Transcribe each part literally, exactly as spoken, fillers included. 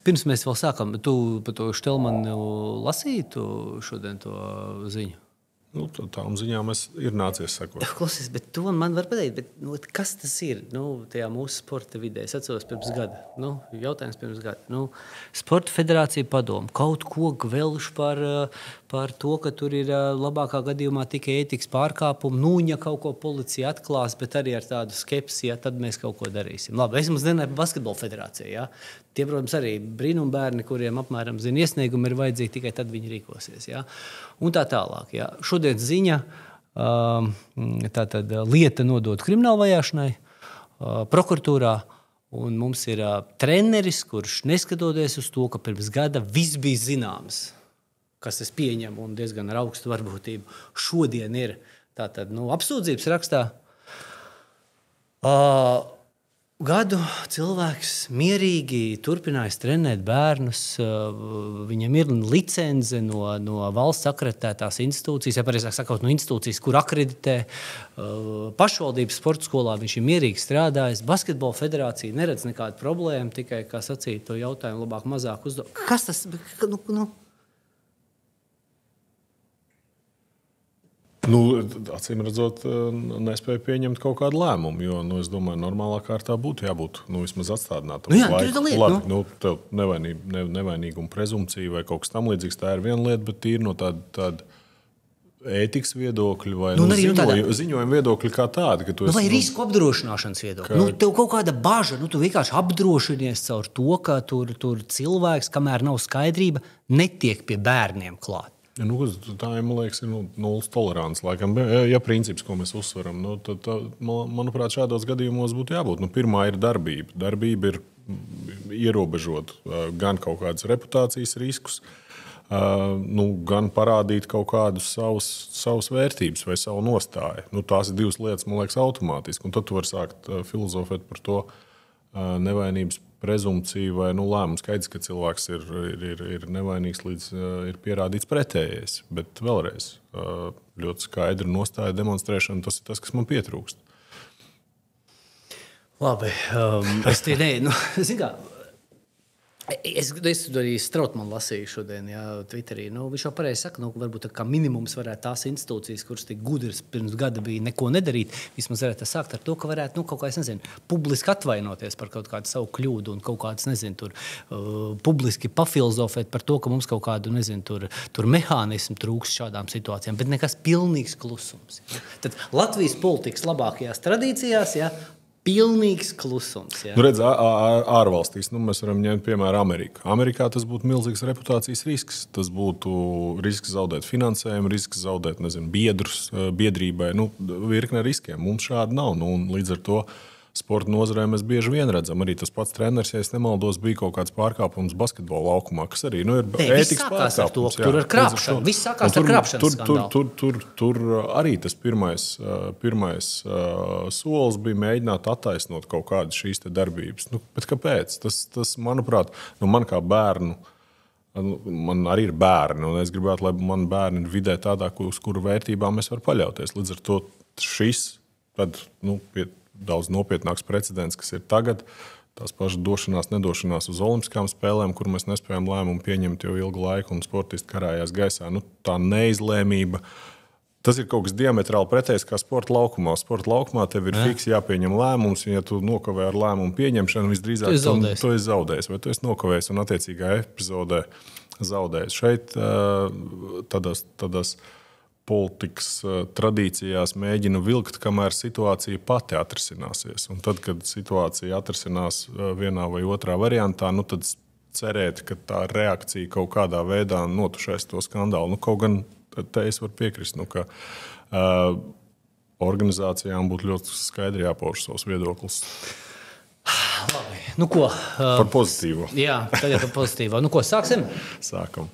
Pirms mēs vēl sākam, tu par to Štelmanu lasīji tu šodien to ziņu? Nu, tām ziņām es ir nācies sekot. Klausies, bet to man var pateikt, bet nu, kas tas ir nu, tajā mūsu sporta vidē? Es atceros pirms gada, nu, jautājums pirms gada. Nu, Sporta federācija padomu kaut ko gvelš par, par to, ka tur ir labākā gadījumā tikai ētikas pārkāpumi. Nu, ja kaut ko policija atklās, bet arī ar tādu skepsi, ja, tad mēs kaut ko darīsim. Labi, es mums nezināju par basketbola federāciju, ja? Tie, protams, arī brīnumbērni, kuriem apmēram zina iesniegumi, ir vajadzīgi, tikai tad viņi rīkosies. Ja? Un tā tālāk. Ja? Šodien ziņa, tātad lieta nodot krimināla vajāšanai prokuratūrā, un mums ir treneris, kurš neskatoties uz to, ka pirms gada viss bija zināms, kas es pieņemu un diezgan ar augstu varbūtību, šodien ir tātad, nu, apsūdzības rakstā. Uh, Gadu cilvēks mierīgi turpinājis trenēt bērnus. Viņam ir licence no, no valsts akreditētās institūcijas, ja pareizāk sakot, no institūcijas, kur akreditē pašvaldības sporta skolā. Viņš ir mierīgi strādājis. Basketbola federācija neredz nekādu problēmu, tikai, kā sacīt, to jautājumu labāk mazāk uzdod. Kas tas? Nu, nu? Nu, acīm redzot, nespēja pieņemt kaut kādu lēmumu, jo, nu, es domāju, normālā kārtā būtu jābūt, nu, vismaz atstādinātam. Nu jā, tur ir tā lieta, Labi, nu, tev nevainīg, ne, nevainīguma prezumcija vai kaut kas tam līdzīgs, tā ir viena lieta, bet tīri no tāda, tāda ētikas viedokļa vai nu, nu, ziņoja, tādā... ziņojuma viedokļa kā tāda. Ka tu nu, vai esi, risku apdrošināšanas viedokļa. Ka... Nu, tev kaut kāda baža, nu, tu vienkārši apdrošinies caur to, ka tur, tur cilvēks, kamēr nav skaidrība, netiek pie bērniem klāt. Nu, tā ir, man liekas, ir nu, nulles tolerants. Laikam, ja, ja princips, ko mēs uzsveram, nu, tad, tā, manuprāt, šādos gadījumos būtu jābūt. Nu, pirmā ir darbība. Darbība ir ierobežot gan kaut kādas reputācijas riskus, nu, gan parādīt kaut kādus savus, savus vērtības vai savu nostāju. Nu, tās ir divas lietas, man liekas, automātiski. Un tad tu vari sākt filozofēt par to nevainības prezumciju vai nu, lēmumu skaidrs, ka cilvēks ir, ir, ir nevainīgs līdz ir pierādīts pretējais. Bet vēlreiz ļoti skaidra nostāja demonstrēšana, tas ir tas, kas man pietrūkst. Labi, um, es tie ne, nu, zin kā, Es, es arī Strautmanu lasīju šodien, jā, Twitterī. Nu, viņš jau pareizi saka, nu, varbūt tā kā minimums varētu tās institūcijas, kuras tik gudras pirms gada bija neko nedarīt, vismaz varētu sākt ar to, ka varētu, nu, kaut kā, es nezinu, publiski atvainoties par kaut kādu savu kļūdu un kaut kāds, nezinu, tur uh, publiski pafilozofēt par to, ka mums kaut kādu, nezinu, tur, tur mehānismu trūks šādām situācijām, bet nekas pilnīgs klusums. Jā. Tad Latvijas politikas labākajās tradīcijās, jā, pilnīgs klusums. Ja? Nu, redz, ārvalstīs, nu, mēs varam ņemt piemēram Ameriku. Amerikā tas būtu milzīgs reputācijas risks. Tas būtu risks zaudēt finansējumu, risks zaudēt, nezinu, biedrus, biedrībai. Nu, virkne riskiem. Mums šādi nav. Nu, un līdz ar to sporta nozarē mēs bieži vien redzam. Arī tas pats treneris, ja es nemaldos, bija kaut kāds pārkāpums basketbola laukumā, kas arī nu, ir ne, ētikas pārkāpums. Tur ar krāpšanu. Viss sākās tur, ar krāpšanas tur, skandālu. Tur, tur, tur, tur arī tas pirmais, pirmais uh, solis bija mēģināt attaisnot kaut kādas šīs te darbības. Nu, bet kāpēc? Tas, tas, manuprāt, nu, man kā bērnu, man arī ir bērni, un es gribētu, lai man bērni ir vidē tādā, uz kuru vērtībām mēs varam paļauties. Līdz ar to šis, tad, nu, pie, daudz nopietnāks precedents, kas ir tagad, tās pašas došanās, nedošanās uz olimpiskām spēlēm, kur mēs nespējam lēmumu pieņemt jau ilgu laiku un sportisti karājās gaisā. Nu, tā neizlēmība, tas ir kaut kas diametrāli pretējs kā sporta laukumā. Sporta laukumā tev ir fiks jāpieņem lēmums, un ja tu nokavē ar lēmumu pieņemšanu, visdrīzāk tu, tu esi zaudējis, vai tu esi nokavējis un attiecīgā epizodē zaudējis. Šeit tādās, tādās politikas tradīcijās mēģina vilkt, kamēr situācija pati atrisināsies. Un tad, kad situācija atrisinās vienā vai otrā variantā, nu tad cerēt, ka tā reakcija kaut kādā veidā notušēs to skandālu. Nu, kaut gan te es varu piekrist, nu, ka uh, organizācijām būtu ļoti skaidri jāpauž savs viedoklis. Labi. Nu ko? Uh, par pozitīvo. Jā, tagad par pozitīvo. Nu ko, sāksim? Sākam.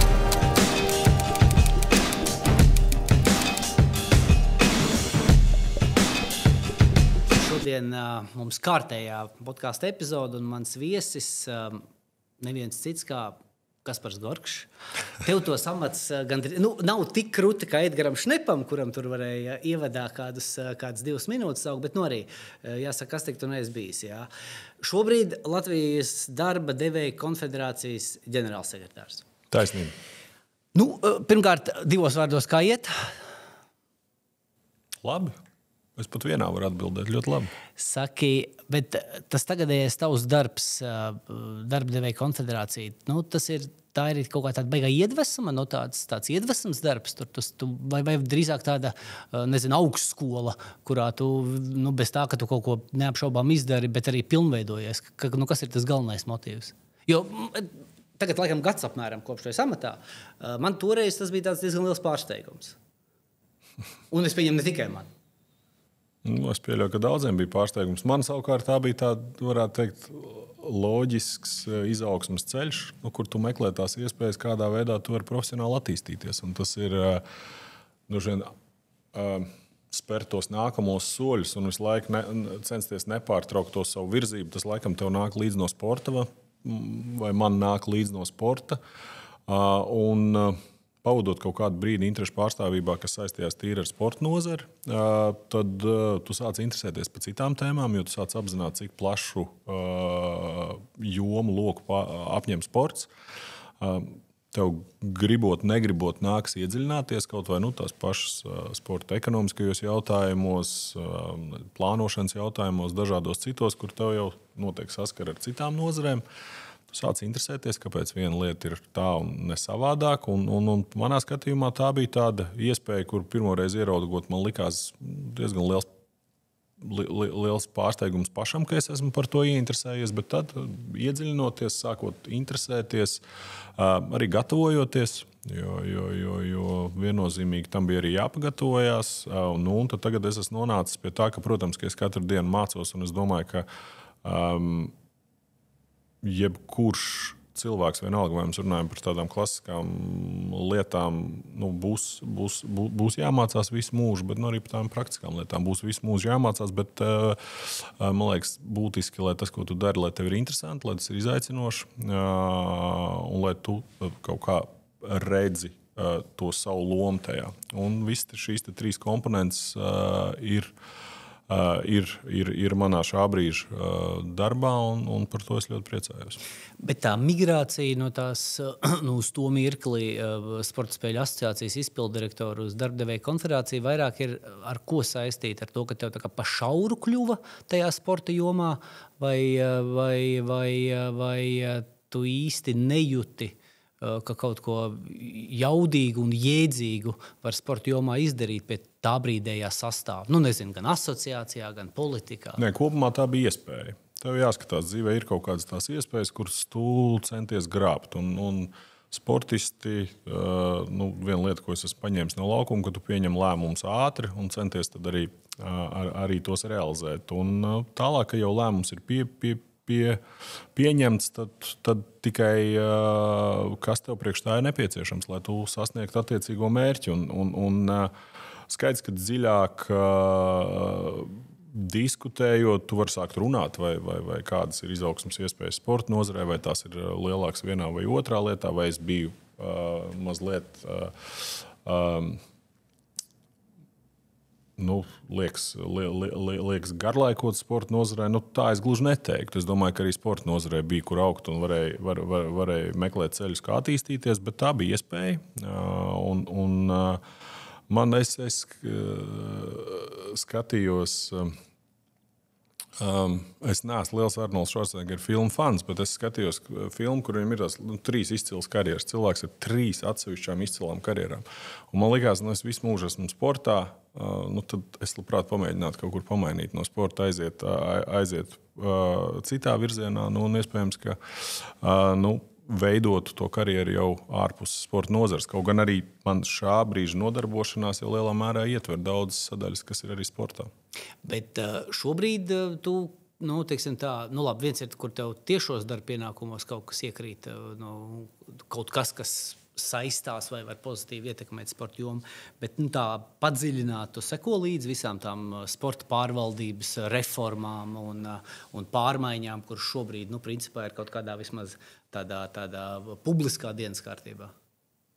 Šodien uh, mums kārtējā podkāsta epizode un mans viesis um, neviens cits kā Kaspars Gorkšs. tev tos amats gan, nu, nav tik krūti kā Edgaram Šnepam, kuram tur varēja ievadā kādus, kādas divas minūtes augt, bet nu arī, jāsaka, kas tik tu neesi bijis. Jā. Šobrīd Latvijas darba devēja konfederācijas ģenerālsekretārs. Taisnība. Nu, pirmkārt, divos vārdos kā iet? Labi. Es pat vienā varu atbildēt ļoti labi. Saki, bet tas tagadējais tavs darbs, darba devēja konfederācija, nu, tas ir, tā ir kaut kā tāda baigā iedvesma, no tāds, tāds iedvesmas darbs, tur, tas, tu, vai, vai drīzāk tāda, nezinu, augstskola, kurā tu, nu, bez tā, ka tu kaut ko neapšaubām izdari, bet arī pilnveidojies. Ka, nu, kas ir tas galvenais motīvs? Jo tagad, laikam, gads apmēram kopš šajā amatā, man toreiz tas bija tāds diezgan liels pārsteigums. Un es pieņemu ne tikai man. Nu, es pieļauju, ka daudziem bija pārsteigums. Man savukārt tā bija tāda, varētu teikt, loģisks izaugsmes ceļš, nu, kur tu meklē tās iespējas, kādā veidā tu vari profesionāli attīstīties. Un tas ir nu, žien, spērt tos nākamos soļus un visu laiku ne, censties nepārtraukt to savu virzību. Tas laikam tev nāk līdz no sporta vai man nāk līdz no sporta. Un pavadot kaut kādu brīdi interešu pārstāvībā, kas saistījās tīri ar sporta nozari, tad tu sāc interesēties par citām tēmām, jo tu sāc apzināt, cik plašu jomu loku apņem sports. Tev gribot, negribot nāks iedziļināties kaut vai nu, tās pašas sporta ekonomiskajos jautājumos, plānošanas jautājumos, dažādos citos, kur tev jau notiek saskara ar citām nozarēm. Tu sāc interesēties, kāpēc viena lieta ir tā un ne savādāk. Un, un, un manā skatījumā tā bija tāda iespēja, kur pirmoreiz ieraugot, man likās diezgan liels, li, li, liels pārsteigums pašam, ka es esmu par to ieinteresējies. Bet tad, iedziļinoties, sākot interesēties, arī gatavojoties, jo, jo, jo, jo viennozīmīgi tam bija arī jāpagatavojās. Un, un tad tagad es esmu nonācis pie tā, ka, protams, ka es katru dienu mācos, un es domāju, ka um, jebkurš cilvēks, vienalga, vai mēs runājam par tādām klasiskām lietām, nu, būs, būs, būs jāmācās visu mūžu, bet nu, arī par tādām praktiskām lietām būs visu mūžu jāmācās. Bet, man liekas, būtiski, lai tas, ko tu dari, lai tev ir interesanti, lai tas ir izaicinoši, un lai tu kaut kā redzi to savu lomu tajā. Un visas šīs trīs komponentes ir. Uh, ir, ir, ir manā šā brīža uh, darbā, un, un par to es ļoti priecājos. Bet tā migrācija no tās, nu, uz to mirkli uh, Sporta spēļu asociācijas izpildirektoru uz darbdevēju konfederāciju vairāk ir ar ko saistīt? Ar to, ka tev tā kā pa šauru kļuva tajā sporta jomā, vai, vai, vai, vai tu īsti nejuti, ka kaut ko jaudīgu un jēdzīgu var sporta jomā izdarīt pie tā brīdējā sastāvā? Nu, nezinu, gan asociācijā, gan politikā. Nē, kopumā tā bija iespēja. Tev jāskatās, dzīvē ir kaut kādas tās iespējas, kuras tu centies grābt. Un, un sportisti, nu, viena lieta, ko es esmu paņēmis no laukuma, ka tu pieņem lēmumus ātri un centies tad arī, ar, arī tos realizēt. Un tālāk, ka jau lēmums ir pie, pie Pie, pieņemts, tad, tad tikai uh, kas tev priekš tā ir nepieciešams, lai tu sasniegtu attiecīgo mērķi. Un, un, un uh, skaidrs, ka dziļāk uh, diskutējot, tu vari sākt runāt, vai, vai, vai kādas ir izaugsmes iespējas sporta nozarē, vai tās ir lielākas vienā vai otrā lietā, vai es biju uh, mazliet. Uh, um, Nu, liekas, li, li, liekas garlaikots sporta nozarē. Nu, tā es gluži neteiktu. Es domāju, ka arī sporta nozarē bija, kur augt un varēja, var, var, varēja meklēt ceļus, kā attīstīties, bet tā bija iespēja. Un, un man es, es skatījos. Um, es neesmu liels Arnolds Švarcneggera filmu fans, bet es skatījos filmu, kur viņam ir tās nu, trīs izcilas karjeras. Cilvēks ar trīs atsevišķām izcilām karjerām. Un man likās, ka nu, es visu mūžu esmu sportā. Uh, nu, tad es labprāt pamēģinātu kaut kur pamainīt no sporta, aiziet, uh, aiziet uh, citā virzienā. Nu, un iespējams, ka uh, nu, veidotu to karjeru jau ārpus sporta nozares. Kaut gan arī man šā brīža nodarbošanās jau lielā mērā ietver daudzas sadaļas, kas ir arī sportā. Bet šobrīd tu, nu, teiksim tā, nu labi, viens ir, kur tev tiešos darba pienākumos kaut kas iekrīt, nu, kaut kas, kas saistās vai var pozitīvi ietekmēt sporta jomu, bet nu, tā padziļināt, tu seko līdz visām tām sporta pārvaldības reformām un, un pārmaiņām, kuras šobrīd, nu, principā ir kaut kādā vismaz tādā, tādā publiskā dienas kārtībā.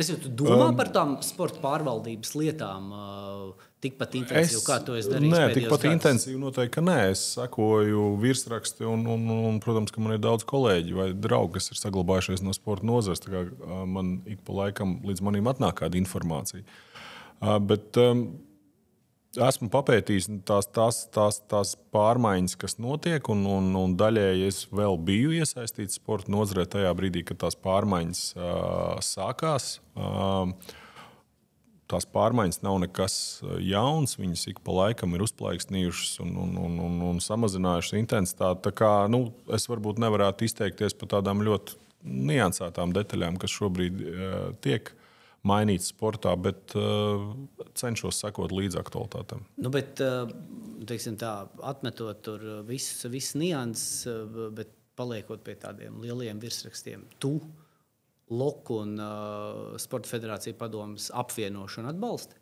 Es jau tu domā um, par tām sporta pārvaldības lietām uh, tikpat intensīvi, es, kā to es darīju? Nē, tikpat gadus. Intensīvi noteikti, ka nē. Es sekoju virsraksti un, un, un, protams, ka man ir daudz kolēģi vai draugi, kas ir saglabājušies no sporta nozares. Tā kā uh, man ik pa laikam līdz manim atnāk kāda informācija. Uh, bet um, esmu papētījis tās, tās, tās, tās pārmaiņas, kas notiek, un, un, un daļēji es vēl biju iesaistīts sporta nozarē tajā brīdī, kad tās pārmaiņas uh, sākās. Uh, tās pārmaiņas nav nekas jauns, viņas ik pa laikam ir uzplaiksnījušas un, un, un, un, un samazinājušas intensitāti. Tā kā nu, es varbūt nevarētu izteikties par tādām ļoti niansētām detaļām, kas šobrīd uh, tiek mainīts sportā, bet uh, cenšos sekot līdz aktualitātēm. Nu, bet, uh, teiksim tā, atmetot tur visus, visus nianses, uh, bet paliekot pie tādiem lieliem virsrakstiem, tu, Loku un uh, Sporta federācija padomas apvienošanu atbalsti?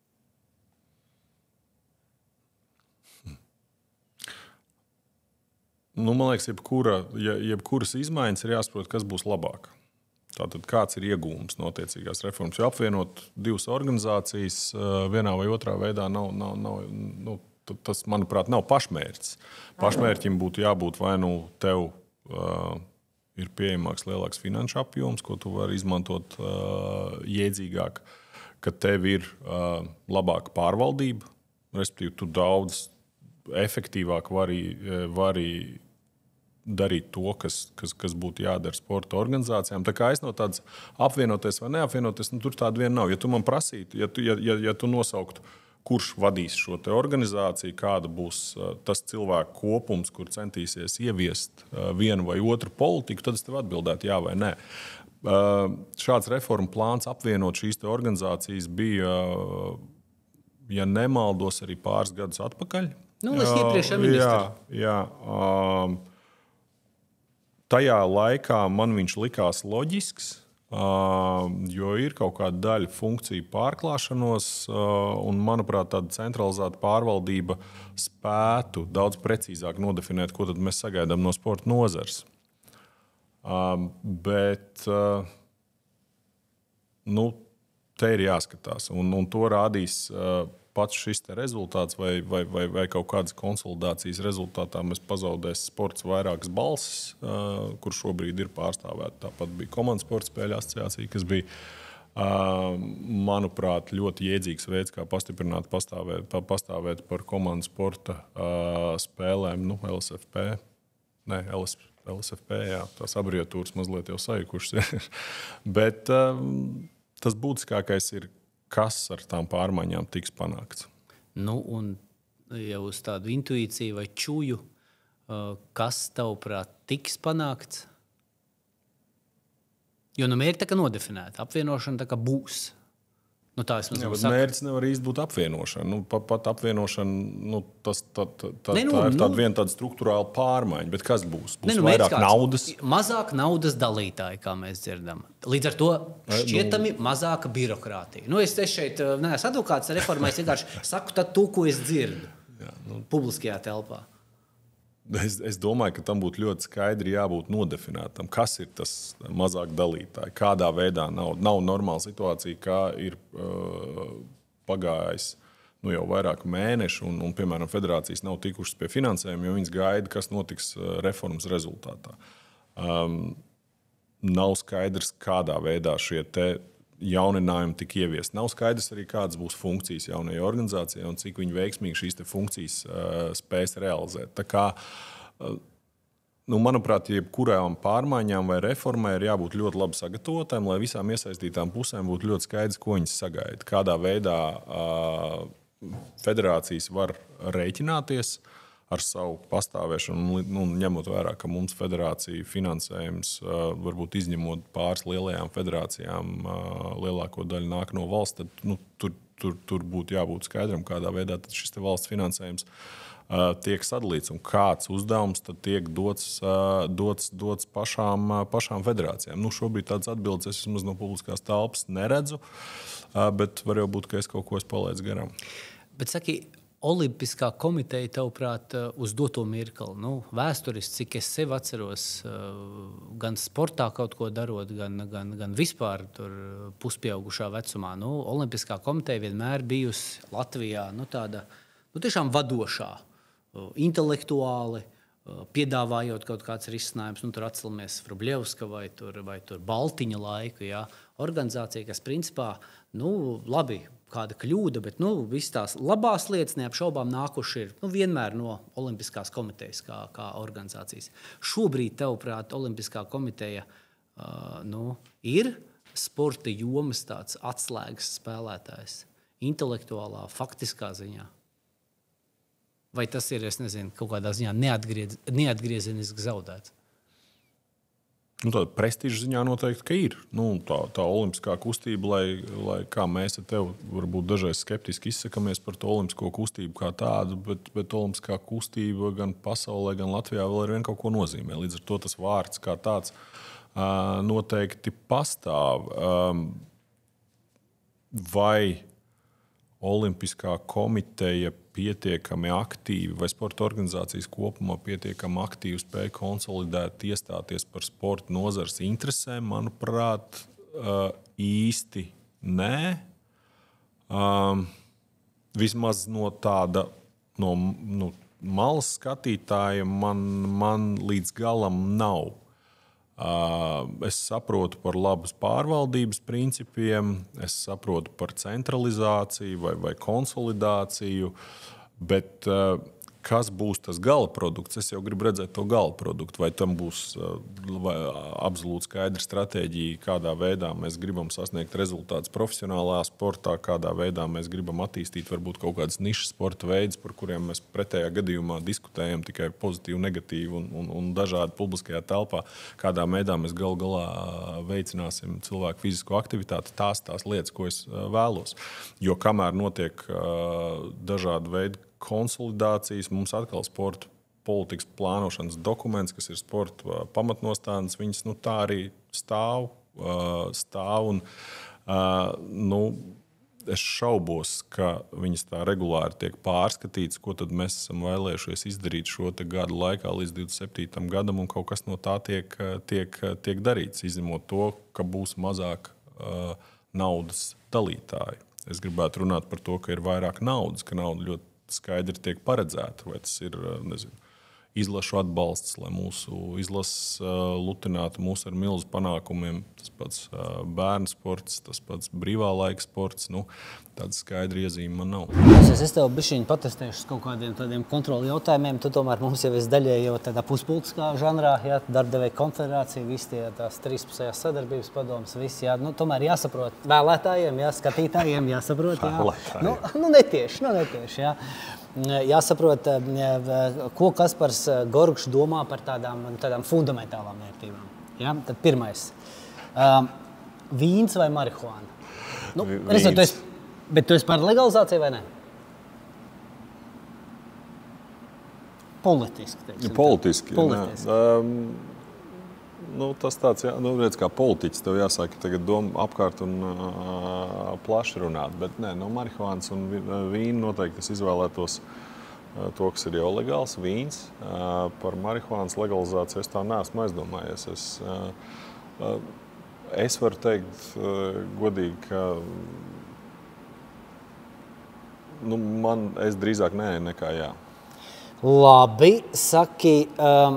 Hmm. Nu, man liekas, jebkura, ja, jebkuras izmaiņas ir jāsaprot, kas būs labāk. Tātad, kāds ir iegūms no attiecīgās reformas? Jo apvienot divas organizācijas vienā vai otrā veidā nav, nav, nav, nu, tas, manuprāt, nav pašmērķis. Pašmērķim būtu jābūt vai nu tev uh, ir pieejamāks lielāks finanšu apjoms, ko tu vari izmantot uh, jēdzīgāk, ka tev ir uh, labāka pārvaldība, respektīvi tu daudz efektīvāk vari, vari darīt to, kas, kas, kas būtu jādara sporta organizācijām. Tā kā es no tādas apvienoties vai neapvienoties, nu, tur tāda viena nav. Ja tu man prasītu, ja tu, ja, ja, ja tu nosauktu, kurš vadīs šo te organizāciju, kāda būs uh, tas cilvēku kopums, kur centīsies ieviest uh, vienu vai otru politiku, tad es tev atbildētu jā vai nē. Uh, šāds reformu plāns apvienot šīs te organizācijas bija, uh, ja nemaldos, arī pāris gadus atpakaļ. Nu, es iepriekšējā ministra. Jā, jā. Um, Tajā laikā man viņš likās loģisks, jo ir kaut kāda daļa funkciju pārklāšanos, un, manuprāt, tāda centralizēta pārvaldība spētu daudz precīzāk nodefinēt, ko tad mēs sagaidām no sporta nozares. Bet nu, te ir jāskatās, un, un to rādīs pats šis rezultāts vai, vai, vai, vai kaut kādas konsolidācijas rezultātā mēs pazaudēsim sports vairākas balsis, uh, kur šobrīd ir pārstāvēta. Tāpat bija komandas sporta spēļu asociācija, kas bija, uh, manuprāt, ļoti jēdzīgs veids, kā pastiprināt, pastāvēt, pastāvēt par komandas sporta uh, spēlēm, nu, L S F P. Nē, L S F P, jā, tās abreviatūras mazliet jau sajukušas. Bet uh, tas būtiskākais ir, kas ar tām pārmaiņām tiks panākts. Nu, un jau uz tādu intuīciju vai čuju, kas tavuprāt tiks panākts? Jo nu mērķi tā kā nodefinēta, apvienošana tā kā būs. Nu, tā Jā, mērķis nevar īsti būt apvienošana. Nu, pat, pat apvienošana, nu, tas, tā, tā, tā, ne, nu, tā ir tāda, nu, viena tāda struktūrāla pārmaiņa. Bet kas būs? Būs ne, nu, vairāk naudas? Mazāk naudas dalītāji, kā mēs dzirdam. Līdz ar to šķietami nu, mazāka birokrātija. Nu, es šeit neesmu advokāts reformā, es vienkārši saku to, ko es dzirdu. Jā, nu, publiskajā telpā. Es, es domāju, ka tam būtu ļoti skaidri jābūt nodefinētam, kas ir tas mazāk dalītāji, kādā veidā nav, nav normāla situācija, kā ir uh, pagājis nu, jau vairāk mēnešu, un, un, piemēram, federācijas nav tikušas pie finansējuma, jo viņas gaida, kas notiks reformas rezultātā. Um, nav skaidrs, kādā veidā šie te jauninājumi tika ieviesti. Nav skaidrs arī, kādas būs funkcijas jaunajai organizācijai un cik viņi veiksmīgi šīs te funkcijas uh, spēs realizēt. Tā kā, uh, nu, manuprāt, jebkurām pārmaiņām vai reformai ir jābūt ļoti labi sagatavotām, lai visām iesaistītām pusēm būtu ļoti skaidrs, ko viņas sagaida. Kādā veidā uh, federācijas var rēķināties ar savu pastāvēšanu, nu, ņemot vērā, ka mums federācija finansējums, varbūt izņemot pāris lielajām federācijām, lielāko daļu nāk no valsts, tad nu, tur, tur, tur būtu jābūt skaidram, kādā veidā šis te valsts finansējums tiek sadalīts un kāds uzdevums tad tiek dots, dots, dots pašām, pašām federācijām. Nu, šobrīd tādas atbildes es vismaz no publiskās telpas neredzu, bet var jau būt, ka es kaut ko es palaidu garām. Bet saki, Olimpiskā komiteja, tavuprāt, uz doto mirkli, nu, vēsturiski, cik es sev atceros, gan sportā kaut ko darot, gan, gan, gan vispār tur puspieaugušā vecumā, nu, Olimpiskā komiteja vienmēr bijusi Latvijā nu, tāda nu, tiešām vadošā, intelektuāli, piedāvājot kaut kāds risinājums. Nu, tur atcelamies Frubļevska vai tur, vai tur Baltiņa laiku, jā, organizācija, kas principā, nu, labi, kāda kļūda, bet nu, visas tās labās lietas neapšaubām nākuši ir nu, vienmēr no Olimpiskās komitejas kā, kā organizācijas. Šobrīd, tavuprāt, Olimpiskā komiteja uh, nu, ir sporta jomas tāds atslēgas spēlētājs, intelektuālā, faktiskā ziņā. Vai tas ir, es nezinu, kaut kādā ziņā neatgriez, neatgriezeniski zaudēts? Nu, tāda prestiža ziņā noteikti, ka ir. Nu, tā, tā olimpiskā kustība, lai, lai kā mēs ar tevi varbūt dažreiz skeptiski izsakamies par to olimpisko kustību kā tādu, bet, bet olimpiskā kustība gan pasaulē, gan Latvijā vēl ar vien kaut ko nozīmē. Līdz ar to tas vārds kā tāds uh, noteikti pastāv. Um, vai Olimpiskā komiteja pietiekami aktīvi vai sporta organizācijas kopumā pietiekami aktīvi spēja konsolidēt, iestāties par sporta nozares interesēm, manuprāt, īsti nē. Vismaz no tāda no, no malas skatītāja man, man līdz galam nav. Es saprotu par labas pārvaldības principiem, es saprotu par centralizāciju vai, vai konsolidāciju, bet kas būs tas gala produkts? Es jau gribu redzēt to gala produktu, vai tam būs vai, absolūti skaidra stratēģija, kādā veidā mēs gribam sasniegt rezultātus profesionālā sportā, kādā veidā mēs gribam attīstīt varbūt kaut kādas nišas sporta veidus, par kuriem mēs pretējā gadījumā diskutējam tikai pozitīvi, negatīvi un, un, un dažādi publiskajā telpā, kādā veidā mēs gal galā veicināsim cilvēku fizisko aktivitāti, tās tās lietas, ko es vēlos. Jo kamēr notiek dažādi veidi konsolidācijas, mums atkal sporta politikas plānošanas dokuments, kas ir sporta pamatnostādnes, viņas nu, tā arī stāv. stāv un, nu, es šaubos, ka viņas tā regulāri tiek pārskatītas, ko tad mēs esam vēlējušies izdarīt šo te gadu laikā līdz divdesmit septītam gadam, un kaut kas no tā tiek, tiek, tiek darīts, izņemot to, ka būs mazāk uh, naudas dalītāji. Es gribētu runāt par to, ka ir vairāk naudas, ka nauda ļoti skaidri tiek paredzēta, vai tas ir, nezinu, izlašu atbalsts, lai mūsu izlases uh, lutinātu mūs ar milzu panākumiem. Tas pats uh, bērnu sports, tas pats brīvā laika sports. Nu, tāda skaidra iezīme man nav. Es, es tev bišķiņu patestēšu kaut kādiem tādiem kontroli jautājumiem. Tu tomēr mums jau esi daļēji jau tādā puspolitiskā žanrā, jā, darbdevēja konfederācija, visi tie tās trīspusējās sadarbības padomas, visi, jā, nu, tomēr jāsaprot vēlētājiem, jā, skatītājiem, jāsaprot, jā. Nu, nu, netieši, nu, netieši, jā. Jāsaprot, ko Kaspars Gorgšs domā par tādām, tādām fundamentālām vērtībām. Ja? Tad pirmais. Um, vīns vai marihuāna? Nu, redzot, tu esi, bet tu esi par legalizāciju vai ne? Politiski. Teiksim, Politiski, Politiski. Um, nu, tas tāds, jā, nu, redz, kā politiķis, tev jāsaka tagad doma apkārt un uh, plaši runāt, bet nē, no marihuānas un vīnu noteikti es izvēlētos uh, to, kas ir jau legāls, vīns. Uh, par marihuānas legalizāciju es tā neesmu aizdomājies. Es, uh, uh, es varu teikt uh, godīgi, ka nu, man, es drīzāk nē, nekā jā. Labi, saki... Um...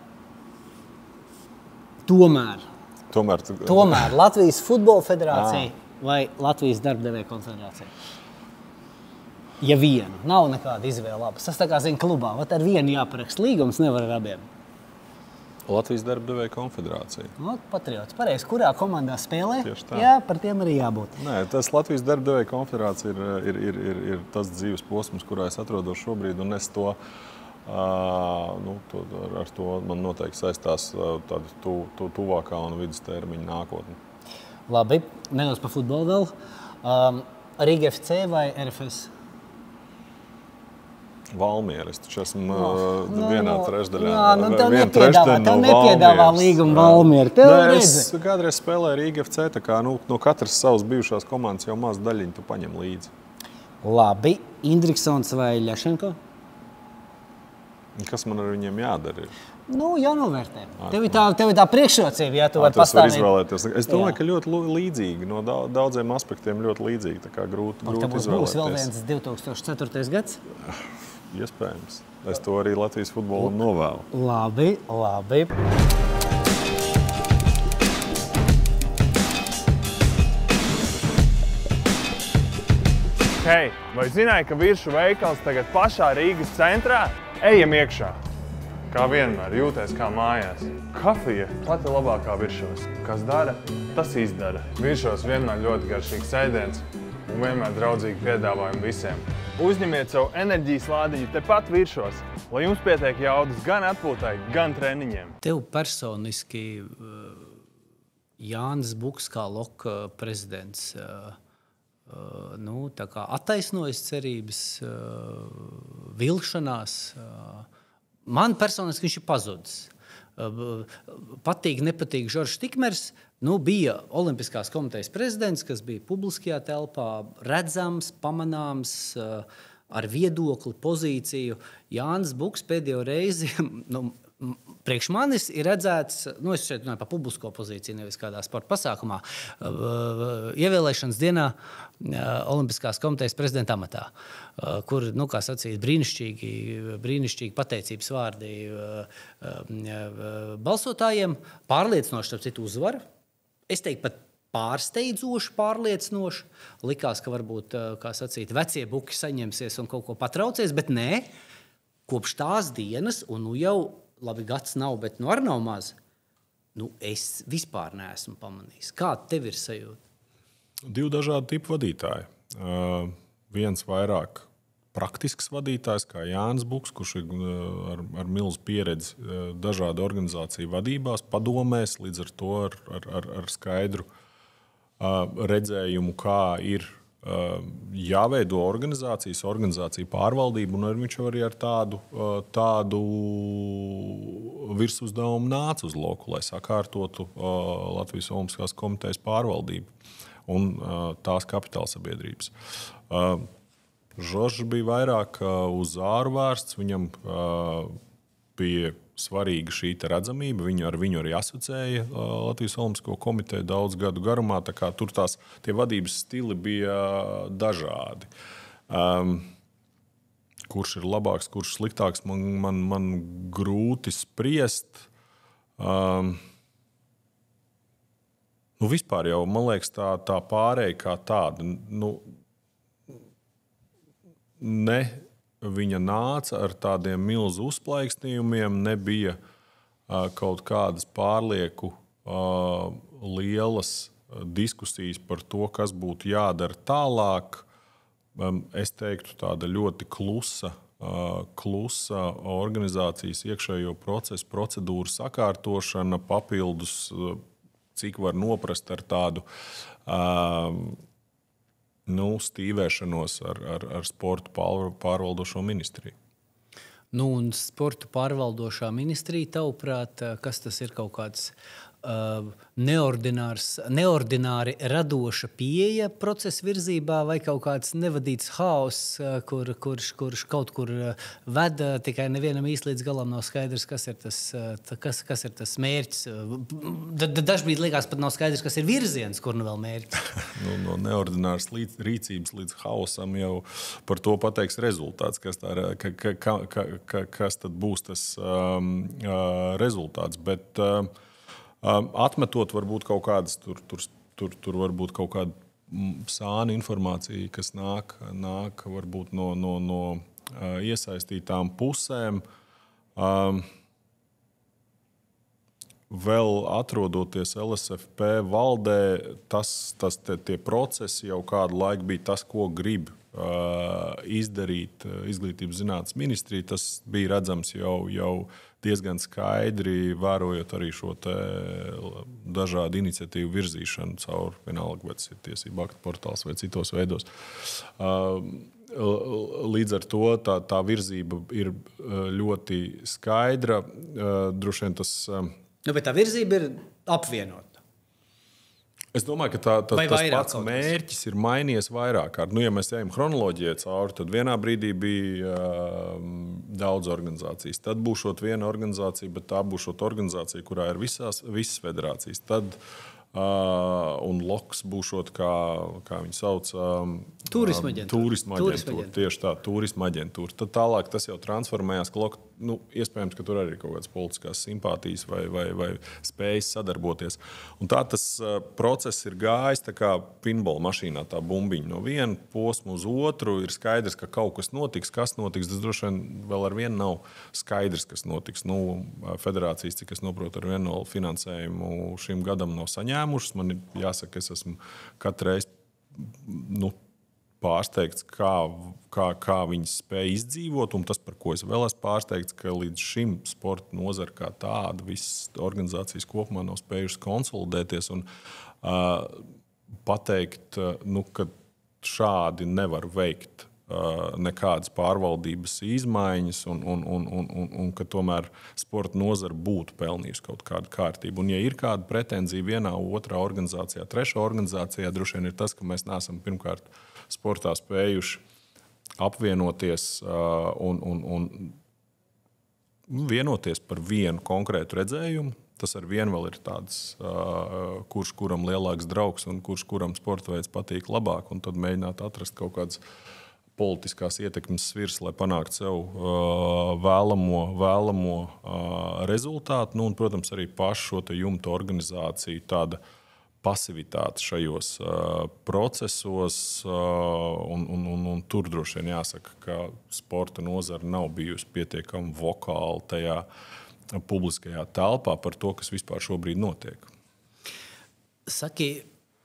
Tomēr, tomēr, tu... tomēr Latvijas futbola federācija vai Latvijas darbdevēja konfederācija? Ja vienu, nav nekāda izvēle labas. Tas tā kā zina klubā, vat ar vienu jāparakst līgums, nevar ar abiem. Latvijas darbdevēja konfederācija. No, patriots, pareizi, kurā komandā spēlē? Tieši tā. Jā, par tiem arī jābūt. Nē, tas Latvijas darbdevēja konfederācija ir, ir, ir, ir, ir tas dzīves posms, kurā es atrodos šobrīd, un es to Uh, nu, to, ar to man noteikti saistās uh, tāda tu, tu, tuvākā un vidustermiņa nākotne. Labi, nedaudz par futbolu vēl. Um, Rīga F C vai R F S? Valmiera. Es taču esmu no, no, vienā no, trešdaļā. Jā, nu tev viena nepiedāvā, tev no nepiedāvā līgumu Valmiera. Tev Nē, redzi. es kādreiz spēlēju Rīga F C, tā kā nu, no katras savas bijušās komandas jau maz daļiņu tu paņem līdzi. Labi, Indriksons vai Ļašenko? Kas man ar viņiem jādara? Ir? Nu, jānovērtē. Tev ir tā, tev ir tā priekšrocība, ja tu vari pastāvēt. Es domāju, jā. ka ļoti līdzīgi, no daudziem aspektiem ļoti līdzīgi. Tā kā grūti, grūti izvēlēties. Būs vēl viens divi tūkstoši ceturtais gads? Iespējams. Es to arī Latvijas futbolam novēlu. Labi, labi. Hei, vai zināji, ka Viršu veikals tagad pašā Rīgas centrā? Ejam iekšā. Kā vienmēr, jūties kā mājās. Kafija pati labākā Viršos. Kas dara, tas izdara. Viršos vienmēr ļoti garšīgs ēdiens un vienmēr draudzīgi piedāvājumi visiem. Uzņemiet savu enerģijas lādiņu tepat Viršos, lai jums pietiek jaudas gan atpūtai, gan treniņiem. Tev personiski Jānis Buks kā Loka prezidents nu, tā kā attaisnojas cerības, vilšanās. Man personiski viņš ir pazudis. Patīk, nepatīk Žoržs Tikmers. Nu, bija Olimpiskās komitejas prezidents, kas bija publiskajā telpā, redzams, pamanāms, ar viedokli, pozīciju. Jānis Buks pēdējo reizi, nu, priekš manis ir redzēts, nu, es šeit runāju par publisko pozīciju, nevis kādā sporta pasākumā, ievēlēšanas dienā Olimpiskās komitejas prezidenta amatā, kur, nu, kā sacīt, brīnišķīgi, brīnišķīgi pateicības vārdi balsotājiem, pārliecinoši, starp citu, uzvaru. Es teiktu, pat pārsteidzoši pārliecinoši. Likās, ka varbūt, kā sacīt, vecie buki saņemsies un kaut ko patraucies, bet nē, kopš tās dienas, un nu jau labi, gads nav, bet nu arī nav maz. Nu, es vispār neesmu pamanījis. Kāda tev ir sajūta? Divi dažādi tipi vadītāji. Uh, viens vairāk praktisks vadītājs, kā Jānis Buks, kurš ir uh, ar, ar milzu pieredzi uh, dažādu organizāciju vadībās, padomēs, līdz ar to ar, ar, ar, ar skaidru uh, redzējumu, kā ir uh, jāveido organizācijas, organizācija pārvaldība, un viņš arī ar tādu, uh, tādu virsuzdevumu nāca uz loku, lai sakārtotu uh, Latvijas Olimpiskās komitejas pārvaldību un uh, tās kapitāla sabiedrības. Uh, Žoržs bija vairāk uh, uz āru vērsts, viņam uh, bija svarīga šī redzamība, viņu ar viņu arī asociēja uh, Latvijas Olimpisko komiteju daudz gadu garumā, tā kā tur tās tie vadības stili bija uh, dažādi. Um, kurš ir labāks, kurš sliktāks, man, man, man grūti spriest. Um, Nu, vispār jau, man liekas, tā, tā pārēja kā tāda, nu, ne viņa nāca ar tādiem milzu uzplaiksnījumiem, nebija uh, kaut kādas pārlieku uh, lielas diskusijas par to, kas būtu jādara tālāk. Um, es teiktu, tāda ļoti klusa, uh, klusa organizācijas iekšējo procesu, procedūru sakārtošana, papildus uh, cik var noprast ar tādu um, nu, stīvēšanos ar, ar, ar sportu pārvaldošo ministriju. Nu, un sportu pārvaldošā ministrija, tavuprāt, kas tas ir kaut kāds uh, neordinārs, neordināri radoša pieeja procesa virzībā vai kaut kāds nevadīts haoss, kur, kurš, kurš kaut kur veda, tikai nevienam īsti līdz galam nav skaidrs, kas ir tas, kas, kas ir tas mērķis. Dažbrīd liekas pat nav skaidrs, kas ir virziens, kur nu vēl mērķis. nu, no neordināras līdz, rīcības līdz haosam jau par to pateiks rezultāts, kas, tā, ka, ka, ka, ka, kas tad būs tas um, uh, rezultāts. Bet uh, atmetot varbūt kaut kādas, tur, tur, tur, tur varbūt kaut kāda sāna informācija, kas nāk, nāk varbūt no, no, no uh, iesaistītām pusēm. Um, vēl atrodoties L S F P valdē, tas, tas, tie, tie procesi jau kādu laiku bija tas, ko grib uh, izdarīt uh, Izglītības zinātnes ministrija. Tas bija redzams jau, jau diezgan skaidri, vērojot arī šo te dažādu iniciatīvu virzīšanu caur vienalga, vai tas ir tiesību aktu portāls vai citos veidos. Līdz ar to tā, tā virzība ir ļoti skaidra. Droši vien tas... Nu, bet tā virzība ir apvienota. Es domāju, ka tā, tā, Vai tas vairāk pats kaut kas? mērķis ir mainījies vairāk kārt. Nu, ja mēs ejam chronoloģijai cauri, tad vienā brīdī bija uh, daudz organizācijas. Tad būs viena organizācija, bet tā būs organizācija, kurā ir visās, visas federācijas. Tad Uh, un loks būšot, kā, kā viņi sauc, um, turisma aģentūra. Turisma Turisma aģentūra. aģentūra. Tieši tā, turisma aģentūra. Tad tālāk tas jau transformējās, ka lok, nu, iespējams, ka tur arī ir kaut kādas politiskās simpātijas vai, vai, vai spējas sadarboties. Un tā tas uh, process ir gājis tā kā pinbola mašīnā, tā bumbiņa no viena posma uz otru. Ir skaidrs, ka kaut kas notiks, kas notiks. Tas droši vien vēl ar vienu nav skaidrs, kas notiks. Nu, federācijas, cik es noprotu, ar vienu no finansējumu šim gadam nav saņēmušas. Man ir jāsaka, es esmu katru reizi nu, pārsteigts, kā, kā, kā viņi spēj izdzīvot. Un tas, par ko es vēl esmu pārsteigts, ka līdz šim sporta nozara kā tāda, visas organizācijas kopumā nav spējušas konsolidēties un uh, pateikt, nu, ka šādi nevar veikt nekādas pārvaldības izmaiņas, un, un, un, un, un, un ka tomēr sporta nozara būtu pelnījusi kaut kādu kārtību. Un, ja ir kāda pretenzija vienā, otrā organizācijā, trešā organizācijā, droši vien ir tas, ka mēs neesam pirmkārt sportā spējuši apvienoties un, un, un vienoties par vienu konkrētu redzējumu. Tas ar vienu vēl ir tāds, kurš kuram lielāks draugs un kurš kuram sporta veids patīk labāk, un tad mēģināt atrast kaut kādas politiskās ietekmes svirs, lai panāktu sev uh, vēlamo, vēlamo uh, rezultātu. Nu, un, protams, arī pašu šo te jumtu organizāciju tāda pasivitāte šajos uh, procesos. Uh, un, un, un, un tur droši vien jāsaka, ka sporta nozara nav bijusi pietiekami vokāla tajā publiskajā telpā par to, kas vispār šobrīd notiek. Saki,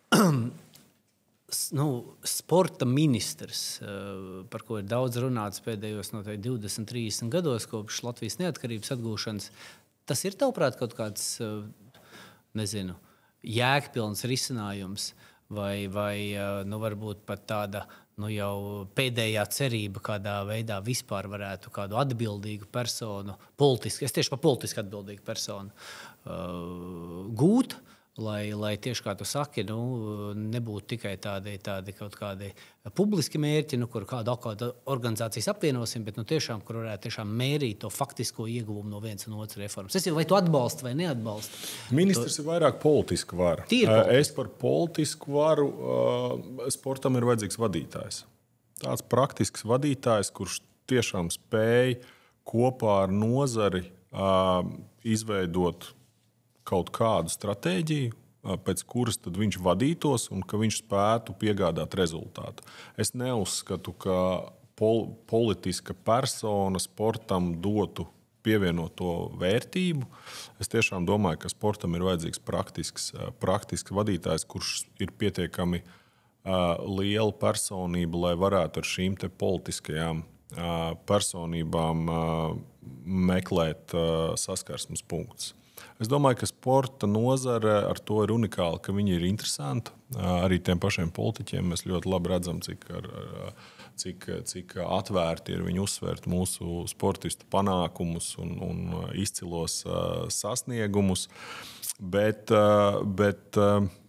nu, sporta ministrs, par ko ir daudz runāts pēdējos no divdesmit, trīsdesmit gados, kopš Latvijas neatkarības atgūšanas, tas ir tavuprāt kaut kāds, nezinu, jēgpilns risinājums vai, vai nu, varbūt pat tāda nu, jau pēdējā cerība, kādā veidā vispār varētu kādu atbildīgu personu, politiski, es tieši par politiski atbildīgu personu uh, gūt, lai, lai tieši kā tu saki, nu, nebūtu tikai tādi, tādi kaut kādi publiski mērķi, nu, kur kādu, kādu organizācijas apvienosim, bet nu, tiešām, kur varētu tiešām mērīt to faktisko ieguvumu no vienas un otras reformas. Es jau vai tu atbalsti vai neatbalsti? Ministrs to... ir vairāk politiska vara. Es par politisku varu sportam ir vajadzīgs vadītājs. Tāds praktisks vadītājs, kurš tiešām spēj kopā ar nozari izveidot kaut kādu stratēģiju, pēc kuras tad viņš vadītos un ka viņš spētu piegādāt rezultātu. Es neuzskatu, ka pol politiska persona sportam dotu pievienoto vērtību. Es tiešām domāju, ka sportam ir vajadzīgs praktisks, praktisks vadītājs, kurš ir pietiekami uh, liela personība, lai varētu ar šīm te politiskajām uh, personībām uh, meklēt uh, saskarsmes punktus. Es domāju, ka sporta nozare ar to ir unikāla, ka viņi ir interesanti. Arī tiem pašiem politiķiem mēs ļoti labi redzam, cik, ar, cik, cik atvērti ir viņi uzsvērt mūsu sportistu panākumus un, un izcilos sasniegumus. Bet, bet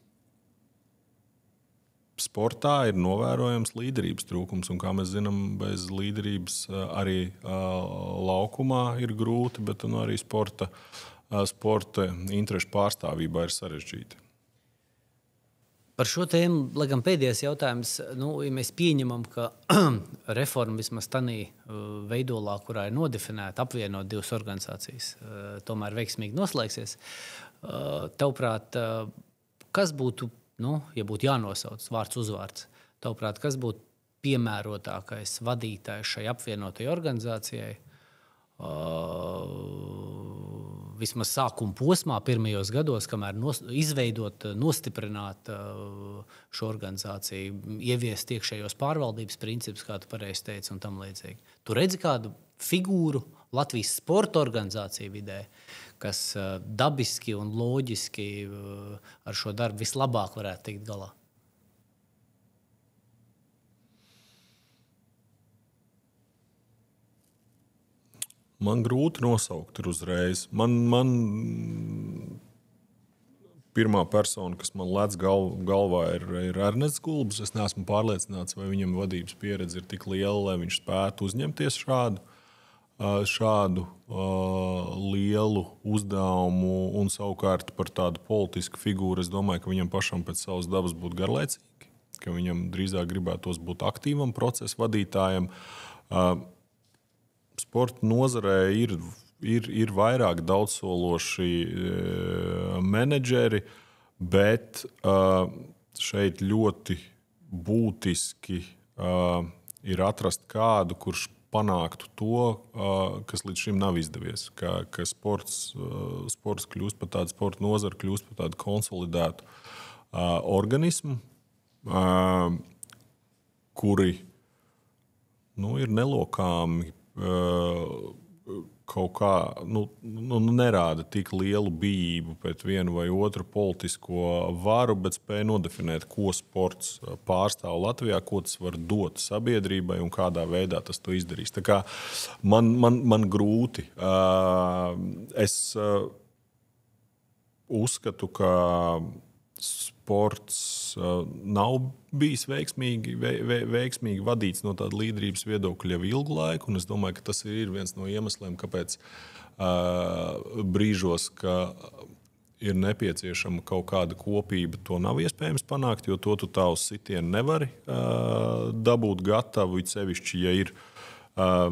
sportā ir novērojams līderības trūkums, un kā mēs zinām, bez līderības arī laukumā ir grūti, bet nu, arī sporta sporta interešu pārstāvībā ir sarežģīti. Par šo tēmu, lai gan pēdējais jautājums, nu, ja mēs pieņemam, ka reforma vismaz tanī veidolā, kurā ir nodefinēta apvienot divas organizācijas, tomēr veiksmīgi noslēgsies. Tavuprāt, kas būtu, nu, ja būtu jānosauc vārds uzvārds, tavuprāt, kas būtu piemērotākais vadītājs šai apvienotajai organizācijai? Uh, vismaz sākuma posmā, pirmajos gados, kamēr nos, izveidot, nostiprināt uh, šo organizāciju, ieviest iekšējos pārvaldības principus, kā tu pareizi teici, un tam līdzīgi. Tu redzi kādu figūru Latvijas sporta organizāciju vidē, kas uh, dabiski un loģiski uh, ar šo darbu vislabāk varētu tikt galā? Man grūti nosaukt ir uzreiz. Man, man pirmā persona, kas man lec gal, galvā, ir, ir Ernests Gulbs. Es neesmu pārliecināts, vai viņam vadības pieredze ir tik liela, lai viņš spētu uzņemties šādu, šādu uh, lielu uzdevumu. Un savukārt par tādu politisku figūru es domāju, ka viņam pašam pēc savas dabas būtu garlaicīgi, ka viņam drīzāk gribētos būt aktīvam procesu vadītājam. Uh, sporta nozarē ir Ir, ir vairāk daudzsološi uh, menedžeri, bet uh, šeit ļoti būtiski uh, ir atrast kādu, kurš panāktu to, uh, kas līdz šim nav izdevies. Ka, ka sports, uh, sports kļūst par tādu sporta nozaru, kļūst par tādu konsolidētu uh, organismu, uh, kuri nu, ir nelokāmi. Uh, kaut kā nu, nu, nerāda tik lielu bijību pret vienu vai otru politisko varu, bet spēja nodefinēt, ko sports pārstāv Latvijā, ko tas var dot sabiedrībai un kādā veidā tas to izdarīs. Tā kā man, man, man grūti. Es uzskatu, ka sports nav bijis veiksmīgi, veiksmīgi vadīts no tāda līderības viedokļa jau ilgu laiku, un es domāju, ka tas ir viens no iemesliem, kāpēc uh, brīžos, ka ir nepieciešama kaut kāda kopība, to nav iespējams panākt, jo to tu tā uz sitienu nevari uh, dabūt gatavu, it sevišķi, ja ir uh,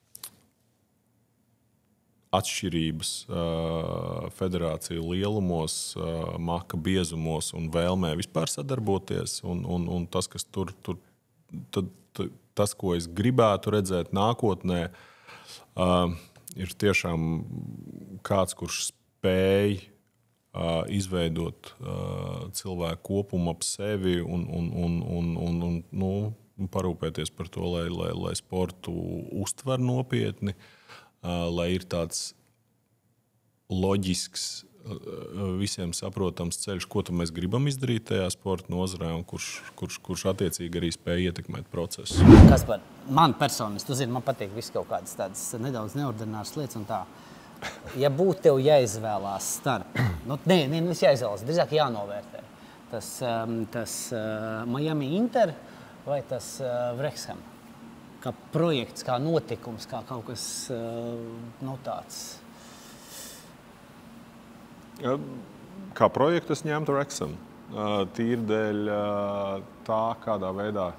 atšķirības uh, federāciju lielumos, uh, maka biezumos un vēlmē vispār sadarboties. Un, un, un tas, kas tur, tur tad, tad, tas, ko es gribētu redzēt nākotnē, uh, ir tiešām kāds, kurš spēj uh, izveidot uh, cilvēku kopumu ap sevi un, un, un, un, un, un nu, parūpēties par to, lai, lai, lai sportu uztver nopietni, lai ir tāds loģisks, visiem saprotams ceļš, ko mēs gribam izdarīt tajā sporta nozarē un kurš, kurš, kurš attiecīgi arī spēj ietekmēt procesu. Kas par man personiski, tu zini, man patīk viss kaut kādas tādas nedaudz neordināras lietas un tā. Ja būtu tev jāizvēlās starp, nu, nē, nē, nevis jāizvēlās, drīzāk jānovērtē. Tas, tas uh, Miami Inter vai tas uh, Wrexham? Kā projekts, kā notikums, kā kaut kas no tāds? Kā projektu es ņemtu Wrexham. Tīri dēļ tā, kādā veidā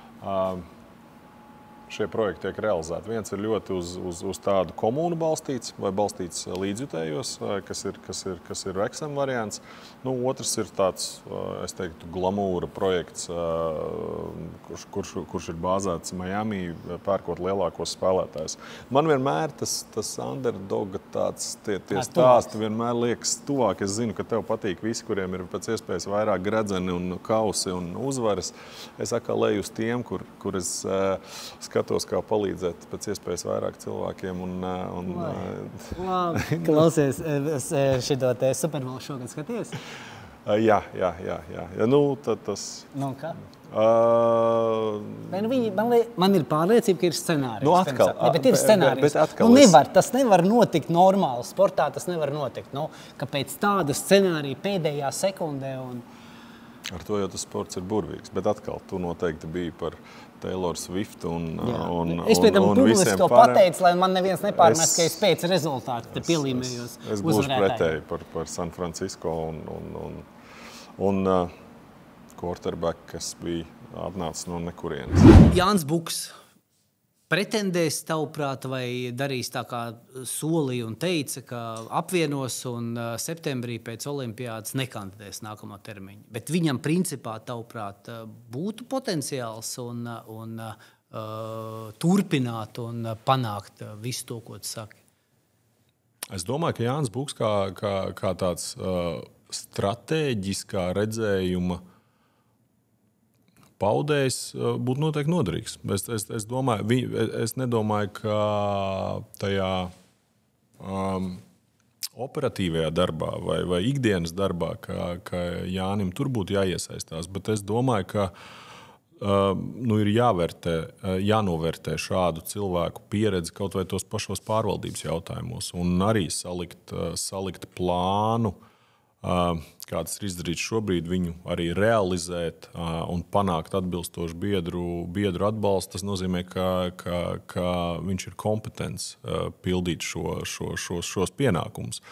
šie projekti tiek realizēti. Viens ir ļoti uz, uz, uz tādu komūnu balstīts vai balstīts līdzjutējos, kas ir, kas ir, kas ir Wrexham variants. Nu, otrs ir tāds, es teiktu, glamūra projekts, kurš, kurš, kurš ir bāzēts Miami, pērkot lielākos spēlētājus. Man vienmēr tas, tas underdoga tāds, tie, tie stāsti vienmēr liekas tuvāk. Es zinu, ka tev patīk visi, kuriem ir pēc iespējas vairāk gredzeni un kausi un uzvaras. Es atkal leju uz tiem, kur, kur es skatos, kā palīdzēt pēc iespējas vairāk cilvēkiem. Un, un, Labi, klausies, šito te Superbolu šogad skaties? Jā, jā, jā, jā. Ja, nu, tad tas... Nu, kā? Uh, ne, nu, viņi, man, li, man ir pārliecība, ka ir scenārijs. Nu, atkal. Ne, bet ir scenārijs. Bet, bet atkal nu, nevar, tas nevar notikt normāli. Sportā tas nevar notikt. Nu, ka pēc tāda scenārija pēdējā sekundē un... Ar to jau tas sports ir burvīgs. Bet atkal, tu noteikti biji par Taylor Swift un, un, un, es pēc tam publiski to pārējiem. pateicu, lai man neviens nepārmest, ka es pēc rezultātu te pielīmējos uzvarētāju. Es gluži pretēji par, par San Francisco un, un, un, un uh, quarterback, kas bija atnācis no nekurienes. Jānis Buks pretendēs tavuprāt vai darīs tā, kā solīja un teica, ka apvienos un uh, septembrī pēc olimpiādas nekandidēs nākamā termiņa. Bet viņam principā tavuprāt būtu potenciāls un, un uh, turpināt un panākt visu to, ko tu saki? Es domāju, ka Jānis Buks kā, kā, kā tāds uh, stratēģiskā redzējuma paudējs būtu noteikti noderīgs. Es, es, es, domāju, es nedomāju, ka tajā um, operatīvajā darbā vai, vai ikdienas darbā, ka, ka Jānim tur būtu jāiesaistās, bet es domāju, ka um, nu, ir jāvērtē, jānovērtē šādu cilvēku pieredzi kaut vai tos pašos pārvaldības jautājumos un arī salikt, salikt plānu kā tas ir izdarīts šobrīd, viņu arī realizēt un panākt atbilstošu biedru, biedru atbalstu. Tas nozīmē, ka, ka, ka viņš ir kompetents pildīt šo, šo, šo, šos pienākumus.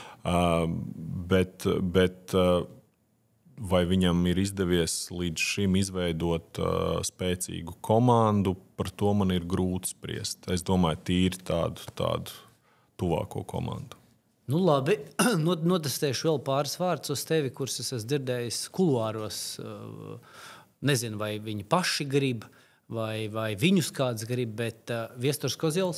Bet, bet vai viņam ir izdevies līdz šim izveidot spēcīgu komandu, par to man ir grūti spriest. Es domāju, tīri tādu, tādu tuvāko komandu. Nu, labi, notestēšu vēl pāris vārdus uz tevi, kurus es esmu dzirdējis kuluāros. Nezinu, vai viņi paši grib, vai, vai viņus kāds grib, bet uh, Viesturs Kozjels?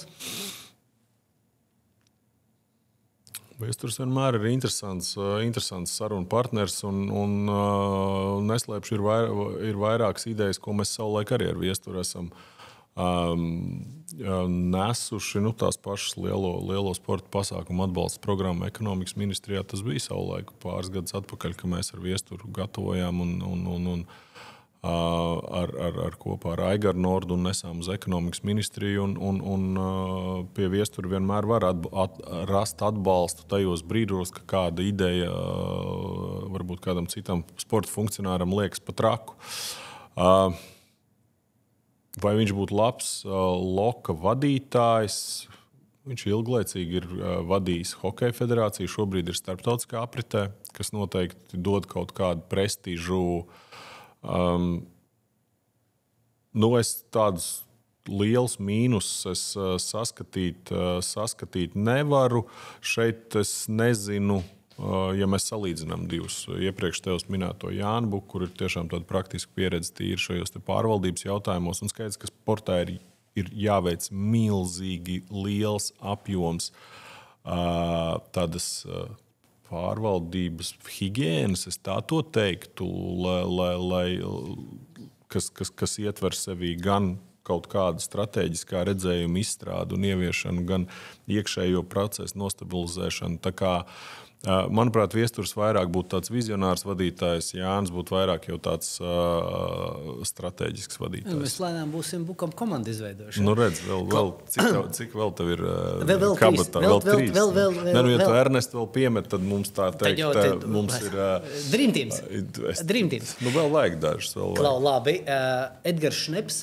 Viesturs vienmēr ir interesants, interesants sarunu partners, un, un uh, neslēpšu, ir, vair, ir vairākas idejas, ko mēs savulaik arī ar Viesturu esam Um, nesuši nu, tās pašas lielo, lielo sporta pasākumu atbalsta programmu ekonomikas ministrijā. Tas bija savulaik pāris gadus atpakaļ, ka mēs ar Viesturu gatavojām un, un, un, un uh, ar, ar, ar kopā ar Aigaru Nordu un nesām uz ekonomikas ministriju. Un, un, un uh, pie Viesturu vienmēr var at, at, rast atbalstu tajos brīdos, ka kāda ideja uh, varbūt kādam citam sporta funkcionāram liekas pa traku. Uh, Vai viņš būtu labs uh, loka vadītājs? Viņš ilglaicīgi ir uh, vadījis Hokeja federāciju, šobrīd ir starptautiskā apritē, kas noteikti dod kaut kādu prestižu. Um, nu, es tādus liels mīnus es uh, saskatīt, uh, saskatīt nevaru. Šeit es nezinu. Ja mēs salīdzinām divus iepriekš tevis minēto Jānu Buku, kur ir tiešām tāda praktiska pieredze tīri šajos pārvaldības jautājumos, un skaidrs, ka sportā ir, ir jāveic milzīgi liels apjoms tādas pārvaldības higienas, es tā to teiktu, lai, lai, lai, kas, kas, kas ietver sevī gan kaut kādu strateģiskā redzējuma izstrādu un ieviešanu, gan iekšējo procesu nostabilizēšanu. Tā kā manuprāt, Viesturs vairāk būtu tāds vizionārs vadītājs, Jānis būtu vairāk jau tāds uh, strateģisks vadītājs. Mēs lēnām būsim Bukam komandu izveidojuši. Nu redz, vēl, vēl, cik, cik vēl tev ir uh, vēl, vēl kabatā? Vēl, vēl vēl, trīs. Vēl, vēl, vēl, ne, nu, ja vēl. tu Ernestu vēl piemet, tad mums tā teikt, te, mums ir... Uh, Dream Teams. Es, Dream Teams. Nu, vēl vajag dažus. Vēl vajag. Klau, labi. Uh, Edgars Šneps.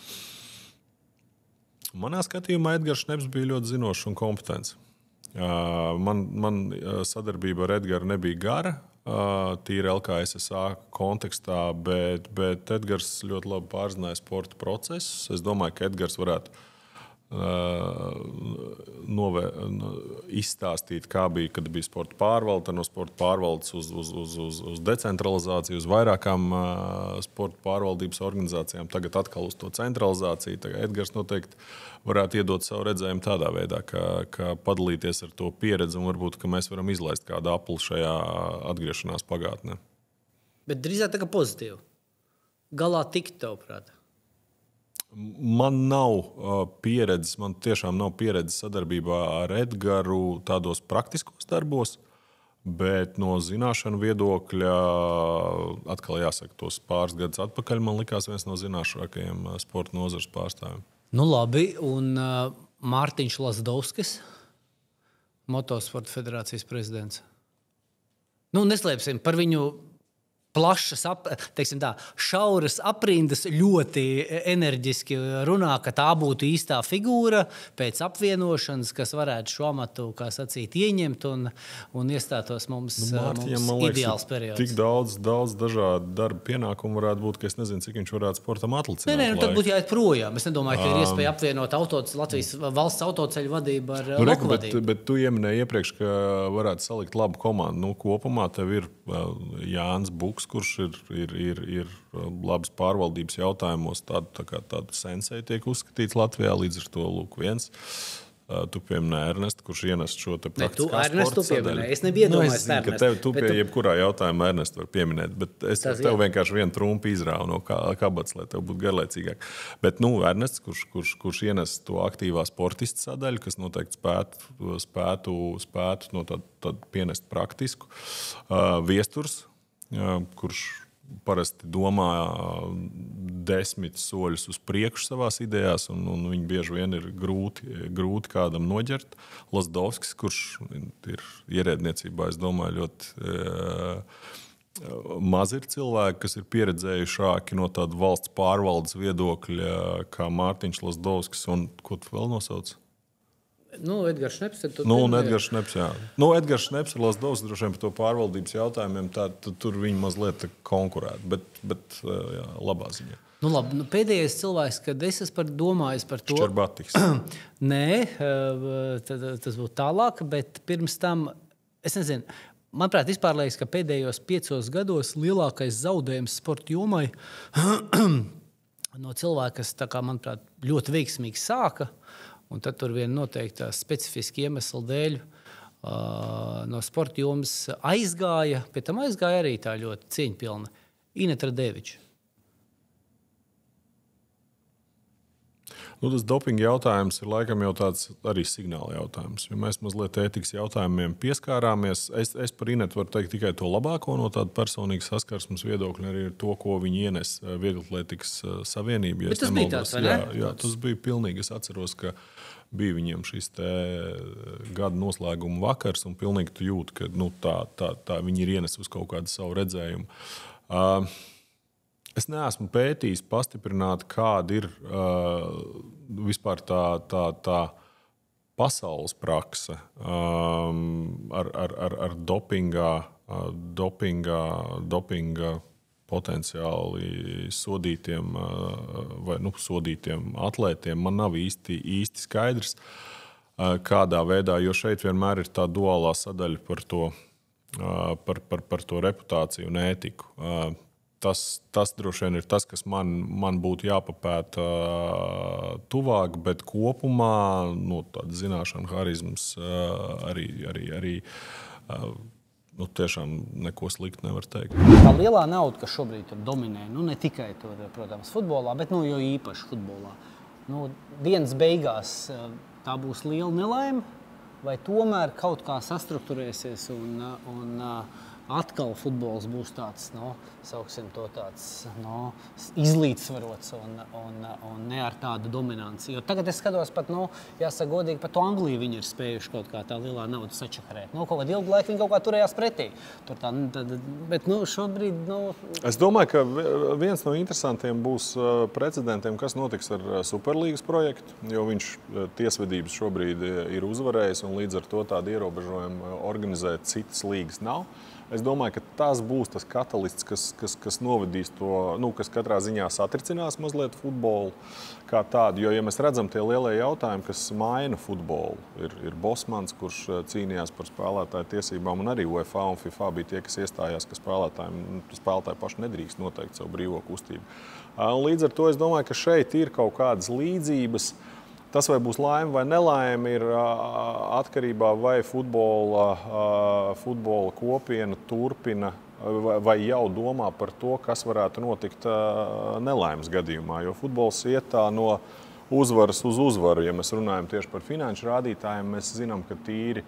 Manā skatījumā Edgars Šneps bija ļoti zinošs un kompetents. Man, man sadarbība ar Edgaru nebija gara, tīri L K S S A kontekstā, bet, bet Edgars ļoti labi pārzināja sporta procesus. Es domāju, ka Edgars varētu novē, izstāstīt, kā bija, kad bija sporta pārvalde, no sporta pārvaldes uz, uz, uz, uz, uz decentralizāciju, uz vairākām sporta pārvaldības organizācijām, tagad atkal uz to centralizāciju. Tagad Edgars noteikti varētu iedot savu redzējumu tādā veidā, ka, ka padalīties ar to pieredzi un varbūt, ka mēs varam izlaist kādu apli šajā atgriešanās pagātnē. Bet drīzāk tā kā pozitīvi. Galā tikt, tavuprāt? Man nav uh, pieredzes, man tiešām nav pieredzes sadarbībā ar Edgaru tādos praktiskos darbos, bet no zināšanu viedokļa, atkal jāsaka, tos pāris gadus atpakaļ, man likās viens no zināšākajiem sporta nozares pārstāvjiem. Nu labi, un uh, Mārtiņš Lazdovskis, Motosporta federācijas prezidents. Nu, neslēpsim par viņu plašas, ap, teiksim tā, šauras aprindas ļoti enerģiski runā, ka tā būtu īstā figūra pēc apvienošanas, kas varētu šo amatu, kā sacīt, ieņemt un, un iestātos mums, nu, Mārtiņam, mums liekas, ideāls periods. Tik daudz, daudz dažādu darba pienākumu varētu būt, ka es nezinu, cik viņš varētu sportam atlicināt. Nē, nē, nu, tad būtu jāiet projām. Es nedomāju, ka ir iespēja apvienot autoc, Latvijas valsts autoceļu vadību ar nu, loku vadību. Bet, bet tu ieminēji iepriekš, ka varētu salikt labu komandu. Nu, kopumā tev ir Jānis Buks, kurš ir, ir, ir, ir labs pārvaldības jautājumos, tādu, tā kā tādu sensei tiek uzskatīts Latvijā, līdz ar to lūk viens. Tu pieminēji Ernestu, kurš ienest šo te praktiskā sporta sadaļu. Es nebiju iedomājies nu, Ernestu. Tev, tu pie tu... jebkurā jautājumā Ernestu var pieminēt, bet es Tas tev jā. vienkārši vienu trumpu izrāvu no kabats, lai tev būtu garlaicīgāk. Bet, nu, Ernests, kurš, kurš, kurš ienest to aktīvā sportista sadaļu, kas noteikti spētu, spētu, spētu no tādu tād pienest praktisku. Uh, Viesturs, uh, kurš parasti domā desmit soļus uz priekšu savās idejās, un, un viņi bieži vien ir grūti, grūti kādam noģert. Lazdovskis, kurš ir ierēdniecībā, es domāju, ļoti e, maz ir cilvēki, kas ir pieredzējušāki no tāda valsts pārvaldes viedokļa, kā Mārtiņš Lazdovskis, un ko tu vēl nosauc? Nu, Edgars Šneps. Nu, un Edgars Šneps, jā. Nu, Edgars Šneps ir Lazdovskis, droši vien par to pārvaldības jautājumiem, tā, tur viņi mazliet konkurēt, bet, bet jā, labā ziņā. Nu, labi, nu, pēdējais cilvēks, kad es esmu par domājis par to... Šķerbatiks. Nē, tad, tas būtu tālāk, bet pirms tam, es nezinu, manuprāt, vispār liekas, ka pēdējos piecos gados lielākais zaudējums sporta jomai no cilvēka, kas, tā kā, manuprāt, ļoti veiksmīgi sāka, un tad tur viena noteikta specifiska iemesla dēļ uh, no sporta jomas aizgāja, pie tam aizgāja arī tā ļoti cieņpilna Ineta Radeviča. Nu, tas dopinga jautājums ir laikam jau tāds arī signāla jautājums. Ja mēs mazliet ētikas jautājumiem pieskārāmies, es, es par Inetu varu teikt tikai to labāko no tāda personīga saskarsmes viedokļa, arī to, ko viņi ienes Vieglatlētikas savienība. Ja bet tas bija tāds, vai ne? Jā, jā, tas bija pilnīgi. Es atceros, ka bija viņiem šis te gada noslēguma vakars, un pilnīgi tu jūti, ka nu, tā, tā, tā viņi ir ienesusi kaut kādu savu redzējumu. Uh, Es neesmu pētījis pastiprināti, kāda ir uh, vispār tā, tā, tā pasaules prakse um, ar, ar, ar, ar dopingā, uh, dopingā, dopingā potenciāli sodītiem, uh, vai, nu, sodītiem atlētiem. Man nav īsti, īsti skaidrs, uh, kādā veidā, jo šeit vienmēr ir tā duālā sadaļa par to, uh, par, par, par to reputāciju un ētiku. Uh, Tas, tas droši vien ir tas, kas man, man būtu jāpapēta uh, tuvāk, bet kopumā nu, tāda zināšana, harizmas uh, arī, arī, arī uh, nu, tiešām neko sliktu nevar teikt. Tā lielā nauda, kas šobrīd tur dominē, nu, ne tikai tur, protams, futbolā, bet nu, jo īpaši futbolā. Nu, dienas beigās tā būs liela nelaime, vai tomēr kaut kā sastrukturēsies un, un atkal futbols būs tāds, no, sauksim to tāds, no, izlīdzsvarots un, un, un ne ar tādu dominanci. Jo tagad es skatos pat, no, jāsaka godīgi, pat to Angliju viņi ir spējuši kaut kā tā lielā nauda sačakarēt. No, kaut kādu ilgu laiku viņi kaut kā turējās pretī. Tur tā, tad, bet, nu, šobrīd, nu... Es domāju, ka viens no interesantiem būs precedentiem, kas notiks ar Superlīgas projektu, jo viņš tiesvedības šobrīd ir uzvarējis un līdz ar to tādu ierobežojumu organizēt citas līgas nav. Es domāju, ka tas būs tas katalists, kas, kas, kas novedīs to, nu, kas katrā ziņā satricinās mazliet futbolu kā tādu. Jo, ja mēs redzam tie lielie jautājumi, kas maina futbolu, ir, ir Bosmans, kurš cīnījās par spēlētāju tiesībām, un arī UEFA un FIFA bija tie, kas iestājās, ka spēlētāji, spēlētāji paši nedrīkst noteikt savu brīvo kustību. Līdz ar to es domāju, ka šeit ir kaut kādas līdzības. Tas, vai būs laime vai nelaime, ir atkarībā, vai futbola, futbola kopiena turpina vai jau domā par to, kas varētu notikt nelaimes gadījumā. Jo futbols iet tā no uzvaras uz uzvaru. Ja mēs runājam tieši par finanšu rādītājiem, mēs zinām, ka tīri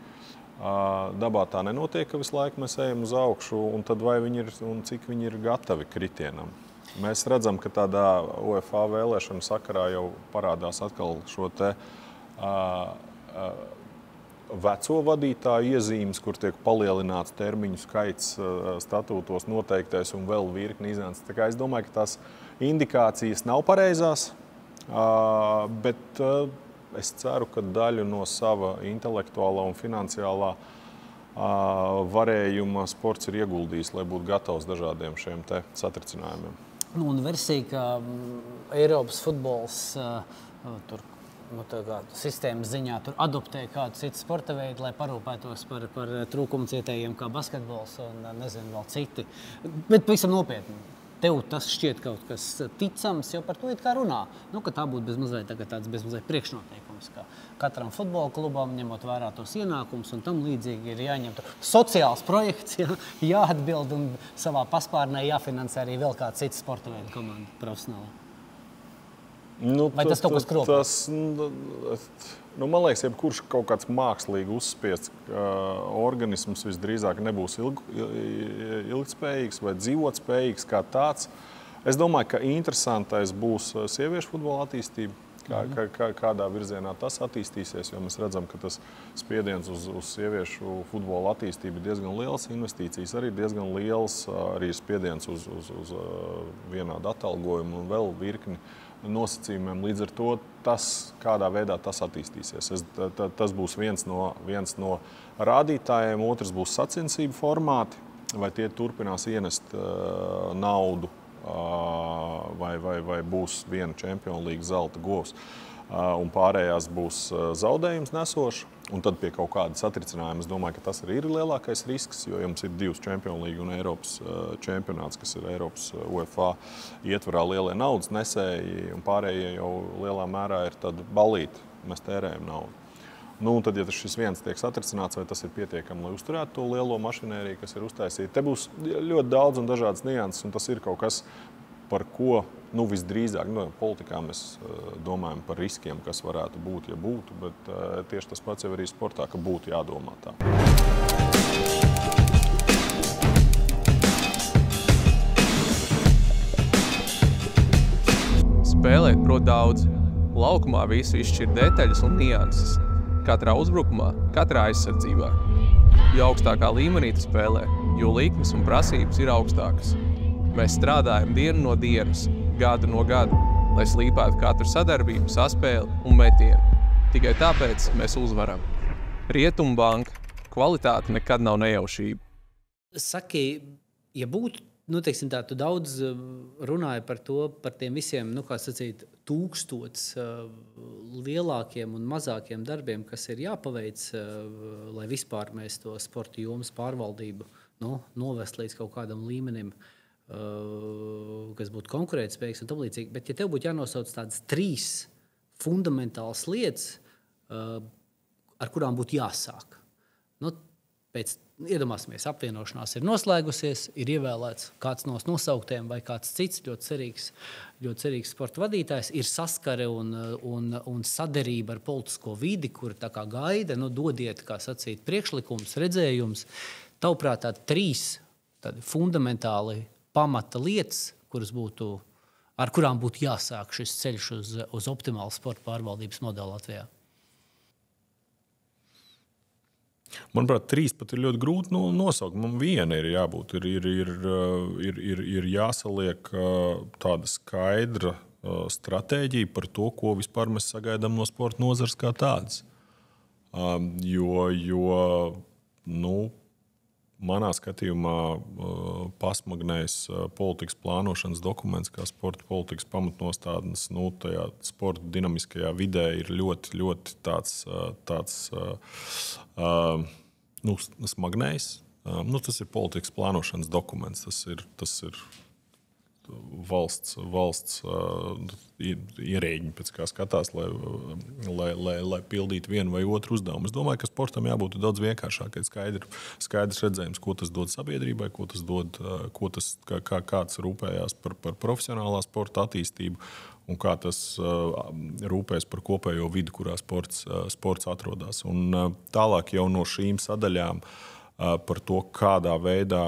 dabā tā nenotiek, ka visu laiku mēs ejam uz augšu, un tad vai viņi ir un cik viņi ir gatavi kritienam. Mēs redzam, ka tādā UEFA vēlēšanu sakarā jau parādās atkal šo te uh, uh, veco vadītāju iezīmes, kur tiek palielināts termiņu skaits uh, statūtos noteiktais un vēl virkni iznāca. Tā kā es domāju, ka tās indikācijas nav pareizās, uh, bet uh, es ceru, ka daļu no sava intelektuālā un finansiālā uh, varējuma sports ir ieguldījis, lai būtu gatavs dažādiem šiem te satricinājumiem. Nu, un versija, ka Eiropas futbols uh, tur, nu, kā, sistēmas ziņā tur adoptē kādu citu sporta veidu, lai parūpētos par, par trūkumcietējiem kā basketbols un nezinu vēl citi. Bet pavisam nopietni. Tev tas šķiet kaut kas ticams, jo par to it kā runā. Nu, ka tā būtu bezmazliet tāds bezmazliet priekšnoteikums, ka katram futbola klubam, ņemot vērā tos ienākumus un tam līdzīgi ir jāņem sociāls projekts, jā, jāatbild un savā paspārnē jāfinansē arī vēl kāds cits sporta veidu komanda profesionālā. Nu, Vai tas kaut kas kropļs? Tas, nu, man liekas, jebkurš kaut kāds mākslīgi uzspiests uh, organisms visdrīzāk nebūs ilg, ilgspējīgs vai dzīvotspējīgs kā tāds. Es domāju, ka interesantais būs sieviešu futbola attīstība. Kā, kā, kā, kādā virzienā tas attīstīsies, jo mēs redzam, ka tas spiediens uz, uz sieviešu futbola attīstību ir diezgan liels, investīcijas arī diezgan liels, arī spiediens uz, uz, uz vienādu atalgojumu un vēl virkni nosacījumiem. Līdz ar to tas, kādā veidā tas attīstīsies. Es, ta, ta, tas būs viens no, viens no rādītājiem, otrs būs sacensību formāti, vai tie turpinās ienest uh, naudu. Vai, vai, vai būs viena Champions League zelta govs, un pārējās būs zaudējums nesoši. Un tad pie kaut kāda satricinājuma es domāju, ka tas arī ir lielākais risks, jo jums ir divas Champions League un Eiropas čempionāts, kas ir Eiropas UEFA ietvarā lielie naudas nesēji, un pārējie jau lielā mērā ir tāda balīti, mēs tērējam naudu. Nu, tad, ja šis viens tiek satricināts, vai tas ir pietiekami, lai uzturētu to lielo mašinēriju, kas ir uztaisīta. Te būs ļoti daudz un dažādas nianses, un tas ir kaut kas, par ko nu, visdrīzāk, nu, politikā mēs uh, domājam par riskiem, kas varētu būt, ja būtu, bet uh, tieši tas pats jau arī sportā, ka būtu jādomā tā. Spēlēt prot daudz. Laukumā visu izšķir detaļas un nianses. Katrā uzbrukumā, katrā aizsardzībā. Jo augstākā līmenī tu spēlē, jo likmes un prasības ir augstākas. Mēs strādājam dienu no dienas, gadu no gada, lai slīpētu katru sadarbību, saspēli un metienu. Tikai tāpēc mēs uzvaram. Rietumbanka. Kvalitāte nekad nav nejaušība. Saki, ja būtu, nu, teiksim tā, tu daudz runāji par to, par tiem visiem, nu, kā sacīt, tūkstots uh, lielākiem un mazākiem darbiem, kas ir jāpaveic, uh, lai vispār mēs to sporta jomas pārvaldību nu, novest līdz kaut kādam līmenim, uh, kas būtu konkurētspējīgs un tam līdzīgi. Bet ja tev būtu jānosauc tādas trīs fundamentālas lietas, uh, ar kurām būtu jāsāk, nu, pēc iedomāsimies, apvienošanās ir noslēgusies, ir ievēlēts kāds no nosauktiem vai kāds cits ļoti cerīgs, ļoti cerīgs sporta vadītājs, ir saskare un, un, un saderība ar politisko vidi, kur tā kā gaida, nu, dodiet, kā sacīt, priekšlikums, redzējums. Tavuprāt, tādi trīs tādi fundamentāli pamata lietas, kuras būtu, ar kurām būtu jāsāk šis ceļš uz, uz optimālu sporta pārvaldības modeli Latvijā. Manuprāt, trīs pat ir ļoti grūti nu, nosaukt. Man viena ir jābūt. Ir, ir, ir, ir, ir, ir jāsaliek tāda skaidra stratēģija par to, ko vispār mēs sagaidām no sporta nozares kā tādas. Jo, jo nu, manā skatījumā pasmagnējs politikas plānošanas dokuments, kā sporta politikas pamatnostādnes, nu, tajā sporta dinamiskajā vidē ir ļoti, ļoti tāds, tāds uh, nu, smagnējs. Uh, nu, tas ir politikas plānošanas dokuments. Tas ir, tas ir valsts, valsts uh, ierēģi, pēc kā skatās, lai, lai, lai, lai pildītu vienu vai otru uzdevumu. Es domāju, ka sportam jābūt daudz vienkāršākai, skaidrs, skaidrs redzējums, ko tas dod sabiedrībai, ko tas dod, ko tas, kā, kā, kāds rūpējās par, par profesionālā sporta attīstību un kā tas uh, rūpēs par kopējo vidu, kurā sports, uh, sports atrodas. Un uh, tālāk jau no šīm sadaļām uh, par to, kādā veidā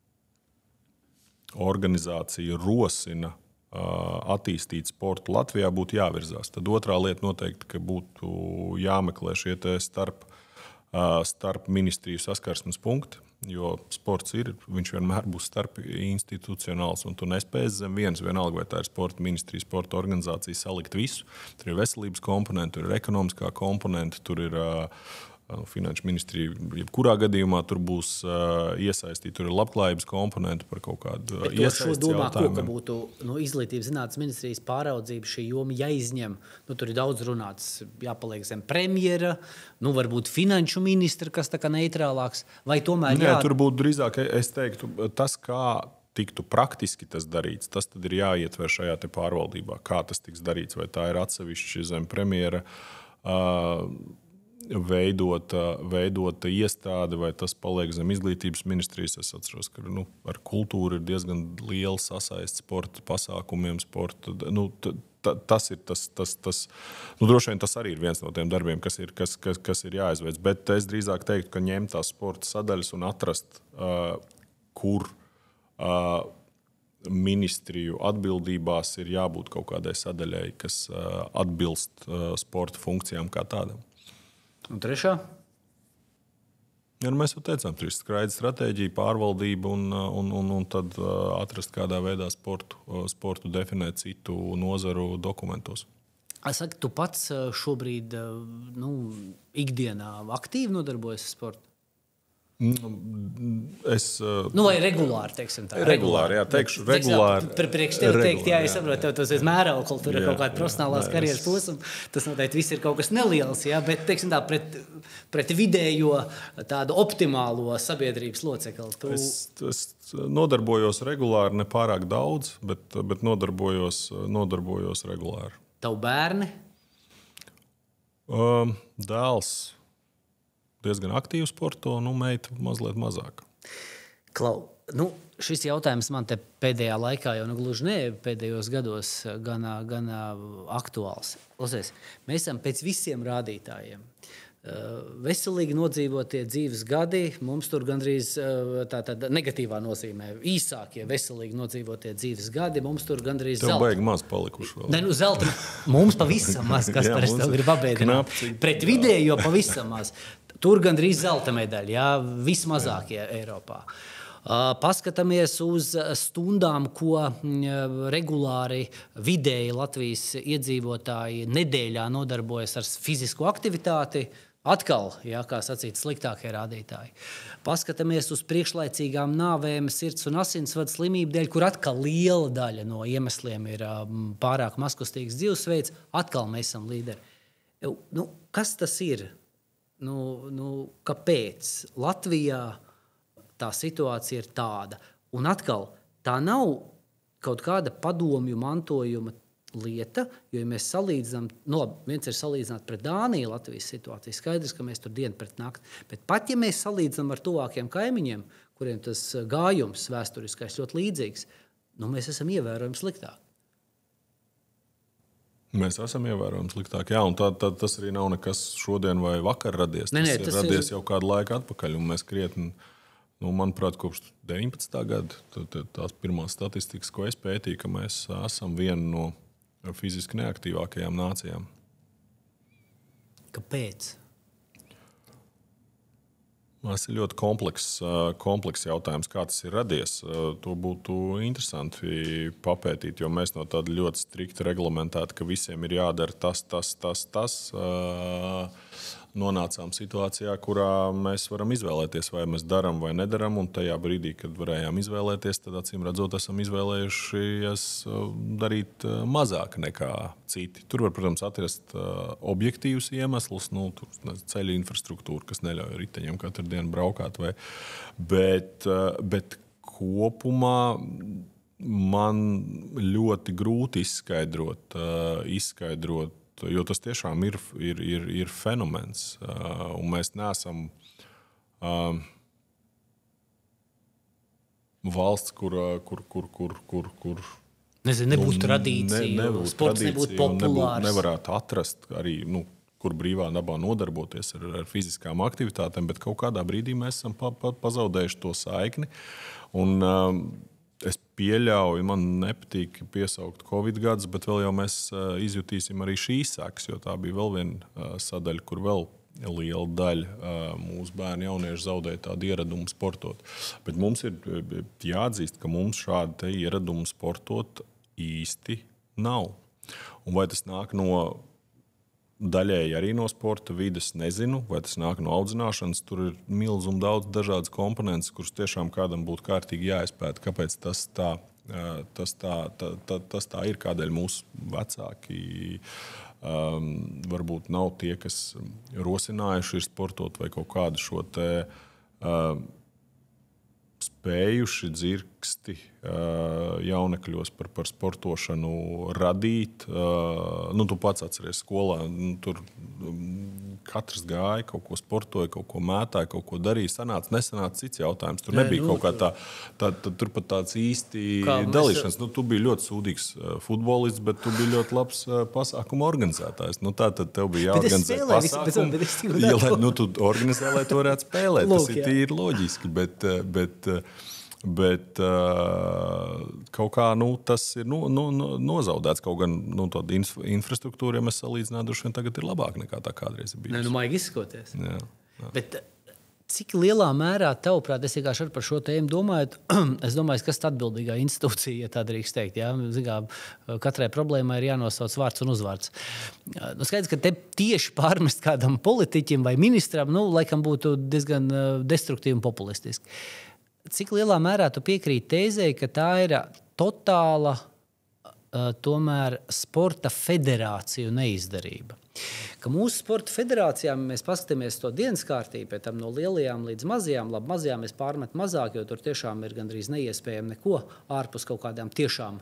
organizācija rosina uh, attīstīt sportu Latvijā, būtu jāvirzās. Tad otrā lieta noteikti, ka būtu jāmeklē šie te starp, uh, starp ministriju saskarsmes punkti, jo sports ir, viņš vienmēr būs starp institucionāls, un tu nespēsi zem vienas, vienalga, vai tā ir sporta ministrija, sporta organizācija, salikt visu. Tur ir veselības komponenti, tur ir ekonomiskā komponenti, tur ir uh, Finanšu ministrija, jebkurā gadījumā tur būs uh, iesaistīta, tur ir labklājības komponenti par kaut kādu uh, iesaistību jautājumu. Ko, ka būtu no izglītības zinātnes ministrijas pāraudzība šī joma jāizņem. Nu, tur ir daudz runāts, jāpaliek zem premjera, nu, varbūt finanšu ministra, kas tā kā neitrālāks, vai tomēr Nē, jā... tur būtu drīzāk, es teiktu, tas, kā tiktu praktiski tas darīts, tas tad ir jāietver šajā te pārvaldībā. Kā tas tiks darīts, vai tā ir atsevišķi zem premjera, uh, veidota, veidota iestāde, vai tas paliek zem izglītības ministrijas. Es atceros, ka nu, ar kultūru ir diezgan liela sasaiste sporta pasākumiem. Sporta, nu, ta, tas ir tas, tas, tas nu, droši vien tas arī ir viens no tiem darbiem, kas ir, kas, kas, kas ir jāizveic. Bet es drīzāk teiktu, ka ņemt tās sporta sadaļas un atrast, uh, kur uh, ministriju atbildībās ir jābūt kaut kādai sadaļai, kas uh, atbilst uh, sporta funkcijām kā tādam. Un trešā? Ja, nu mēs jau teicām, tur ir skraida stratēģija, pārvaldība un, un, un, un tad uh, atrast kādā veidā sportu, uh, sportu definēt citu nozaru dokumentos. Es saku, tu pats šobrīd nu, ikdienā aktīvi nodarbojas ar sportu? Es, nu, vai regulāri, teiksim tā? Regulāri, jā, teikšu, regulāri. Par priekš tevi teikt, jā, es saprotu, tev tas ir mēraukli, tur ir kaut kāda profesionālās karjeras posma, tas noteikti viss ir kaut kas neliels, jā, bet, teiksim tā, pret, pret vidējo tādu optimālo sabiedrības locekli. Tu... Es, es nodarbojos regulāri, ne pārāk daudz, bet, bet nodarbojos, nodarbojos regulāri. Tavu bērni? Um, dēls. Diezgan aktīvi sporto, nu, meita mazliet mazāk. Klau, nu, šis jautājums man te pēdējā laikā jau nu gluži ne pēdējos gados gan, gan aktuāls. Lasies, mēs esam pēc visiem rādītājiem. Veselīgi nodzīvotie dzīves gadi, mums tur gandrīz tā, tā negatīvā nozīmē. Īsākie veselīgi nodzīvotie dzīves gadi, mums tur gandrīz Tev zelta. Tev baigi maz palikuši vēl. Ne, nu, zelta mums pavisam maz, kas par es tev gribu apbēdināt. Pret vidējo pavisam maz. Tur gandrīz zelta medaļa, jā, vismazākie Eiropā. Uh, paskatāmies uz stundām, ko uh, regulāri vidēji Latvijas iedzīvotāji nedēļā nodarbojas ar fizisku aktivitāti. Atkal, jā, kā sacīt, sliktākie rādītāji. Paskatāmies uz priekšlaicīgām nāvēm, sirds un asinsvadu slimību dēļ, kur atkal liela daļa no iemesliem ir um, pārāk mazkustīgs dzīvesveids. Atkal mēs esam līderi. Nu, kas tas ir? Nu, nu, kāpēc Latvijā tā situācija ir tāda? Un atkal, tā nav kaut kāda padomju mantojuma lieta, jo, ja mēs salīdzinām, no, viens ir salīdzināt pret Dāniju Latvijas situāciju, skaidrs, ka mēs tur dienu pret nakti, bet pat, ja mēs salīdzinām ar tuvākiem kaimiņiem, kuriem tas gājums vēsturiskais ļoti līdzīgs, nu, mēs esam ievērojami sliktāk. Mēs esam ievērojami sliktāk, jā, un tā, tā, tas arī nav nekas šodien vai vakar radies. Ne, ne, tas, tas ir radies ir... jau kādu laiku atpakaļ, un mēs krietni, nu, manuprāt, kopš deviņpadsmitā gada, tā, tā, tās pirmās statistikas, ko es pētīju, ka mēs esam viena no fiziski neaktīvākajām nācijām. Kāpēc? Tas ir ļoti komplekss, komplekss jautājums, kā tas ir radies. To būtu interesanti papētīt, jo mēs no tāda ļoti strikti reglamentēta, ka visiem ir jādara tas, tas, tas, tas. Nonācām situācijā, kurā mēs varam izvēlēties, vai mēs darām vai nedaram. Un tajā brīdī, kad varējām izvēlēties, tad acīm redzot, esam izvēlējušies darīt mazāk nekā citi. Tur var, protams, atrast objektīvus iemeslus, nu, ceļu infrastruktūru, kas neļauj riteņiem katru dienu braukāt. Vai, bet, bet kopumā man ļoti grūti izskaidrot, izskaidrot jo tas tiešām ir, ir, ir, ir fenomens. Uh, un mēs neesam uh, valsts, kur, kur, kur, kur, kur, kur Nezinu, nebūtu tradīcija, ne, nebūtu sports nebūtu populārs. Nebūtu, nevarētu atrast arī, nu, kur brīvā dabā nodarboties ar, ar fiziskām aktivitātēm, bet kaut kādā brīdī mēs esam pa, pa, pazaudējuši to saikni. Un, uh, Es pieļauju, man nepatīk piesaukt Covid gadus, bet vēl jau mēs izjutīsim arī šīs sekas, jo tā bija vēl viena sadaļa, kur vēl liela daļa mūsu bērnu jauniešu zaudēja tādu ieradumu sportot. Bet mums ir jāatzīst, ka mums šāda ieradumu sportot īsti nav. Un vai tas nāk no daļēji arī no sporta vides, nezinu, vai tas nāk no audzināšanas. Tur ir milz un daudz dažādas komponentes, kuras tiešām kādam būtu kārtīgi jāizpēta, kāpēc tas tā, tas tā, tā, tā, tas tā ir, kādēļ mūsu vecāki um, varbūt nav tie, kas rosinājuši ir sportot vai kaut kādu šo te um, spējuši dzirksti uh, jaunekļos par, par sportošanu radīt. Uh, nu, tu pats atceries skolā, nu, tur um, katrs gāja, kaut ko sportoja, kaut ko mētāja, kaut ko darīja. Sanāca, nesanāca cits jautājums. Tur nebija nu, kaut kā tā, tā, tā tur pat tāds īsti dalīšanas. Nu, tu biji ļoti sūdīgs futbolists, bet tu biji ļoti labs pasākuma organizētājs. Nu, tā tad tev bija jāorganizē pasākumu. Ja, lai, nu, tu organizē, lai to varētu spēlēt. Lūk, tas ir tīri loģiski, bet, bet, bet kaut kā nu, tas ir nu, nu, nozaudēts. Kaut gan nu, tāda infrastruktūra, ja mēs salīdzinām, droši vien tagad ir labāk nekā tā kādreiz ir bijusi. Nē, nu, maigi izskoties. Jā, jā. Bet cik lielā mērā tavuprāt, es vienkārši par šo tēmu domāju, es domāju, kas ir atbildīgā institūcija, ja tā drīkst teikt. Ja? Zinām, katrai problēmai ir jānosauc vārds un uzvārds. Nu, skaidrs, ka te tieši pārmest kādam politiķim vai ministram, nu, laikam būtu diezgan destruktīvi un populistiski. Cik lielā mērā tu piekrīti tēzei, ka tā ir totāla tomēr sporta federāciju neizdarība? Ka mūsu sporta federācijām, mēs paskatāmies to dienas kārtību, pēc tam no lielajām līdz mazajām, labi, mazajām mēs pārmet mazāk, jo tur tiešām ir gandrīz neiespējami neko ārpus kaut kādām tiešām,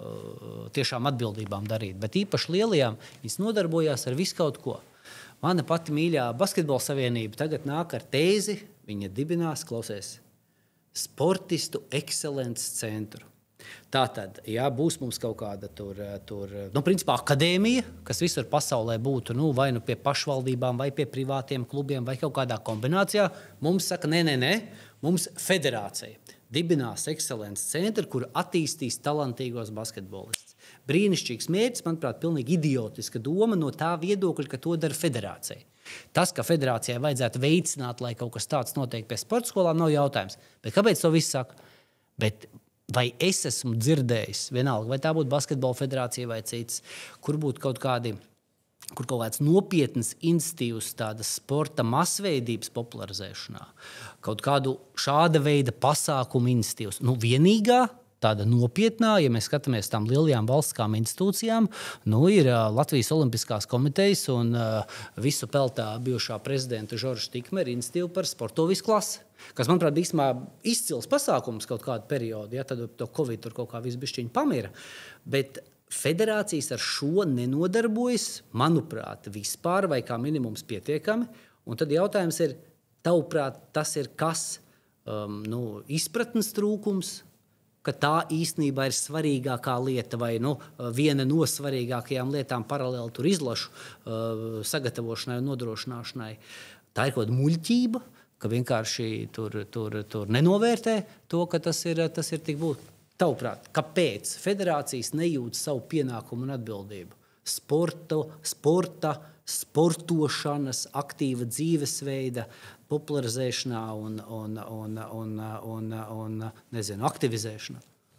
tiešām atbildībām darīt. Bet īpaši lielajām viņas nodarbojās ar visu kaut ko. Mana pati mīļā basketbola savienība tagad nāk ar tēzi, viņa dibinās, klausies, sportistu ekscelences centru. Tātad, ja būs mums kaut kāda tur, tur, nu, principā akadēmija, kas visur pasaulē būtu, nu, vai nu pie pašvaldībām, vai pie privātiem klubiem, vai kaut kādā kombinācijā, mums saka, nē, nē, nē, mums federācija dibinās ekscelences centru, kur attīstīs talantīgos basketbolistus. Brīnišķīgs mērķis, manuprāt, pilnīgi idiotiska doma no tā viedokļa, ka to dara federācija. Tas, ka federācijai vajadzētu veicināt, lai kaut kas tāds notiek pie sporta skolām, nav jautājums. Bet kāpēc to visu saka? Bet vai es esmu dzirdējis, vienalga, vai tā būtu basketbola federācija vai cits, kur būtu kaut kādi, kur kaut kāds nopietnas institīvs tādas sporta masveidības popularizēšanā, kaut kādu šāda veida pasākumu institīvs. Nu, vienīgā tāda nopietnā, ja mēs skatāmies tām lielajām valstiskām institūcijām, nu, ir Latvijas Olimpiskās komitejas un uh, visu peltā bijušā prezidenta Žorža Tikmera institīva par sportovis klasi, kas, manuprāt, bija izcils pasākums kaut kādu periodu, ja tad to Covid tur kaut kā visu bišķiņu pamira, bet federācijas ar šo nenodarbojas, manuprāt, vispār vai kā minimums pietiekami, un tad jautājums ir, tavuprāt, tas ir kas? Um, nu, izpratnes trūkums, ka tā īstenībā ir svarīgākā lieta vai nu, viena no svarīgākajām lietām paralēli tur izlašu uh, sagatavošanai un nodrošināšanai. Tā ir kaut kāda muļķība, ka vienkārši tur, tur, tur nenovērtē to, ka tas ir, tas ir tik būtu. Tavuprāt, kāpēc federācijas nejūt savu pienākumu un atbildību? Sporta, sporta, sportošanas, aktīva dzīvesveida popularizēšanā un, un, un, un, un, un nezinu, aktivizēšanā?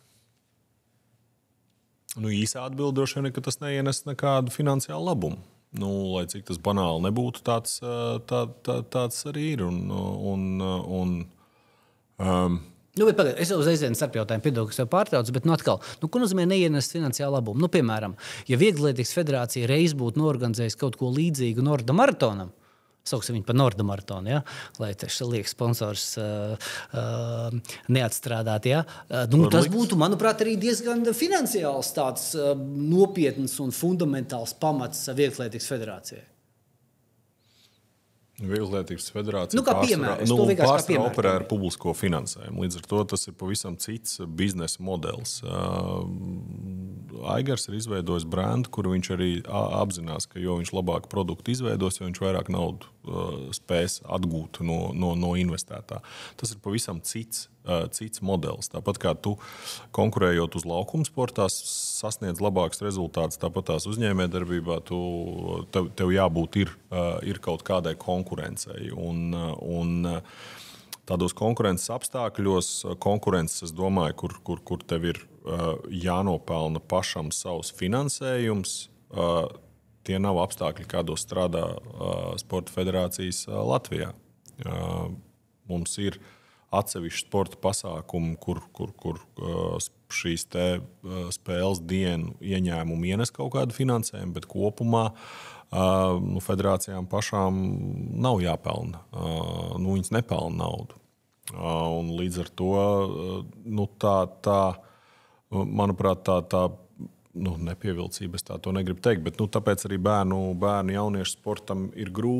Nu, īsā atbilde droši vien, ka tas neienes nekādu finansiālu labumu. Nu, lai cik tas banāli nebūtu, tāds, tā, tā, tāds arī ir. Un, un, un, um, Nu, bet, pagad, es jau uzreiz vienu starpjautājumu piedod, kas jau pārtraucu, bet nu, atkal, nu, ko nozīmē neienest finansiālu labumu? Nu, piemēram, ja Vieglatlētikas federācija reiz būtu norganizējusi kaut ko līdzīgu Norda maratonam, sauksim viņu par Norda maratonu, ja? Lai tas liek sponsors uh, uh, neatstrādāt. Ja? Uh, nu, tas būtu, manuprāt, arī diezgan finansiāls tāds uh, nopietns un fundamentāls pamats Vieglatlētikas federācijai. Vieglatlētikas federācija nu, piemēram, nu, pārsvarā operē ar publisko finansējumu. Līdz ar to tas ir pavisam cits biznesa modelis. Uh, Aigars ir izveidojis brendu, kuru viņš arī apzinās, ka jo viņš labāk produktu izveidos, jo viņš vairāk naudu uh, spēs atgūt no, no, no investētā. Tas ir pavisam cits, uh, cits modelis. Tāpat kā tu konkurējot uz laukuma sportā sasniedz labāks rezultāts, tāpat tās uzņēmējdarbībā tu, tev, tev jābūt ir, uh, ir kaut kādai konkurencei. Un, uh, un, uh, Tādos konkurences apstākļos, konkurences, es domāju, kur, kur, kur tev ir uh, jānopelna pašam savs finansējums, uh, tie nav apstākļi, kādos strādā uh, Sporta federācijas uh, Latvijā. Uh, mums ir atsevišķi sporta pasākumi, kur, kur, kur uh, šīs te uh, spēles dienu ieņēmumi ienes kaut kādu finansējumu, bet kopumā Uh, nu, federācijām pašām nav jāpelna. Uh, nu, viņas nepelna naudu. Uh, un līdz ar to uh, nu, tā, tā, manuprāt, tā, tā nu, nepievilcība, es tā to negribu teikt, bet nu, tāpēc arī bērnu, bērnu jauniešu sportam ir grūti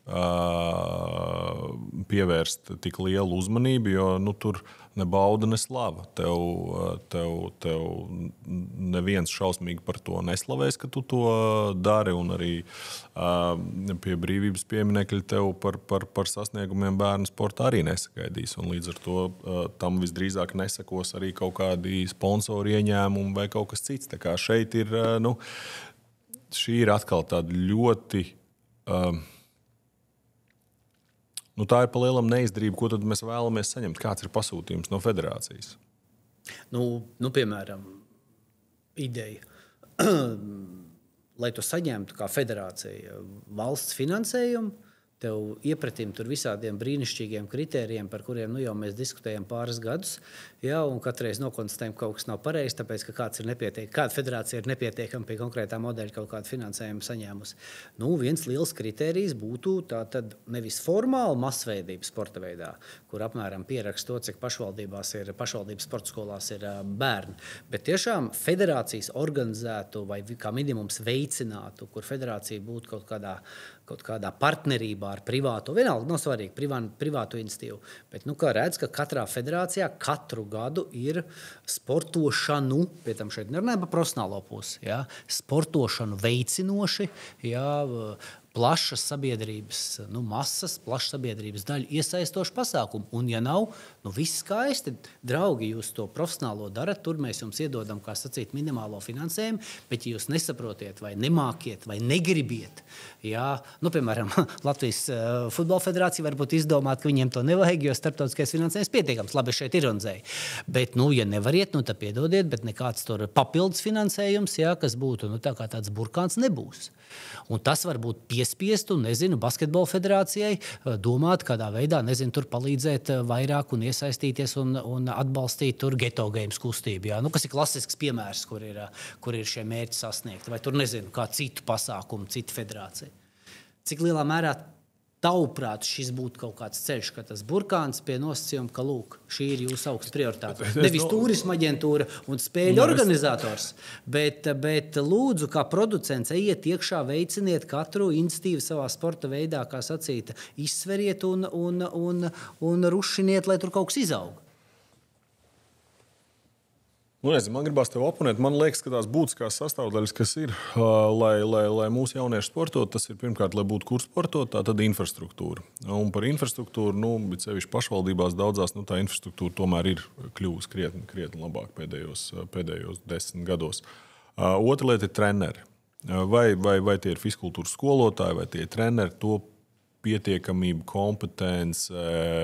uh, pievērst tik lielu uzmanību, jo nu, tur ne bauda, ne slava. Tev, tev, tev neviens šausmīgi par to neslavēs, ka tu to dari, un arī uh, pie brīvības pieminekļa tev par, par, par sasniegumiem bērnu sportā arī nesagaidīs. Un līdz ar to uh, tam visdrīzāk nesakos arī kaut kādi sponsori ieņēmumi vai kaut kas cits. Tā kā šeit ir, uh, nu, šī ir atkal tāda ļoti... Uh, Nu, tā ir pa lielam neizdarība, ko tad mēs vēlamies saņemt. Kāds ir pasūtījums no federācijas? Nu, nu piemēram, ideja. Lai tu saņemtu kā federācija valsts finansējumu, tev iepratīm tur visādiem brīnišķīgiem kritērijiem, par kuriem nu, jau mēs diskutējam pāris gadus, ja, un katreiz nokonstatējam, ka kaut kas nav pareizi, tāpēc, ka kāds ir nepietiek, kāda federācija ir nepietiekama pie konkrētā modeļa kaut kādu finansējumu saņēmusi. Nu, viens liels kritērijs būtu tātad nevis formāli masveidība sporta veidā, kur apmēram pierakst to, cik pašvaldībās ir, pašvaldības sporta skolās ir bērni, bet tiešām federācijas organizētu vai kā minimums veicinātu, kur federācija būtu kaut kādā, kaut kādā partnerībā ar privātu, vienalga nav svarīgi, privā, privātu institīvu, bet nu, kā redz, ka katrā federācijā katru gadu ir sportošanu, pie tam šeit nerunājam par profesionālo pusi, ja, sportošanu veicinoši, ja, plašas sabiedrības, nu, masas, plašas sabiedrības daļu iesaistošu pasākumu. Un, ja nav, nu, viss skaisti, draugi, jūs to profesionālo darat, tur mēs jums iedodam, kā sacīt, minimālo finansējumu, bet ja jūs nesaprotiet vai nemākiet vai negribiet, jā, nu, piemēram, Latvijas uh, futbola federācija varbūt izdomāt, ka viņiem to nevajag, jo starptautiskais finansējums pietiekams, labi, šeit ironizēja. Bet, nu, ja nevariet, nu, tad piedodiet, bet nekāds tur papildus finansējums, jā, kas būtu, nu, tā kā tāds burkāns nebūs. Un tas varbūt piespiestu, nezinu, basketbola federācijai domāt, kādā veidā, nezinu, tur palīdzēt vairāk un iesaistīties un, un atbalstīt tur geto games kustību, jā. Nu, kas ir klasisks piemērs, kur ir, kur ir šie mērķi sasniegti, vai tur, nezinu, kā citu pasākumu, citu federāciju. Cik lielā mērā tavuprāt šis būtu kaut kāds ceļš, ka tas burkāns pie nosacījuma, ka, lūk, šī ir jūsu augsta prioritāte. Nevis turisma aģentūra un spēļu organizators, bet, bet lūdzu, kā producents, ejiet iekšā, veiciniet katru institīvu savā sporta veidā, kā sacīta, izsveriet un, un, un, un rušiniet, lai tur kaut kas izaug. Nu, nezinu, man gribās tev oponēt. Man liekas, ka tās būtiskās sastāvdaļas, kas ir, lai, lai, lai mūsu jaunieši sportot, tas ir pirmkārt, lai būtu kur sportot, tā tad infrastruktūra. Un par infrastruktūru, nu, bet sevišķi pašvaldībās daudzās, nu, tā infrastruktūra tomēr ir kļuvusi krietni, krietni labāk pēdējos, pēdējos desmit gados. Otra lieta ir treneri. Vai, vai, vai tie ir fiskultūras skolotāji, vai tie ir treneri, to pietiekamību, kompetence,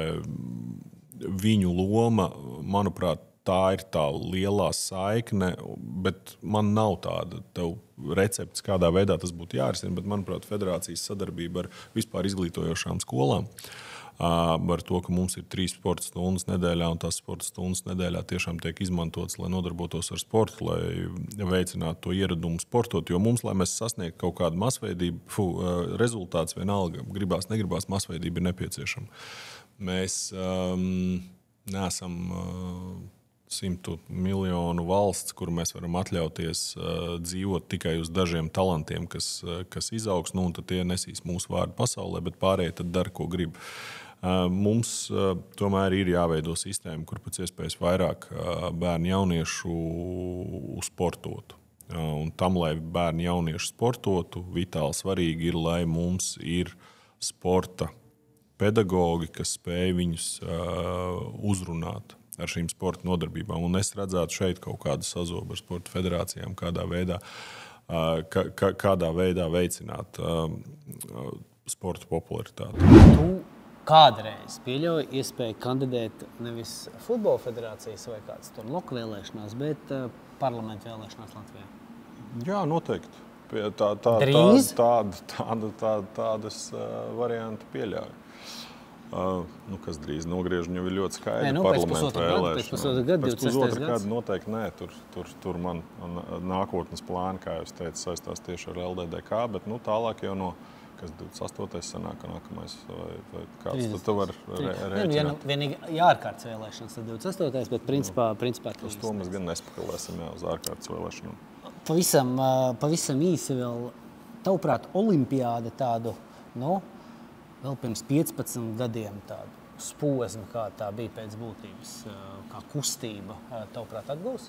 viņu loma, manuprāt, tā ir tā lielā saikne, bet man nav tāda tev recepts, kādā veidā tas būtu jārisina, bet, manuprāt, federācijas sadarbība ar vispār izglītojošām skolām, ar to, ka mums ir trīs sporta stundas nedēļā, un tās sporta stundas nedēļā tiešām tiek izmantotas, lai nodarbotos ar sportu, lai veicinātu to ieradumu sportot, jo mums, lai mēs sasniegtu kaut kādu masveidību, fu, rezultāts vienalga, gribās, negribās, masveidība ir nepieciešama. Mēs um, neesam uh, simtu miljonu valsts, kur mēs varam atļauties uh, dzīvot tikai uz dažiem talantiem, kas, uh, kas izaugs, nu, un tad tie nesīs mūsu vārdu pasaulē, bet pārējie tad dara, ko grib. Uh, mums uh, tomēr ir jāveido sistēma, kur pēc iespējas vairāk uh, bērnu jauniešu sportotu. Uh, un tam, lai bērnu jauniešu sportotu, vitāli svarīgi ir, lai mums ir sporta pedagogi, kas spēj viņus uh, uzrunāt ar šīm sporta nodarbībām. Un es redzētu šeit kaut kādu sazobu ar sporta federācijām, kādā veidā, kā, kādā veidā veicināt sporta popularitāti. Tu kādreiz pieļauj iespēju kandidēt nevis futbola federācijas vai kāds tur loka vēlēšanās, bet parlamenta vēlēšanās Latvijā? Jā, noteikti. Tā, tā, Drīz? Tā, tāda, tāda, tādas variantu pieļauj. Uh, nu, kas drīz nogriežņi jau ir ļoti skaidri. Nu, parlamentu vēlēšana. Pēc pusotra gada, pēc pusotra gada noteikti nē. Tur, tur, tur man nākotnes plāni, kā jūs teicu, saistās tieši ar L D D K, bet nu, tālāk jau no kas divdesmit astotais sanāk nākamais, vai, vai kāds tad tu var re, rēķināt. Ja nu vienīgi jāārkārtas vēlēšanas, tad divdesmit astotais, bet principā, principā uz to mēs gan nespekulēsim, jā, uz ārkārtas vēlēšanām. Pavisam, pavisam īsi vēl, tavuprāt, olimpiāda tādu, nu, vēl pirms piecpadsmit gadiem tādu posmu, kā tā bija pēc būtības, kā kustība, tavuprāt, atgūs?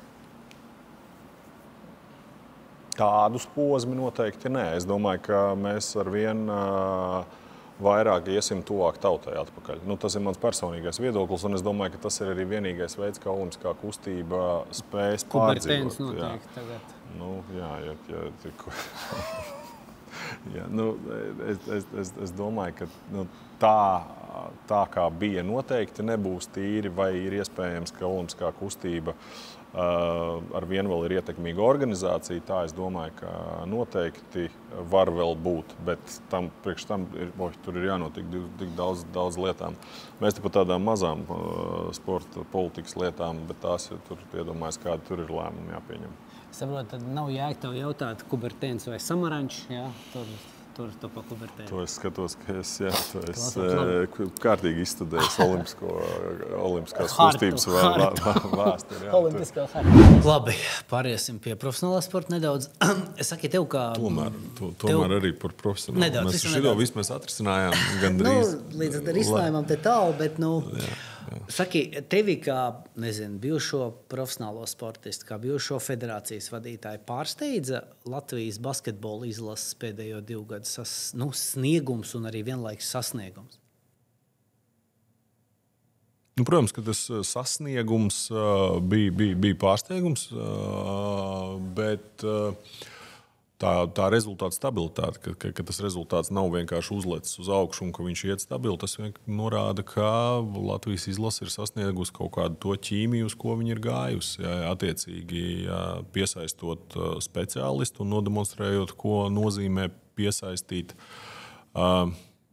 Tādus posmi noteikti nē. Es domāju, ka mēs ar vien uh, vairāk iesim tuvāk tautai atpakaļ. Nu, tas ir mans personīgais viedoklis, un es domāju, ka tas ir arī vienīgais veids, kā olimpiskā kustība spējas pārdzīvot. Kubertēns noteikti tagad. Nu, jā, ja, ja, ja, nu, es, es, es, es domāju, ka nu, tā, tā kā bija noteikti nebūs tīri, vai ir iespējams, ka olimpiskā kustība Uh, ar vienu vēl ir ietekmīga organizācija, tā es domāju, ka noteikti var vēl būt, bet tam, priekš tam ir, oj, tur ir jānotiek tik daudz, daudz lietām. Mēs te par tādām mazām uh, sporta politikas lietām, bet tās, ja tur iedomājas, kādi tur ir lēmumi jāpieņem. Saprotu, tad nav jēga tev jautāt Kubertēns vai Samarančs, jā, tur... Tur tu pa Kubertēnu. To es skatos, ka es, jā, to es e, kārtīgi izstudēju olimpisko, olimpiskās kustības vēsturi. Olimpiskā harta. Labi, pāriesim pie profesionālā sporta nedaudz. Es saku tev, kā... Tomēr, to, tomēr tev... arī par profesionālu. Nedaudz, mēs šito visu mēs atrisinājām gandrīz. Nu, līdz ar risinājumam te tālu, bet, nu... Jā. Jā. Saki, tevi kā, nezinu, bijušo profesionālo sportistu, kā bijušo federācijas vadītāju pārsteidza Latvijas basketbola izlases pēdējo divu gadu sas, nu, sniegums un arī vienlaikus sasniegums? Nu, protams, ka tas sasniegums uh, bija, bija, bija pārsteigums, uh, bet uh, tā, tā rezultāta stabilitāte, ka, ka, ka tas rezultāts nav vienkārši uzlecis uz augšu un ka viņš iet stabili, tas norāda, ka Latvijas izlase ir sasniegusi kaut kādu to ķīmiju, uz ko viņi ir gājusi. Jā, attiecīgi jā, piesaistot uh, speciālistu un nodemonstrējot, ko nozīmē piesaistīt uh,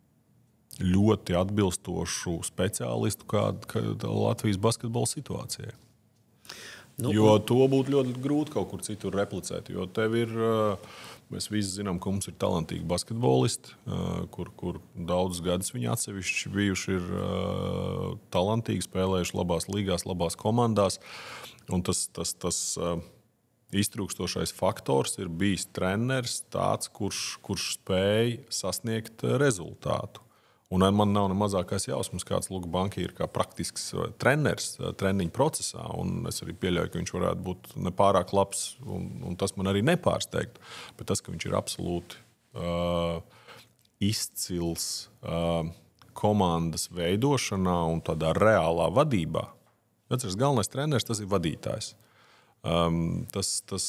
ļoti atbilstošu speciālistu kāda Latvijas basketbola situācijai. Nu, jo to būtu ļoti grūti kaut kur citur replicēt. Jo tev ir, mēs visi zinām, ka mums ir talantīgi basketbolisti, kur, kur daudzus gadus viņi atsevišķi bijuši ir talantīgi, spēlējuši labās līgās, labās komandās. Un tas, tas, tas iztrūkstošais faktors ir bijis treneris tāds, kurš, kurš spēj sasniegt rezultātu. Un man nav ne mazākais jausmas, kāds Luka Banki ir kā praktisks treneris treniņu procesā. Un es arī pieļauju, ka viņš varētu būt nepārāk labs, un, un tas man arī nepārsteigtu. Bet tas, ka viņš ir absolūti uh, izcils uh, komandas veidošanā un tādā reālā vadībā. Atceries, galvenais treneris, tas ir vadītājs. Um, tas tas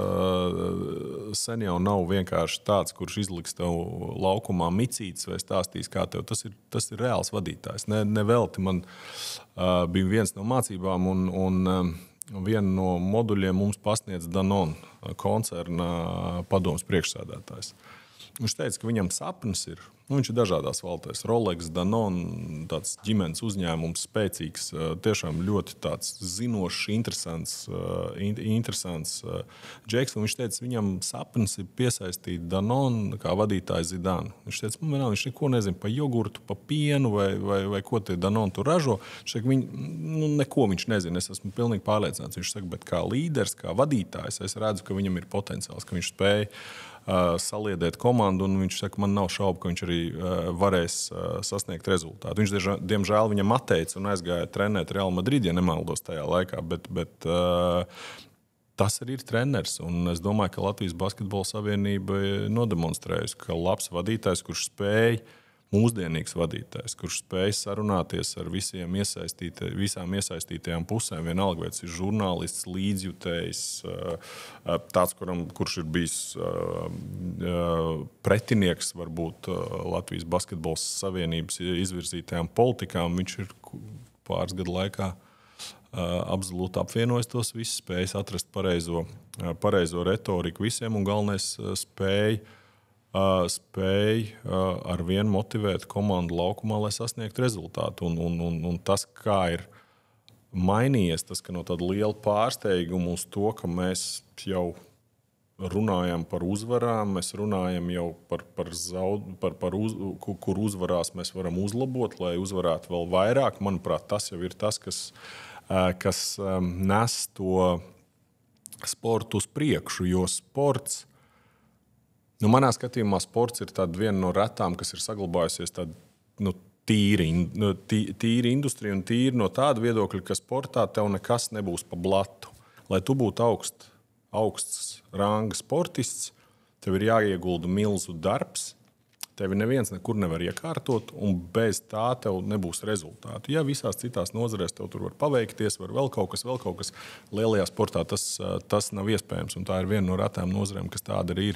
uh, sen jau nav vienkārši tāds, kurš izliks tev laukumā micītes vai stāstīs, kā tev. Tas ir, tas ir reāls vadītājs. Ne, nevelti man uh, bija viens no mācībām, un, un um, vienu no moduļiem mums pasniedz Danone koncerna padomes priekšsēdētājs. Viņš teica, ka viņam sapnis ir, nu, viņš ir dažādās valstīs, Rolex, Danone, tāds ģimenes uzņēmums, spēcīgs, tiešām ļoti tāds zinošs, interesants, interesants džeks. Un viņš teica, viņam sapnis ir piesaistīt Danone kā vadītāju Zidānu. Viņš teica, man, viņš neko nezina par jogurtu, par pienu vai, vai, vai ko tie Danone tur ražo. Viņš teica, viņ, nu, neko viņš nezina, es esmu pilnīgi pārliecināts. Viņš saka, bet kā līderis, kā vadītājs, es redzu, ka viņam ir potenciāls, ka viņš spēj Uh, saliedēt komandu, un viņš saka, man nav šaubu, ka viņš arī uh, varēs uh, sasniegt rezultātu. Viņš, diežā, diemžēl, viņam atteica un aizgāja trenēt Real Madrid, ja nemaldos tajā laikā, bet, bet uh, tas arī ir treneris, un es domāju, ka Latvijas Basketbola Savienība nodemonstrējusi, ka labs vadītājs, kurš spēj, mūsdienīgs vadītājs, kurš spēj sarunāties ar visiem iesaistītē, visām iesaistītajām pusēm, vienalga, vai tas ir žurnālists, līdzjutējs, tāds, kuram, kurš ir bijis pretinieks varbūt Latvijas Basketbola Savienības izvirzītajām politikām, viņš ir pāris gadu laikā absolūti apvienojis tos visus, spējas atrast pareizo, pareizo retoriku visiem un galvenais spēj Uh, spēj uh, ar vienu motivēt komandu laukumā, lai sasniegtu rezultātu. Un, un, un, un tas, kā ir mainījies, tas, ka no tāda liela pārsteiguma uz to, ka mēs jau runājam par uzvarām, mēs runājam jau par, par, zaud, par, par uz, kur uzvarās mēs varam uzlabot, lai uzvarētu vēl vairāk. Manuprāt, tas jau ir tas, kas, uh, kas um, nes to sportu uz priekšu, jo sports Nu, manā skatījumā sports ir viena no retām, kas ir saglabājusies tāda nu, tīri, nu, tī, tīri industrija un tīri no tāda viedokļa, ka sportā tev nekas nebūs pa blatu. Lai tu būtu augst, augsts ranga sportists, tev ir jāiegulda milzu darbs, tevi neviens nekur nevar iekārtot, un bez tā tev nebūs rezultātu. Ja visās citās nozarēs tev tur var paveikties, var vēl kaut kas, vēl kaut kas, lielajā sportā tas, tas nav iespējams, un tā ir viena no retām nozarēm, kas tāda arī ir,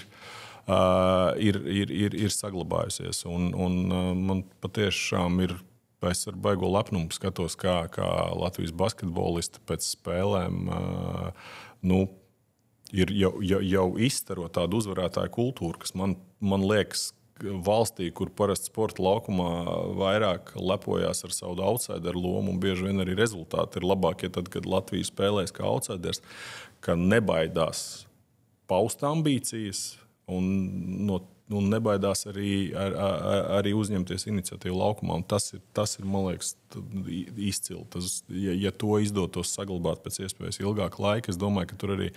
uh, ir, ir, ir, ir saglabājusies. Un, un uh, man patiešām ir, es ar baigo lepnumu skatos, kā, kā Latvijas basketbolisti pēc spēlēm uh, nu, ir jau, jau, jau izstaro tādu uzvarētāju kultūru, kas man, man liekas, valstī, kur parasti sporta laukumā vairāk lepojās ar savu outsideru lomu un bieži vien arī rezultāti ir labākie tad, kad Latvija spēlēs kā outsiders, ka nebaidās paust ambīcijas un, no, un nebaidās arī, ar, ar, arī uzņemties iniciatīvu laukumā. Un tas ir, tas ir, man liekas, izcili. Tas, ja, ja to izdotos saglabāt pēc iespējas ilgāka laika, es domāju, ka tur arī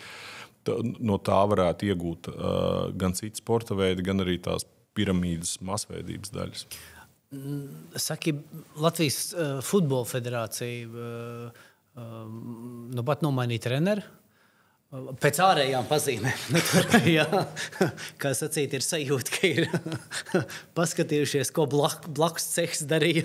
no tā varētu iegūt uh, gan citi sporta veidi, gan arī tās piramīdas masveidības daļas. Saki, Latvijas uh, futbola federācija uh, uh, nu pat nomainīja treneru. Pēc ārējām pazīmēm. Jā, kā sacīt, ir sajūta, ka ir paskatījušies, ko blak, blakus cehs darīja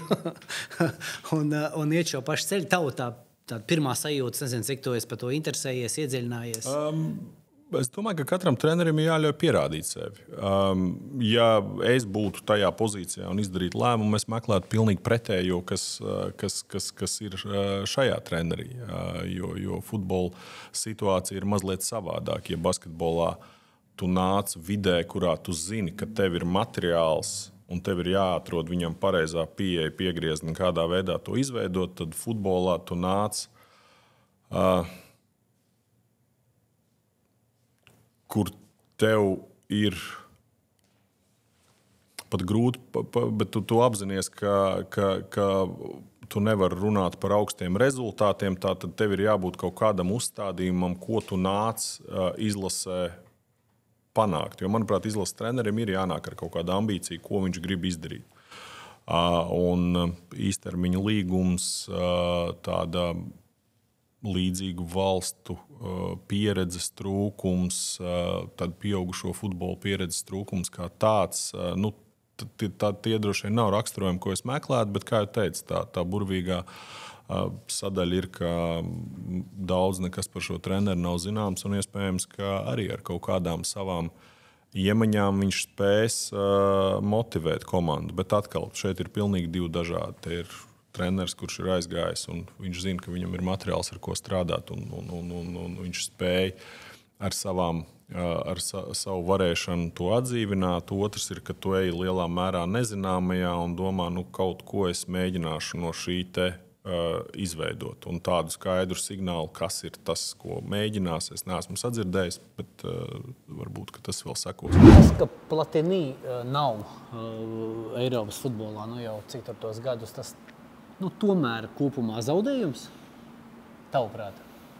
un, un iet šo pašu ceļu. Tavu tā, tā pirmā sajūta, nezinu, cik tu esi par to interesējies, iedziļinājies. Um. Es domāju, ka katram trenerim ir jāļauj pierādīt sevi. Um, ja es būtu tajā pozīcijā un izdarītu lēmumu, es meklētu pilnīgi pretējo, kas, kas, kas, kas ir šajā trenerī. Jo, jo futbola situācija ir mazliet savādāk. Ja basketbolā tu nāc vidē, kurā tu zini, ka tev ir materiāls un tev ir jāatrod viņam pareizā pieeja, piegriezni, kādā veidā to izveidot, tad futbolā tu nāc... Uh, kur tev ir pat grūti, bet tu, tu apzinies, ka, ka, ka tu nevari runāt par augstiem rezultātiem, tātad tev ir jābūt kaut kādam uzstādījumam, ko tu nāc izlasē panākt. Jo, manuprāt, izlases trenerim ir jānāk ar kaut kādu ambīciju, ko viņš grib izdarīt. Un īstermiņa līgums, tāda līdzīgu valstu uh, pieredzes trūkums, uh, tad pieaugušo futbola pieredzes trūkums kā tāds. Uh, nu, t- tā, tie droši vien nav raksturojumi, ko es meklētu, bet, kā jau teicu, tā, tā burvīgā uh, sadaļa ir, ka daudz nekas par šo treneru nav zināms un iespējams, ka arī ar kaut kādām savām iemaņām viņš spēs uh, motivēt komandu. Bet atkal, šeit ir pilnīgi divi dažādi. Te ir treneris, kurš ir aizgājis, un viņš zina, ka viņam ir materiāls, ar ko strādāt, un, un, un, un, un viņš spēj ar, savām, ar sa, savu varēšanu to atdzīvināt. Otrs ir, ka tu ej lielā mērā nezināmajā un domā, nu, kaut ko es mēģināšu no šī te uh, izveidot. Un tādu skaidru signālu, kas ir tas, ko mēģinās, es neesmu sadzirdējis, bet uh, varbūt, ka tas vēl sekos. Tas, ka Platini uh, nav uh, Eiropas futbolā, nu jau cik tur tos gadus, tas nu, tomēr kopumā zaudējums, tavuprāt?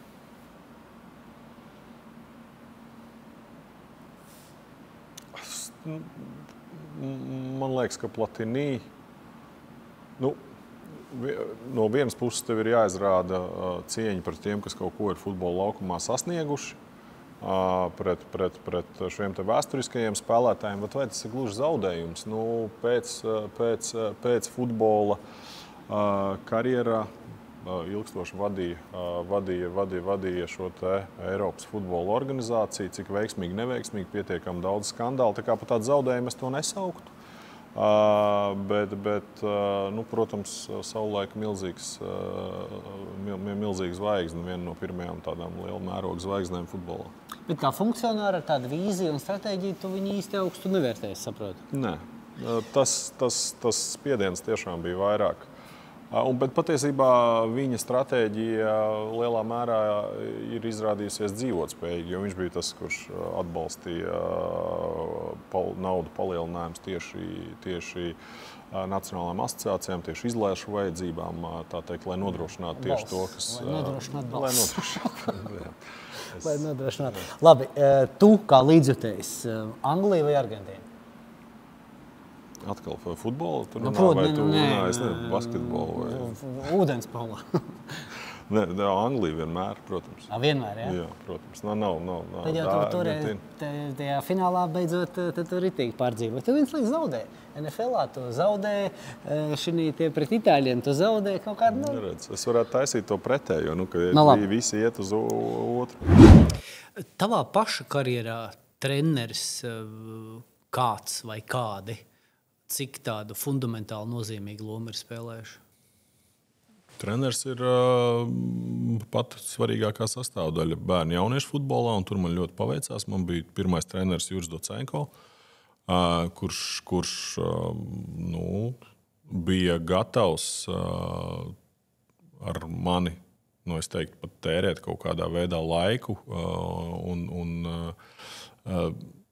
Man liekas, ka Platini, nu, no vienas puses tev ir jāizrāda cieņa par tiem, kas kaut ko ir futbola laukumā sasnieguši, pret, pret, pret šiem te vēsturiskajiem spēlētājiem, bet vai tas ir gluži zaudējums? Nu, pēc, pēc, pēc futbola karjerā ilgstoši vadīja, vadīja, vadīja, vadīja šo te Eiropas futbola organizāciju, cik veiksmīgi, neveiksmīgi, pietiekami daudz skandālu. Tā kā par tādu zaudējumu es to nesauktu. Bet, bet nu, protams, savulaik milzīgs, milzīgs zvaigzne, viena no pirmajām tādām liela mēroga zvaigznēm futbolā. Bet kā funkcionāri ar tādu vīziju un stratēģiju tu viņu īsti augstu nevērtēji, saprotu? Nē, tas, tas, tas spiediens tiešām bija vairāk. Un, bet patiesībā viņa stratēģija lielā mērā ir izrādījusies dzīvotspējīga, jo viņš bija tas, kurš atbalstīja pal, naudu palielinājums tieši, tieši nacionālajām asociācijām, tieši izlēšu vajadzībām, tā teikt, lai nodrošinātu tieši to, kas... Lai nodrošinātu lai nodrošinātu. Lai nodrošinātu. Labi, tu kā līdzjutējs, Anglija vai Argentīna? Atkal futbolu tur Nu, runā, prot, vai ne, tu nē, runā, es nezinu, basketbolu vai... Ūdenspolā. Ne, ne, Anglija vienmēr, protams. A, vienmēr, jā? Jā, protams. Nav, nav, nav. nav Tad jau tā, tu tur bet ir- tajā finālā beidzot tad tu ritīgi pārdzīvo. Tu viens līdz zaudē. N F L-ā tu zaudē, šinī tie pret Itāļiem tu zaudē kaut kādu... Nu... Neredz, es varētu taisīt to pretējo, nu, ka Nu, labi. visi iet uz o- otru. Tavā paša karjerā treneris kāds vai kādi, cik tādu fundamentāli nozīmīgu lomu ir spēlējuši? Treneris ir uh, pat svarīgākā sastāvdaļa bērnu jauniešu futbolā, un tur man ļoti paveicās. Man bija pirmais treneris Juris Docenko, uh, kurš, kurš uh, nu, bija gatavs uh, ar mani, nu, es teiktu, pat tērēt kaut kādā veidā laiku uh, un, un uh,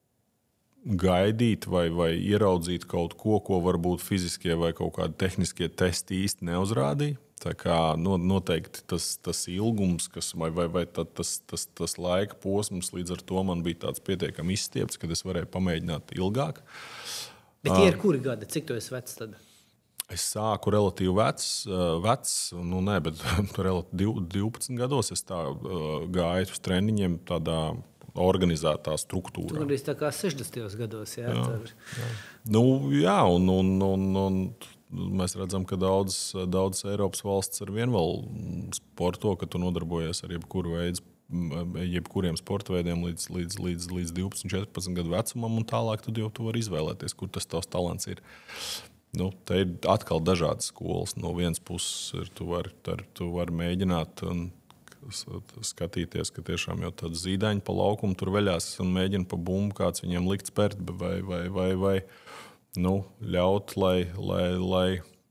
gaidīt vai, vai ieraudzīt kaut ko, ko varbūt fiziskie vai kaut kādi tehniskie testi īsti neuzrādīja. Tā kā noteikti tas, tas ilgums, kas, vai, vai, vai tas, tas, tas laika posms līdz ar to man bija tāds pietiekami izstiepts, kad es varēju pamēģināt ilgāk. Bet tie ir kuri gadi? Cik tu esi vecs tad? Es sāku relatīvi vecs, vecs nu ne, bet divpadsmit gados es tā gāju uz treniņiem tādā organizētā struktūrā. Tu arī tā kā sešdesmitajos gados, jā? Jā, Tad... jā. Nu, jā un, un, un, un mēs redzam, ka daudz, daudz Eiropas valsts ar vien vēl sporto, ka tu nodarbojies ar jebkuru veidu, jebkuriem sporta veidiem līdz, līdz, līdz, līdz divpadsmit, četrpadsmit gadu vecumam, un tālāk tad jau tu vari izvēlēties, kur tas tavs talants ir. Nu, te ir atkal dažādas skolas. No vienas puses ir, tu vari tu var mēģināt un skatīties, ka tiešām jau tāds zīdaiņi pa laukumu tur veļās un mēģina pa bumbu kāds viņiem likt spērt, vai, vai, vai, vai nu, ļaut, lai, lai, lai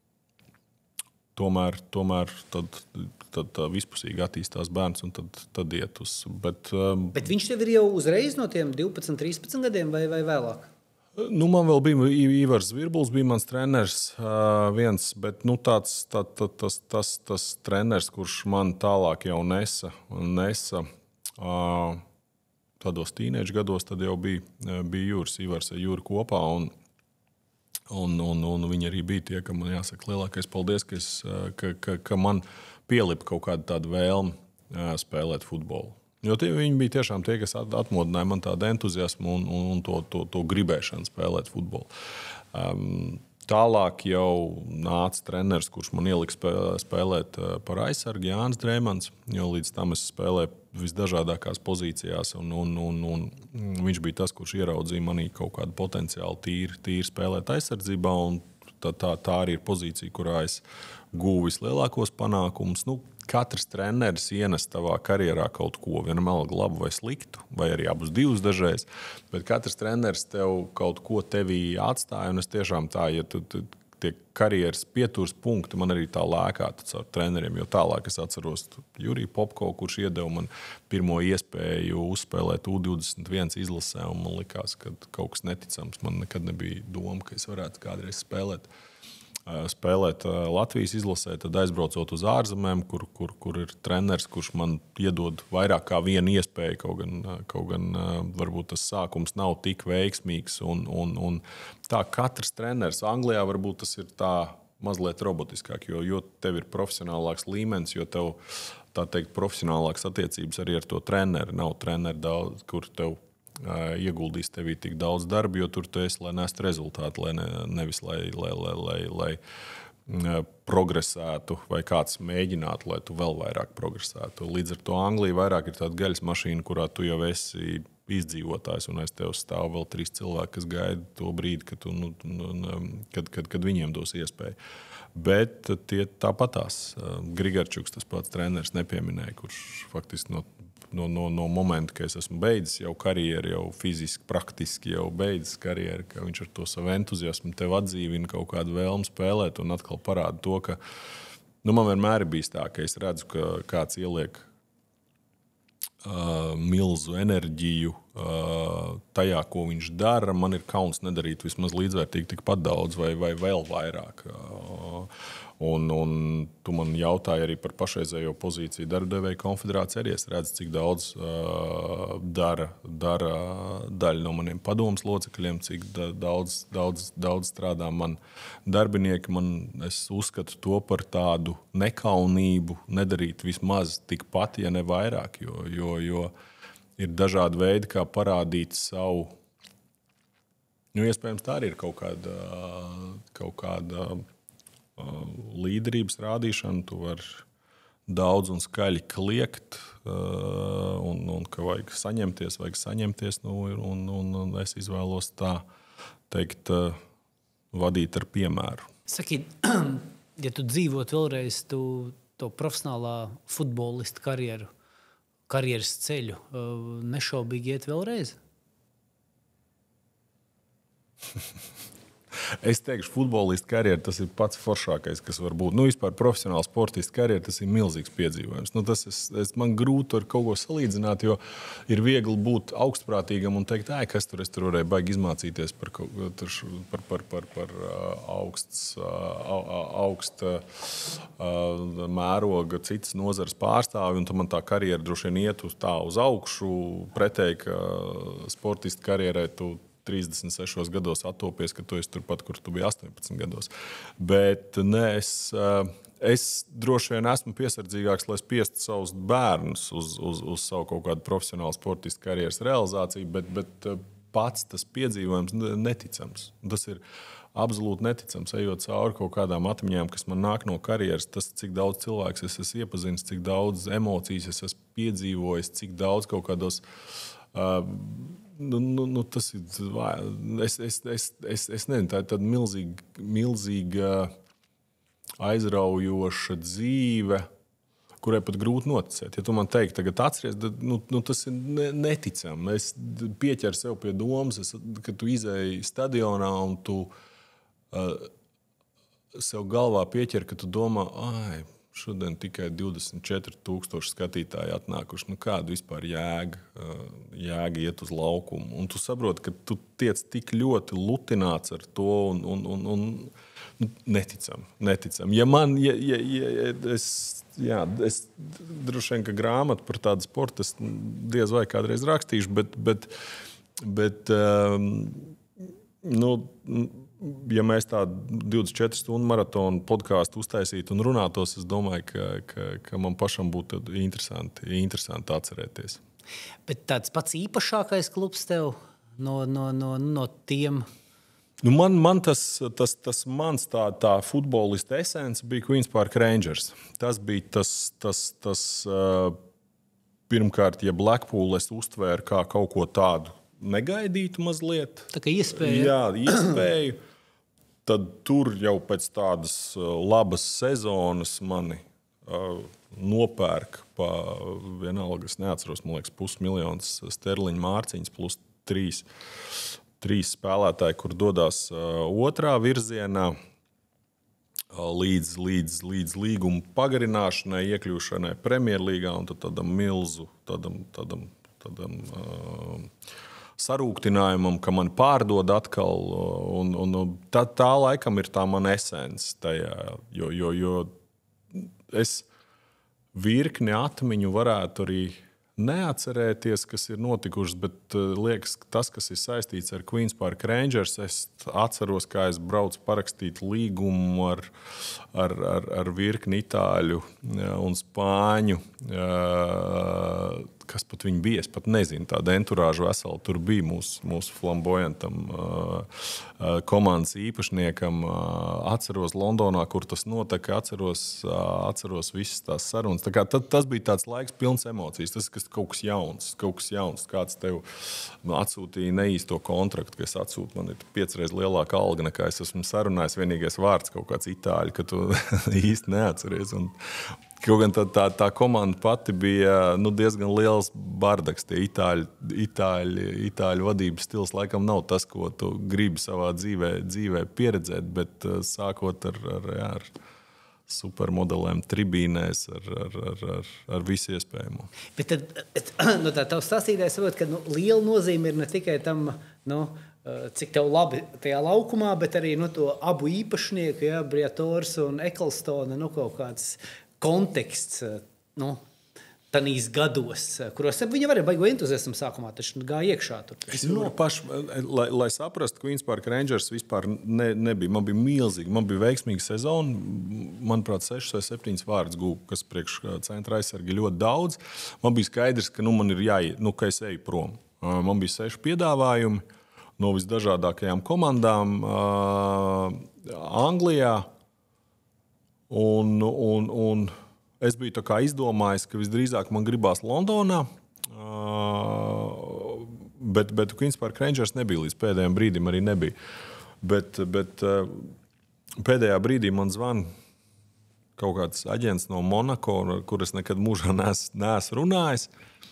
tomēr, tomēr tad, tad tā vispusīgi attīstās bērns un tad, tad iet uz. Bet, um, Bet viņš tev ir jau uzreiz no tiem divpadsmit, trīspadsmit gadiem vai, vai vēlāk? Nu, man vēl bija Ivars Zvirbuls, bija mans treneris uh, viens, bet nu, tāds, tā, tā, tas, tas, tas treneris, kurš man tālāk jau nesa, nesa uh, tādos tīneģu gados, tad jau bija, bija Juris, Ivars ar Juri kopā, un, un, un, un viņi arī bija tie, ka man jāsaka lielākais paldies, ka, es, ka, ka, ka man pielipa kaut kāda tāda vēlme uh, spēlēt futbolu. Jo tie, viņi bija tiešām tie, kas atmodināja man tādu entuziasmu un, un, un to, to, to gribēšanu spēlēt futbolu. Um, tālāk jau nāca treneris, kurš man ielika spēlēt par aizsargu, Jānis Dreimans, jo līdz tam es spēlēju visdažādākās pozīcijās, un, un, un, un viņš bija tas, kurš ieraudzīja manī kaut kādu potenciālu tīri, tīri spēlēt aizsardzībā, un tā, tā, tā arī ir pozīcija, kurā es guvu vislielākos panākumus. Nu, katrs treneris ienes tavā karjerā kaut ko, vienalga labu vai sliktu, vai arī abus divus dažreiz, bet katrs treneris tev kaut ko tevī atstāja, un es tiešām tā, ja tu, tu tie karjeras pieturas punkti, man arī tā lēkātu caur treneriem, jo tālāk es atceros Juriju Popko, kurš iedeva man pirmo iespēju uzspēlēt U divdesmit viens izlasē, un man likās, ka kaut kas neticams, man nekad nebija doma, ka es varētu kādreiz spēlēt. spēlēt Latvijas izlasē, tad aizbraucot uz ārzemēm, kur, kur, kur ir treneris, kurš man iedod vairāk kā vienu iespēju, kaut gan, kaut gan varbūt tas sākums nav tik veiksmīgs. Un, un, un tā katrs treneris Anglijā varbūt tas ir tā mazliet robotiskāk, jo, jo tev ir profesionālāks līmenis, jo tev, tā teikt, profesionālāks attiecības arī ar to treneri. Nav treneri daudz, kur tev ieguldīs tevī tik daudz darba, jo tur tu esi, lai nestu rezultātu, lai ne, nevis lai, lai, lai, lai, lai progresētu vai kāds mēģinātu, lai tu vēl vairāk progresētu. Līdz ar to Anglija vairāk ir tāda gaļas mašīna, kurā tu jau esi izdzīvotājs, un aiz tev stāv vēl trīs cilvēki, kas gaida to brīdi, kad, tu, nu, kad, kad, kad viņiem dos iespēju. Bet tie tāpatās. Grigarčuks, tas pats treneris, nepieminēja, kurš faktiski no No, no, no momenta, ka es esmu beidzis jau karjeru, jau fiziski, praktiski jau beidzis karjeru, ka viņš ar to savu entuziasmu tev atdzīvina kaut kādu vēlmu spēlēt un atkal parāda to, ka nu, man vienmēr ir bijis tā, ka es redzu, ka kāds ieliek uh, milzu enerģiju uh, tajā, ko viņš dara. Man ir kauns nedarīt vismaz līdzvērtīgi tikpat daudz vai, vai vēl vairāk. Uh, Un, un tu man jautāji arī par pašreizējo pozīciju Darbadevēju konfederācijā. Arī es redzu, cik daudz uh, dara, dara daļa no maniem padomas locekļiem, cik da, daudz, daudz, daudz strādā man darbinieki. Man, es uzskatu to par tādu nekaunību nedarīt vismaz tikpat, ja ne vairāk, jo, jo, jo ir dažādi veidi, kā parādīt savu. Nu, iespējams, tā arī ir kaut kāda, kaut kāda līderības rādīšana. Tu vari daudz un skaļi kliegt, un, un ka vajag saņemties, vajag saņemties. Nu, un, un, un es izvēlos tā teikt, vadīt ar piemēru. Saki, ja tu dzīvot vēlreiz tu, to profesionālā futbolista karjeru, karjeras ceļu, nešaubīgi iet vēlreiz? Es teikšu, futbolista karjera tas ir pats foršākais, kas var būt. Nu, vispār profesionāla sportista karjera tas ir milzīgs piedzīvojums. Nu, tas es, es, man grūti ar kaut ko salīdzināt, jo ir viegli būt augstprātīgam un teikt, ej, kas tur es tur varēju baigi izmācīties par, par, par, par, par augsts, augsta mēroga citas nozares pārstāvi, un tad man tā karjera droši vien iet uz tā uz augšu, pretēji, ka sportista karjerai tu trīsdesmit sešos gados attopies, ka tu esi turpat, kur tu biji astoņpadsmit gados. Bet ne, es, es droši vien esmu piesardzīgāks, lai spiestu savus bērnus uz, uz, uz savu kaut kādu profesionālu sportistu karjeras realizāciju, bet, bet pats tas piedzīvojums neticams. Tas ir absolūti neticams, ejot cauri kaut kādām atmiņām, kas man nāk no karjeras, tas, cik daudz cilvēks es esmu iepazinis, cik daudz emocijas es esmu piedzīvojis, cik daudz kaut kādos uh, Nu, nu, nu, tas ir. Es, es, es, es, es nezinu, tā ir tāda milzīga, milzīga aizraujoša dzīve, kurai pat grūti noticēt. Ja tu man teiksi, tagad atceries, tad nu, nu, tas ir neticami. Es pieķeru sev pie domas, es, kad tu izēji stadionā un tu uh, sev galvā pieķer, ka tu domā, ai, šodien tikai divdesmit četri tūkstoši skatītāji atnākuši. Nu, kāda vispār jēga, jēga iet uz laukumu? Un tu saproti, ka tu tiec tik ļoti lutināts ar to un, un, un, un neticam, neticam. Ja man, ja, ja, ja, es, jā, es droši vien, ka grāmatu par tādu sportu es diez vai kādreiz rakstīšu, bet, bet, bet um, nu, ja mēs tādu divdesmit četru stundu maratonu podkāstu uztaisītu un runātos, es domāju, ka, ka, ka man pašam būtu interesanti, interesanti atcerēties. Bet tāds pats īpašākais klubs tev no, no, no, no tiem? Nu man, man tas, tas, tas mans tā, tā futbolista esence bija Queens Park Rangers. Tas bija tas, tas, tas uh, pirmkārt, ja Blackpool es uztvēru kā kaut ko tādu negaidītu mazliet. Tā kā iespēja. Jā, iespēju. Tad tur jau pēc tādas labas sezonas mani uh, nopērk pa vienalga, es neatceros, man liekas, pusmiljons sterliņu mārciņas plus trīs, trīs spēlētāji, kur dodās uh, otrā virzienā uh, līdz, līdz, līdz līguma pagarināšanai, iekļūšanai Premjerlīgā un tad tādam milzu, tādam, tādam, tādam uh, sarūktinājumam, ka man pārdod atkal, un, un tā, tā laikam ir tā mana esence tajā, jo, jo, jo es virkni atmiņu varētu arī neatcerēties, kas ir notikušas, bet liekas, tas, kas ir saistīts ar Queens Park Rangers, es atceros, kā es braucu parakstīt līgumu ar, ar, ar, ar virkni itāļu un spāņu, kas pat viņi bija, es pat nezinu, tāda enturāža vesela tur bija mūsu, mūsu flambojantam uh, komandas īpašniekam. Uh, atceros Londonā, kur tas notika, atceros, uh, atceros visas tās sarunas. Tā kā tad, tas bija tāds laiks pilns emocijas, tas ir kaut kas jauns, kaut kas jauns. Kāds tev atsūtīja neīsto kontraktu, ka es atsūtu, man ir piecreiz lielāka alga, nekā es esmu sarunājis, vienīgais vārds kaut kāds itāļu, ka tu īsti neatceries. Un, Kaut gan tā, tā, tā komanda pati bija nu, diezgan liels bardaks. Tie itāļu, itāļu, itāļu vadības stils laikam nav tas, ko tu gribi savā dzīvē, dzīvē pieredzēt, bet uh, sākot ar, ar, jā, ar supermodelēm, tribīnēs, ar, ar, ar, ar, ar visu iespējamo. Bet tad, no tā tavs stāstītājs saprot, ka nu, liela nozīme ir ne tikai tam, nu, cik tev labi tajā laukumā, bet arī nu, to abu īpašnieku, ja, Briators un Ecclestone, nu, kaut kāds konteksts, nu, tanīs gados, kuros viņi varēja baigo entuziasmu sākumā, taču gāja iekšā tur. No paš, lai, lai saprastu, Queen's Park Rangers vispār ne, nebija. Man bija milzīgi, man bija veiksmīga sezona, manuprāt, sešas vai septiņas vārds gūp, kas priekš centra aizsargi ļoti daudz. Man bija skaidrs, ka nu, man ir jāiet, nu, ka es eju prom. Man bija seši piedāvājumi no visdažādākajām komandām uh, Anglijā. Un, un, un es biju tā kā izdomājis, ka visdrīzāk man gribās Londonā, uh, bet, bet Queen's Park Rangers nebija līdz pēdējiem brīdim arī nebija. Bet, bet uh, pēdējā brīdī man zvan kaut kāds aģents no Monako, kur es nekad mūžā nees, neesmu runājis.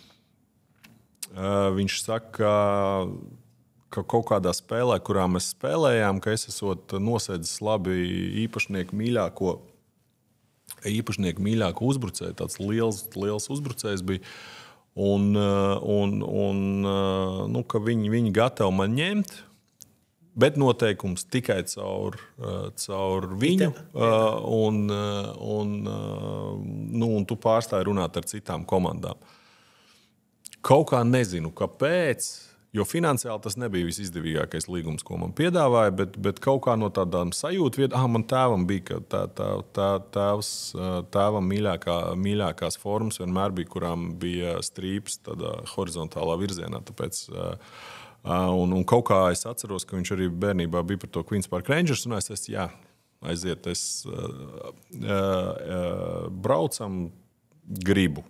Uh, viņš saka, ka kaut kādā spēlē, kurā mēs spēlējām, ka es esot nosēdzis labi īpašnieku mīļāko, īpašnieku mīļāko uzbrucēju, tāds liels, liels uzbrucējs bija, un, un, un nu, ka viņi, viņi gatavi man ņemt, bet noteikums tikai caur, caur viņu, un, un, nu, un tu pārstāji runāt ar citām komandām. Kaut kā nezinu, kāpēc, jo finansiāli tas nebija visizdevīgākais līgums, ko man piedāvāja, bet, bet kaut kā no tādām sajūtu vietām, ah, man tēvam bija, ka tā, tā, tā, tēvs, tēvam mīļākā, mīļākās formas vienmēr bija, kurām bija strīps tādā horizontālā virzienā, tāpēc, un, un kaut kā es atceros, ka viņš arī bērnībā bija par to Queen's Park Rangers, un es, es jā, aiziet, es uh, uh, braucam, gribu.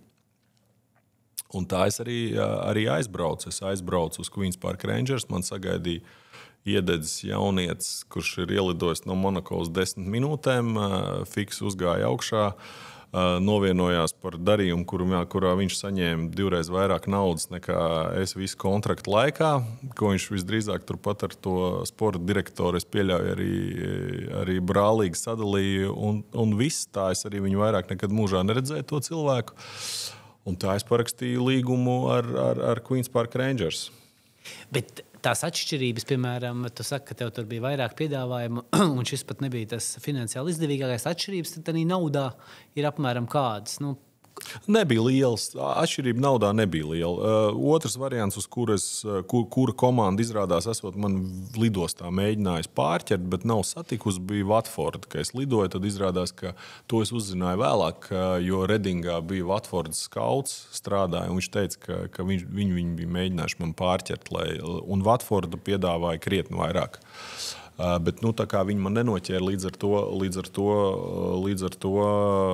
Un tā es arī, arī aizbraucu. Es aizbraucu uz Queen's Park Rangers. Man sagaidīja iededzis jaunietis, kurš ir ielidojis no Monako uz desmit minūtēm. Fiks uzgāja augšā, novienojās par darījumu, kuru, kurā viņš saņēma divreiz vairāk naudas nekā es visu kontraktu laikā, ko viņš visdrīzāk turpat ar to sporta direktoru, es pieļauju, arī, arī brālīgi sadalīju. Un, un viss tā es arī viņu vairāk nekad mūžā neredzēju to cilvēku. Un tā es parakstīju līgumu ar, ar, ar Queen's Park Rangers. Bet tās atšķirības, piemēram, tu saki, ka tev tur bija vairāk piedāvājumu, un šis pat nebija tas finansiāli izdevīgākais atšķirības, tad tādā naudā ir apmēram kādas. Nu, Nebija liels. Atšķirība naudā nebija liela. Uh, otrs variants, uz kuras, kur, kura komanda izrādās, esot man lidostā mēģinājis pārķert, bet nav satikusi, bija Watford. Kad es lidoju, tad izrādās, ka to es uzzināju vēlāk, jo Redingā bija Watfords skauts, strādāja, un viņš teica, ka, ka viņš, viņi, viņi bija mēģinājuši man pārķert, lai, un Watforda piedāvāja krietni vairāk. Uh, bet nu, tā kā viņi man nenoķēra līdz ar to, līdz ar to, līdz ar to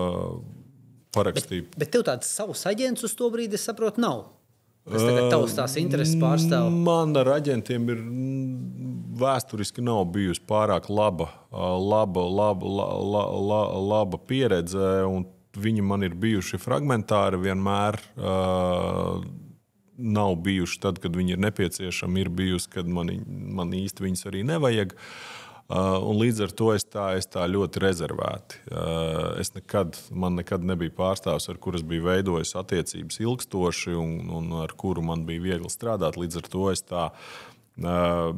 parakstīju. Bet, bet tev tāds savs aģents uz to brīdi, es saprotu, nav? Kas tagad tavs tās intereses pārstāv? Man ar aģentiem ir vēsturiski nav bijusi pārāk laba, laba, laba, laba, laba, laba pieredze, un viņi man ir bijuši fragmentāri vienmēr. Uh, nav bijuši tad, kad viņi ir nepieciešami, ir bijusi, kad man, man īsti viņus arī nevajag. Uh, un līdz ar to es tā, es tā ļoti rezervēti. Uh, es nekad, man nekad nebija pārstāvs, ar kuras bija veidojis attiecības ilgstoši un, un ar kuru man bija viegli strādāt. Līdz ar to es tā uh,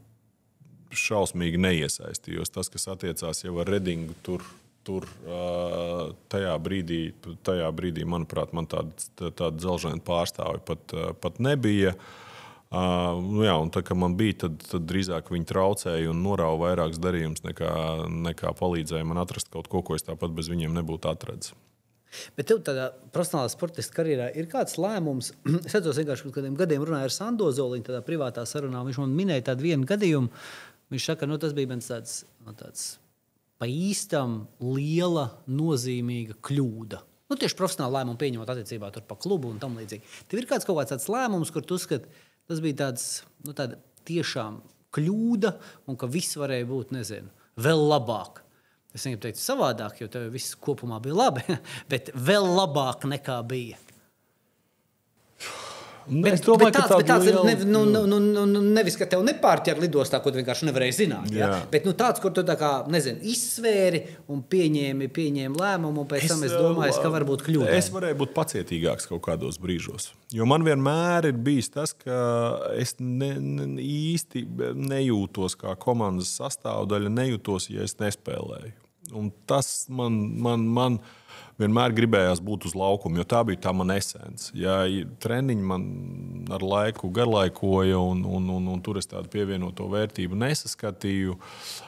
šausmīgi neiesaistījos. Tas, kas attiecās jau ar Redingu, tur, tur uh, tajā brīdī, tajā brīdī, manuprāt, man tāda, tāda dzelžaina pārstāvi pat, pat nebija. Uh, nu jā, un tā, ka man bija, tad, tad drīzāk viņi traucēja un norāva vairākus darījumus, nekā, nekā palīdzēja man atrast kaut ko, ko es tāpat bez viņiem nebūtu atradis. Bet tev tādā profesionālā sportista karjerā ir kāds lēmums? Es atceros vienkārši, kad kādiem gadiem runāju ar Sando Zoliņu tādā privātā sarunā. Viņš man minēja tādu vienu gadījumu. Viņš saka, nu, tas bija viens tāds, nu, tāds pa īstam liela, nozīmīga kļūda. Nu, tieši profesionāla lēmuma pieņemot attiecībā tur pa klubu un tam līdzīgi. Tev ir kāds kaut kāds tāds lēmums, kur tu uzskati, tas bija tāds, nu, tāda tiešām kļūda un ka viss varēja būt, nezinu, vēl labāk. Es negribu teikt savādāk, jo tev viss kopumā bija labi, bet vēl labāk nekā bija. Bet, domāju, bet tāds, tā bet tāds liela... ne, nu, nu, nu, nu, nevis, ka tev nepārķer lidostā, ko tu vienkārši nevarēji zināt. Ja? Bet nu, tāds, kur tu tā kā, nezinu, izsvēri un pieņēmi, pieņēmi lēmumu, un pēc es, tam es domāju, ka varbūt kļūdēji. Es varēju būt pacietīgāks kaut kādos brīžos. Jo man vienmēr ir bijis tas, ka es ne, ne, īsti nejūtos kā komandas sastāvdaļa, nejūtos, ja es nespēlēju. Un tas man... man, man vienmēr gribējās būt uz laukuma, jo tā bija tā mana esence. Ja treniņi man ar laiku garlaikoja, un, un, un, un tur es tādu pievienoto vērtību nesaskatīju,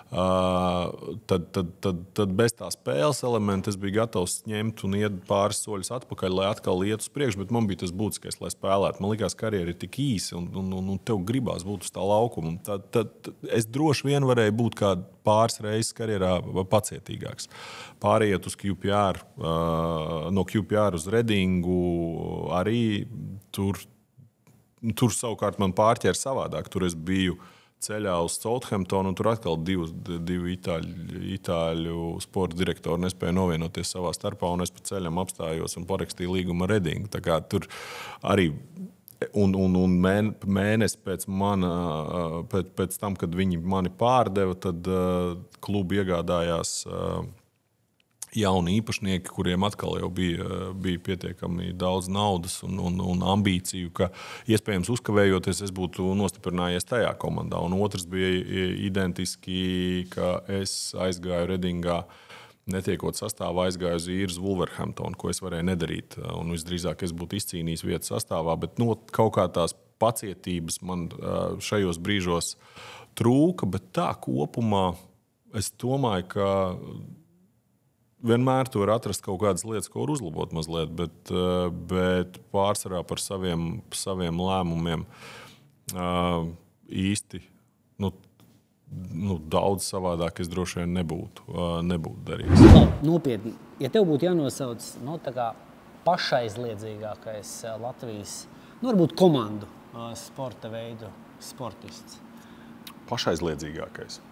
uh, tad, tad, tad, tad bez tā spēles elementa es biju gatavs ņemt un iet pāris soļus atpakaļ, lai atkal iet uz priekšu, bet man bija tas būtiskais, lai spēlētu. Man likās, karjera ir tik īsa, un, un, un, un tev gribās būt uz tā laukuma. Tad, tad, tad es droši vien varēju būt kā pāris reizes karjerā pacietīgāks. Pāriet uz Q P R, uh, no Q P R uz Redingu, arī tur, tur savukārt man pārķēra savādāk. Tur es biju ceļā uz Southamptonu, un tur atkal divu, divu itāļu, itāļu sporta direktori nespēja novienoties savā starpā, un es pa ceļam apstājos un parakstīju līgumu ar Redingu. Tā kā tur arī... Un, un, un mēnesi pēc, mana, pēc, pēc tam, kad viņi mani pārdeva, tad uh, klubi iegādājās uh, jauni īpašnieki, kuriem atkal jau bija, bija pietiekami daudz naudas un, un, un ambīciju, ka iespējams uzkavējoties es būtu nostiprinājies tajā komandā. Un otrs bija identiski, ka es aizgāju Redingā, netiekot sastāvā, aizgāju uz īres Wolverhamptonu, ko es varēju nedarīt. Un visdrīzāk es būtu izcīnījis vietu sastāvā, bet no kaut kā tās pacietības man šajos brīžos trūka, bet tā kopumā es domāju, ka vienmēr tu vari atrast kaut kādas lietas, ko var uzlabot mazliet, bet, bet pārsvarā par saviem, saviem lēmumiem īsti, nu, Nu, daudz savādāk es droši vien nebūtu, nebūtu darījis. No, nopietni, ja tev būtu jānosauc no, tā kā pašaizliedzīgākais Latvijas, nu, varbūt komandu sporta veidu sportists? Pašaizliedzīgākais?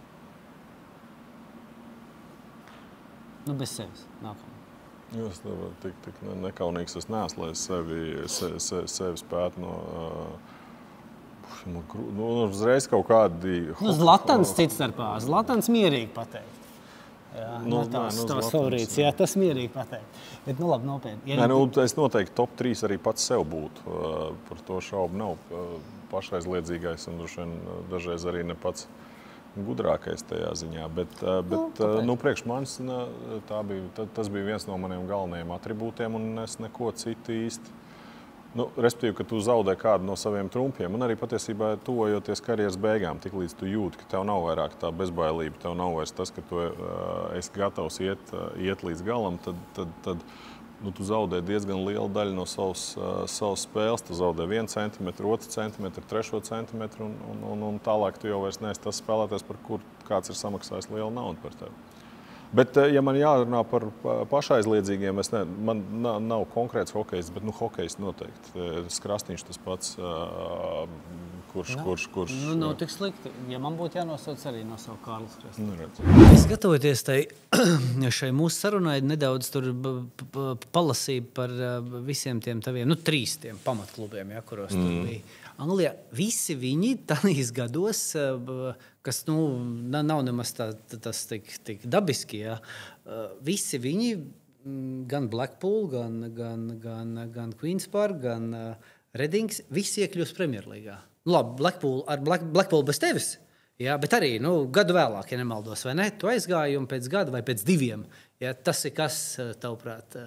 Nu, bez sevis. Nākamā. Jūs tik, tik nekaunīgs es neesmu, lai es sevi, se, se, sevi spētu no... Nu, nu, uzreiz kaut kādi... Nu, Zlatans cits starpā. Zlatans mierīgi pateikt. Jā, nu, no tās, nē, nu, tās favorītas. Jā, tas mierīgi pateikt. Bet, nu, labi, nopietni. Ja nē, nu, es noteikti top trīs arī pats sev būtu. Par to šaubu nav. Pašaizliedzīgais un dažreiz arī ne pats gudrākais tajā ziņā. Bet, bet nu, nu, priekš manis tā bija, tas bija viens no maniem galvenajiem atribūtiem, un es neko citu īsti. Nu, respektīvi, ka tu zaudē kādu no saviem trumpiem, un arī patiesībā tuvojoties karjeras beigām, tik līdz tu jūti, ka tev nav vairāk tā bezbailība, tev nav vairs tas, ka tu uh, esi gatavs iet, uh, iet līdz galam, tad, tad, tad nu, tu zaudē diezgan lielu daļu no savas, uh, savas spēles. Tu zaudē vienu centimetru, otru centimetru, trešo centimetru, un, un, un, un tālāk tu jau vairs neesi tas spēlētājs, par kur kāds ir samaksājis lielu naudu par tevi. Bet, ja man jārunā par pašaizliedzīgiem, es ne, man nav, nav konkrēts hokejs, bet nu, hokejs noteikti. Skrastīņš tas pats, kurš... Nu, kurš, kurš nu, nav tik slikti. Ja man būtu jānosauc arī no savu Kārlis Krastīņš. Es gatavoties tai, šai mūsu sarunai, nedaudz tur palasīju par visiem tiem taviem, nu, trīs tiem pamatklubiem, ja, kuros mm. tur bija. Anglijā visi viņi tādīs gados, kas nu, nav nemaz tā, tas tik, tik dabiski, ja. Visi viņi, gan Blackpool, gan, gan, gan, gan Queen's Park, gan Redings, visi iekļūst Premjerlīgā. Nu, labi, Blackpool, ar Black, Blackpool bez tevis, ja, bet arī nu, gadu vēlāk, ja nemaldos, vai ne? Tu aizgāji un pēc gada vai pēc diviem. Ja, tas ir kas, tavuprāt,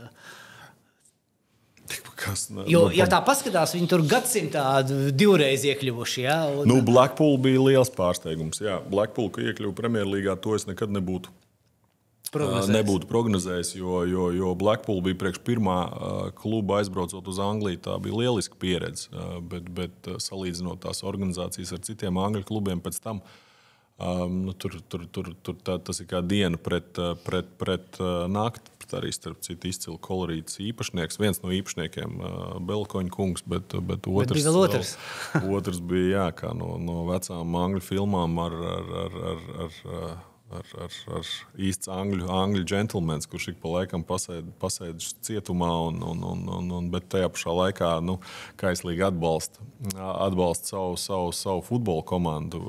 Kas, ne, jo, nu, ja tā paskatās, viņi tur gadsimtā divreiz iekļuvuši. Jā, un... Nu, Blackpool bija liels pārsteigums. Jā, Blackpool, ka iekļuva Premjerlīgā, to es nekad nebūtu prognozējis, nebūtu prognozējis jo, jo, jo Blackpool bija priekš pirmā kluba aizbraucot uz Angliju. Tā bija lieliska pieredze, bet, bet salīdzinot tās organizācijas ar citiem angļu klubiem pēc tam, um, nu, tur, tur, tur, tur tā, tas ir kā diena pret, pret, pret nakti. Arī starp citu izcilu kolorītas īpašnieks. Viens no īpašniekiem uh, Belkoņa kungs, bet, bet otrs, bet otrs. otrs bija jā, kā no, no vecām angļu filmām ar, ar, ar, ar, ar ar, ar, ar īsts angļu, angļu džentlmenis, kurš ik pa laikam pasēd, pasēd cietumā, un, un, un, un, un, bet tajā pašā laikā nu, kaislīgi atbalsta, atbalsta savu, savu, savu futbola komandu.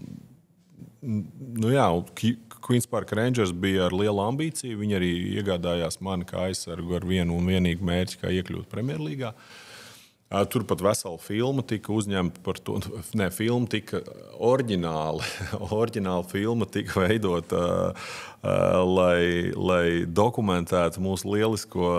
Nu jā, Queen's Park Rangers bija ar lielu ambīciju. Viņi arī iegādājās mani kā aizsargu ar vienu un vienīgu mērķi, kā iekļūt Premjerlīgā. Tur pat vesela filma tika uzņemta par to. Ne, filma tika oriģināli. Oriģināla filma tika veidota, lai, lai dokumentētu mūsu lielisko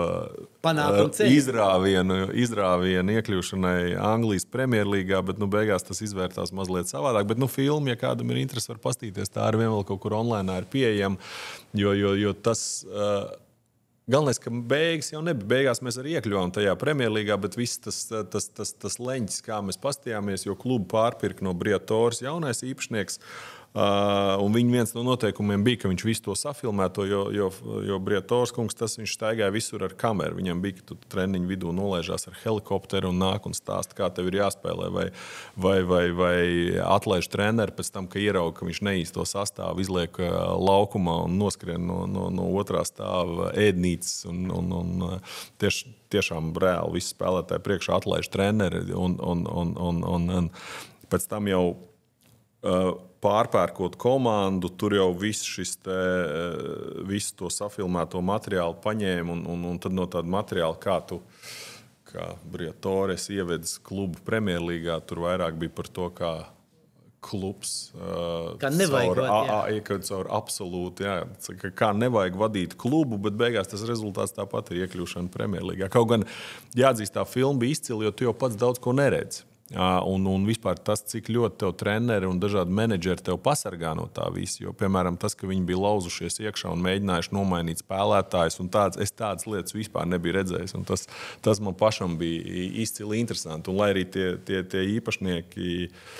izrāvienu, izrāvienu iekļūšanai Anglijas Premjerlīgā, bet nu, beigās tas izvērtās mazliet savādāk. Bet nu, filma, ja kādam ir interesi, var pastīties, tā arī vēl kaut kur online ir pieejama, jo, jo, jo tas... Galvenais, ka beigas jau nebija. Beigās mēs arī iekļuvām tajā Premjerlīgā, bet viss tas, tas, tas, tas leņķis, kā mēs pastījāmies, jo klubu pārpirka no Briatoras jaunais īpašnieks. Uh, un viņa viens no noteikumiem bija, ka viņš visu to safilmēto, jo, jo, jo Briatoras kungs tas viņš staigāja visur ar kameru. Viņam bija, ka tu treniņu vidū nolaižās ar helikopteru un nāk un stāsta, kā tev ir jāspēlē, vai, vai, vai, vai atlaiž treneri pēc tam, ka ierauga, ka viņš neīsto sastāvu, izliek laukumā un noskrien no, no, no otrā stāva ēdnīcas. Un, un, un tieš, tiešām reāli visi spēlētāji priekšā atlaiž treneri un, un, un, un, un, un pēc tam jau uh, pārpērkot komandu, tur jau viss šis te, visu to safilmēto materiālu paņēma, un, un, un tad no tāda materiāla, kā tu, kā Briatores ievedis klubu Premjerlīgā, tur vairāk bija par to, kā klubs kā nevajag caur, vadīt, a, a, caur absolūti, jā, kā nevajag vadīt klubu, bet beigās tas rezultāts tāpat ir iekļūšana Premjerlīgā. Kaut gan jāatzīst, tā filma bija izcila, jo tu jau pats daudz ko neredzi. Un, un vispār tas, cik ļoti tev treneri un dažādi menedžeri tev pasargā no tā visa. Jo, piemēram, tas, ka viņi bija lauzušies iekšā un mēģinājuši nomainīt spēlētājus, un tāds, es tādas lietas vispār nebiju redzējis. Un tas, tas man pašam bija izcili interesanti. Un lai arī tie, tie, tie īpašnieki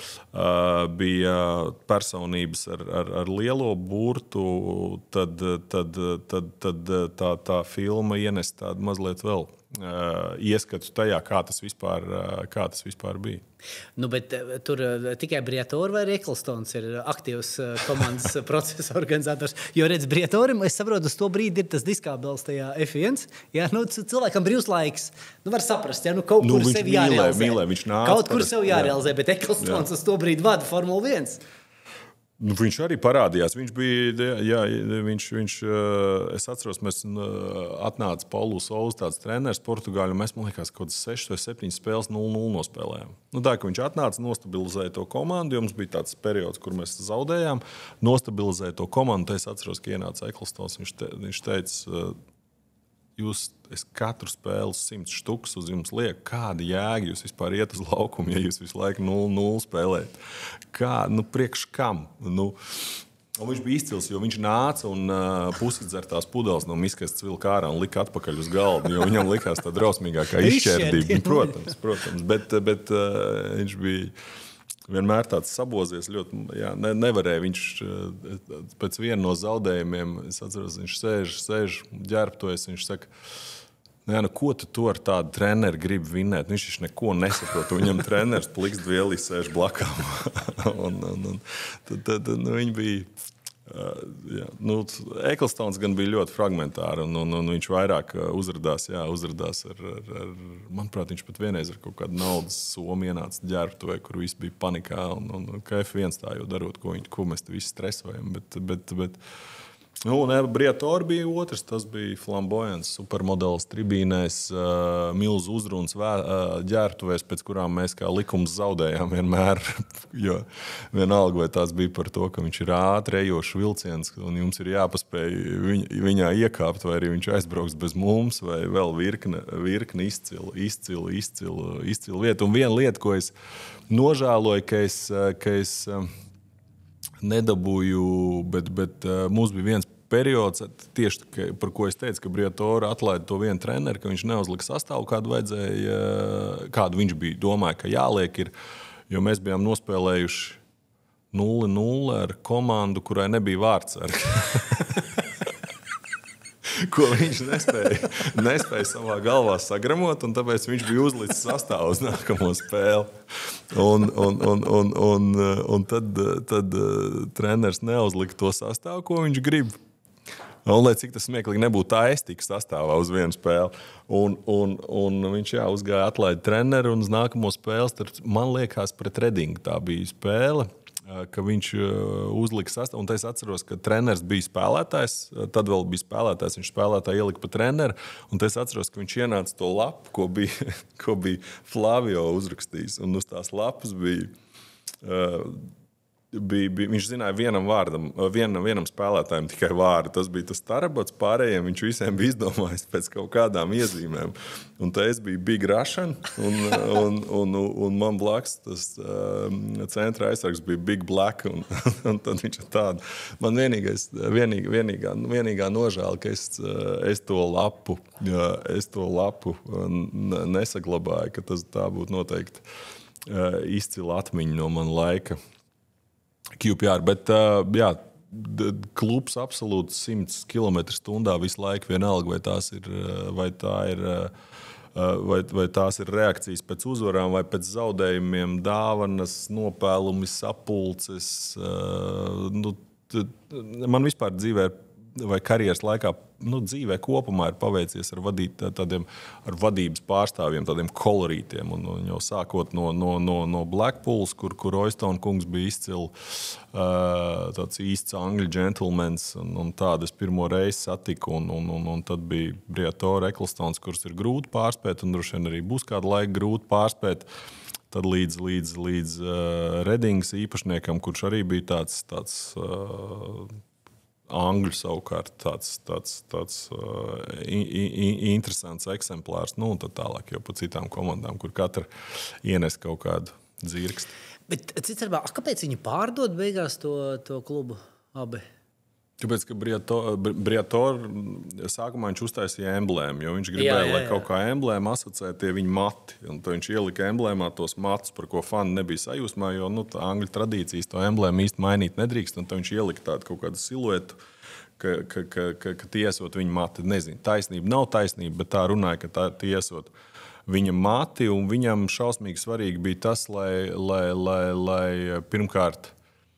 uh, bija personības ar, ar, ar lielo burtu, tad, tad, tad, tad tā, tā filma ienes tādu mazliet vēl Uh, ieskatu tajā, kā tas vispār, uh, kā tas vispār bija. Nu, bet tur uh, tikai Briatora vai Ecclestons ir aktīvs uh, komandas procesa organizators. Jo, redz, Briatorim, es saprotu, uz to brīdi ir tas diskābels tajā F viens. Jā, nu, cilvēkam brīvs laiks. Nu, var saprast, jā, nu, kaut nu, kur sevi jārealizē. Mīlē, viņš nāc, kaut kur sevi jārealizē, bet Ecclestons uz to brīdi vada Formula viens. Nu, viņš arī parādījās. Viņš bija, jā, viņš, viņš, es atceros, mēs atnāca Paulo Sousa, tāds treneris Portugāļu, un mēs, man liekas, kaut kādas sešas vai septiņas spēles nulle nulle nospēlējām. Nu, tā, ka viņš atnāca, nostabilizēja to komandu, jo mums bija tāds periods, kur mēs zaudējām, nostabilizēja to komandu, tad es atceros, ka ienāca Ecclestons, viņš, te, viņš teica, jūs, es katru spēli simts štuks uz jums lieku, kāda jēga jūs vispār iet uz laukumu, ja jūs visu laiku nulle nulle spēlējat? Kā, nu, priekš kam? Nu, un viņš bija izcils, jo viņš nāca un uh, pusidzertās pudeles no miskastes vilka ārā un lika atpakaļ uz galdu, jo viņam likās tā drausmīgākā izšķērdība. Protams, protams, bet, bet uh, viņš bija vienmēr tāds sabozies, ļoti, jā, ne, nevarēja viņš pēc viena no zaudējumiem, es atceros, viņš sēž, sēž ģērbtojas, viņš saka, jā, nu, ko tu to ar tādu treneri gribi vinēt? Viņš viņš neko nesaprot, viņam treneris Pliks Dvielī sēž blakām. un, un, un, tad, tad, nu, viņi bija, uh, jā, nu, Ecclestons gan bija ļoti fragmentāri, un, un, un viņš vairāk uzradās, jā, uzradās ar, ar, ar, manuprāt, viņš pat vienreiz ar kaut kādu naudas somu ienāca ģērbtuvē, kur viss bija panikā, un, un, un ka F viens tā jau darot, ko, viņi, ko mēs te visi stresojam, bet, bet, bet nu, ne, Briatora bija otrs, tas bija flamboyants, supermodelis tribīnēs, uh, milzu uzrunas vē, uh, ģērbtuvēs, pēc kurām mēs kā likums zaudējām vienmēr, jo vienalga, vai tās bija par to, ka viņš ir ātri ejošs vilciens, un jums ir jāpaspēj viņ, viņā iekāpt, vai arī viņš aizbrauks bez mums, vai vēl virkne, virkne izcilu, izcilu, izcilu, izcilu lietu. Un viena lieta, ko es nožēloju, ka es, ka es nedabūju, bet, bet uh, mums bija viens periods, tieši ka, par ko es teicu, ka Briatora atlaida to vienu treneri, ka viņš neuzlika sastāvu, kādu vajadzēja, kādu viņš bija domāja, ka jāliek ir, jo mēs bijām nospēlējuši nulle nulle ar komandu, kurai nebija vārdsargi. ko viņš nespēja, nespēja savā galvā sagramot, un tāpēc viņš bija uzlicis sastāvu uz nākamo spēli. Un, un, un, un, un, un tad, tad treneris neuzlika to sastāvu, ko viņš grib. Un, lai cik tas smieklīgi nebūtu, tā es tiku sastāvā uz vienu spēli. Un, un, un viņš jā, uzgāja atlaida treneru un uz nākamo spēli, tad, man liekas, pret Redingu tā bija spēle, ka viņš uzlika sastāvu. Un es atceros, ka treneris bija spēlētājs, tad vēl bija spēlētājs, viņš spēlētāju ielika pa treneru. Un es atceros, ka viņš ienāca to lapu, ko bija, ko bija Flavio uzrakstījis. Un uz tās lapas bija... Uh, Bija, bija, viņš zināja vienam vārdam, vienam, vienam spēlētājam tikai vārdu. Tas bija tas Tarabots, pārējiem viņš visiem bija izdomājis pēc kaut kādām iezīmēm. Un tā es biju Big Russian, un, un, un, un man blakus tas um, centra aizsargs bija Big Black. Un, un tad viņš ir tāda. Man vienīgais, vienīgā, vienīgā, vienīgā nožēla, ka es, es to lapu, es to lapu nesaglabāju, ka tas tā būtu noteikti izcila atmiņa no man laika. Q P R, bet jā, klubs absolūti simts kilometru stundā visu laiku vienalga, vai tās ir, vai tā ir, vai, vai tās ir reakcijas pēc uzvarām, vai pēc zaudējumiem, dāvanas, nopēlumi, sapulces. Nu, man vispār dzīvē vai karjeras laikā, nu, dzīvē kopumā ir paveicies ar, vadīt, tādiem, ar vadības pārstāvjiem, tādiem kolorītiem. Un, un jau sākot no, no, no, no Blackpools, kur, kur Roystone kungs bija izcili uh, tāds īsts angļu džentlmens, un, un tādu es pirmo reizi satiku, un, un, un, un tad bija Briatore, Ecclestons, kurus ir grūti pārspēt, un droši vien arī būs kādu laiku grūti pārspēt. Tad līdz, līdz, līdz uh, Redingas īpašniekam, kurš arī bija tāds, tāds uh, angļu savukārt tāds, tāds, tāds uh, in, in, interesants eksemplārs. Nu, un tad tālāk jau pa citām komandām, kur katra ienes kaut kādu dzirksti. Bet cits arbā, kāpēc viņi pārdod beigās to, to klubu abi? Tāpēc, ka Briatore sākumā viņš uztaisīja emblēmu, jo viņš gribēja, jā, jā, jā. lai kaut kā emblēma asociētie viņa mati. Un tad viņš ielika emblēmā tos matus, par ko fani nebija sajūsmā, jo nu, tā angļu tradīcijas to emblēmu īsti mainīt nedrīkst. Un tad viņš ielika tādu kaut kādu siluetu, ka, ka, ka, ka, ka tiesot viņa mati. Nezinu, taisnība nav taisnība, bet tā runāja, ka tā tiesot viņa mati. Un viņam šausmīgi svarīgi bija tas, lai, lai, lai, lai pirmkārt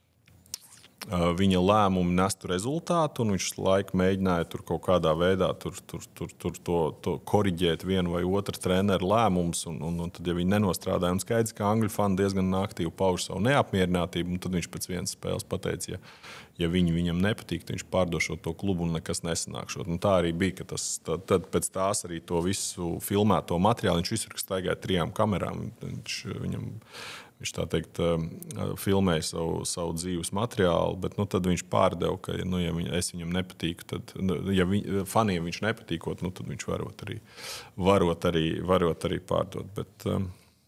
viņa lēmumi nestu rezultātu, un viņš laiku mēģināja tur kaut kādā veidā tur, tur, tur, tur to, to koriģēt vienu vai otru treneru lēmumus, un, un, un tad, ja viņi nenostrādāja, un skaidrs, ka angļu fani diezgan aktīvi pauž savu neapmierinātību, un tad viņš pēc vienas spēles pateica, ja, ja viņi viņam nepatīk, tad viņš pārdošot to klubu un nekas nesanākšot. Un tā arī bija, ka tas, tad, tad pēc tās arī to visu filmēto materiālu, viņš visur staigāja trijām kamerām, viņš viņam Viņš tā teikt, filmēja savu, savu dzīves materiālu, bet nu, tad viņš pārdeva, ka, nu, ja viņ, es viņam nepatīku, tad, ja viņ, faniem viņš nepatīkot, nu, tad viņš varot arī, varot arī, varot arī pārdot. Bet um,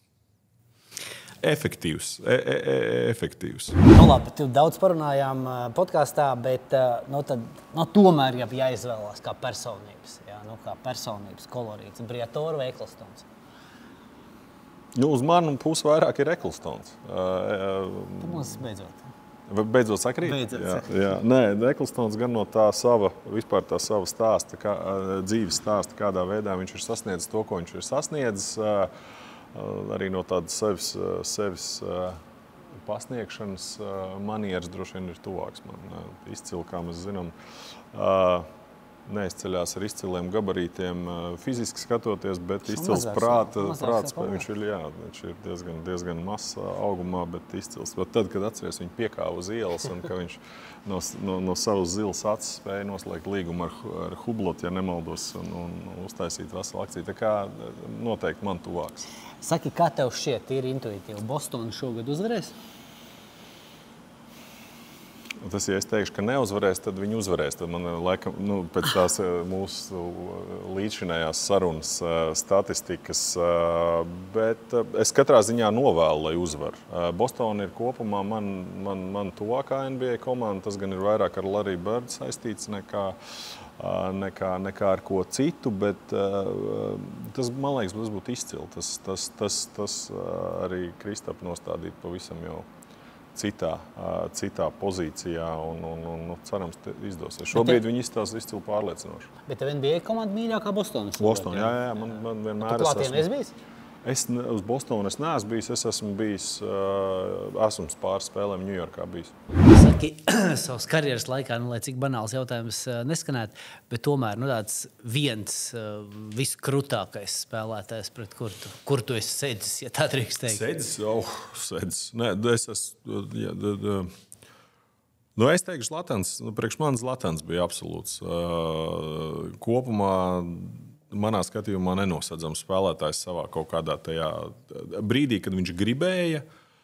efektīvs. E, e, e, efektīvs. Nu, labi, tu daudz parunājām podkāstā, bet nu, tad, nu, tomēr jau jāizvēlās kā personības, jā, nu, kā personības kolorīts. Briatore vai Ecclestons? Nu, uz manu pusi vairāk ir Ecclestons. Tad mums beidzot. Beidzot sakrīt? Beidzot jā, sakrīt. Jā. Nē, Ecclestons gan no tā sava, vispār tā sava stāsta, kā, dzīves stāsta, kādā veidā viņš ir sasniedzis to, ko viņš ir sasniedzis. Arī no tādas sevis, sevis pasniegšanas manieres droši vien ir tuvāks man. Izcili, kā mēs zinām. Neizceļās ar izciliem gabarītiem fiziski skatoties, bet izcils prāta, prāts, viņš ir, jā, viņš ir diezgan, diezgan mazs augumā, bet izcils. Bet tad, kad atceries viņu piekāvu uz ielas un ka viņš no, no, no savas zilas acis spēja noslēgt līgumu ar, ar Hublotu, ja nemaldos, un, un uztaisīt veselu akciju. Tā kā noteikti man tuvāks. Saki, kā tev šķiet, ir intuitīvi, Bostona šogad uzvarēs? Tas, ja es teikšu, ka neuzvarēs, tad viņi uzvarēs. Tad man, laikam, nu, pēc tās mūsu līdzinājās sarunas statistikas, bet es katrā ziņā novēlu, lai uzvar. Bostona ir kopumā man, man, man tuvākā N B A komanda. Tas gan ir vairāk ar Larry Bird saistīts nekā, nekā, nekā ar ko citu, bet tas, man liekas, tas būtu izcili. Tas, tas, tas, tas arī Kristapu nostādīt pavisam jau citā, citā pozīcijā un, un, un, un cerams, izdosies. Šobrīd te... viņi izstāsta izcili pārliecinoši. Bet tev N B A komanda mīļākā Bostonas? Boston, jā, jā, man, man vienmēr... Tu klātien esi bijis? Es uz Bostonu es neesmu bijis, es esmu bijis, esmu pāris spēlēm Ņujorkā bijis. Saki, savas karjeras laikā, nu, lai cik banāls jautājums neskanētu, bet tomēr nu, tāds viens viskrutākais spēlētājs, pret kur tu, kur tu esi sēdzis, ja tā drīkst teikt? Sēdzis? Oh, sēdzis. Nē, es esmu... Ja, da, da. Nu, es teikšu, Zlatans, nu, priekš manis Zlatans bija absolūts. Uh, kopumā... Manā skatījumā nenosedzams spēlētājs savā kaut kādā tajā brīdī, kad viņš gribēja,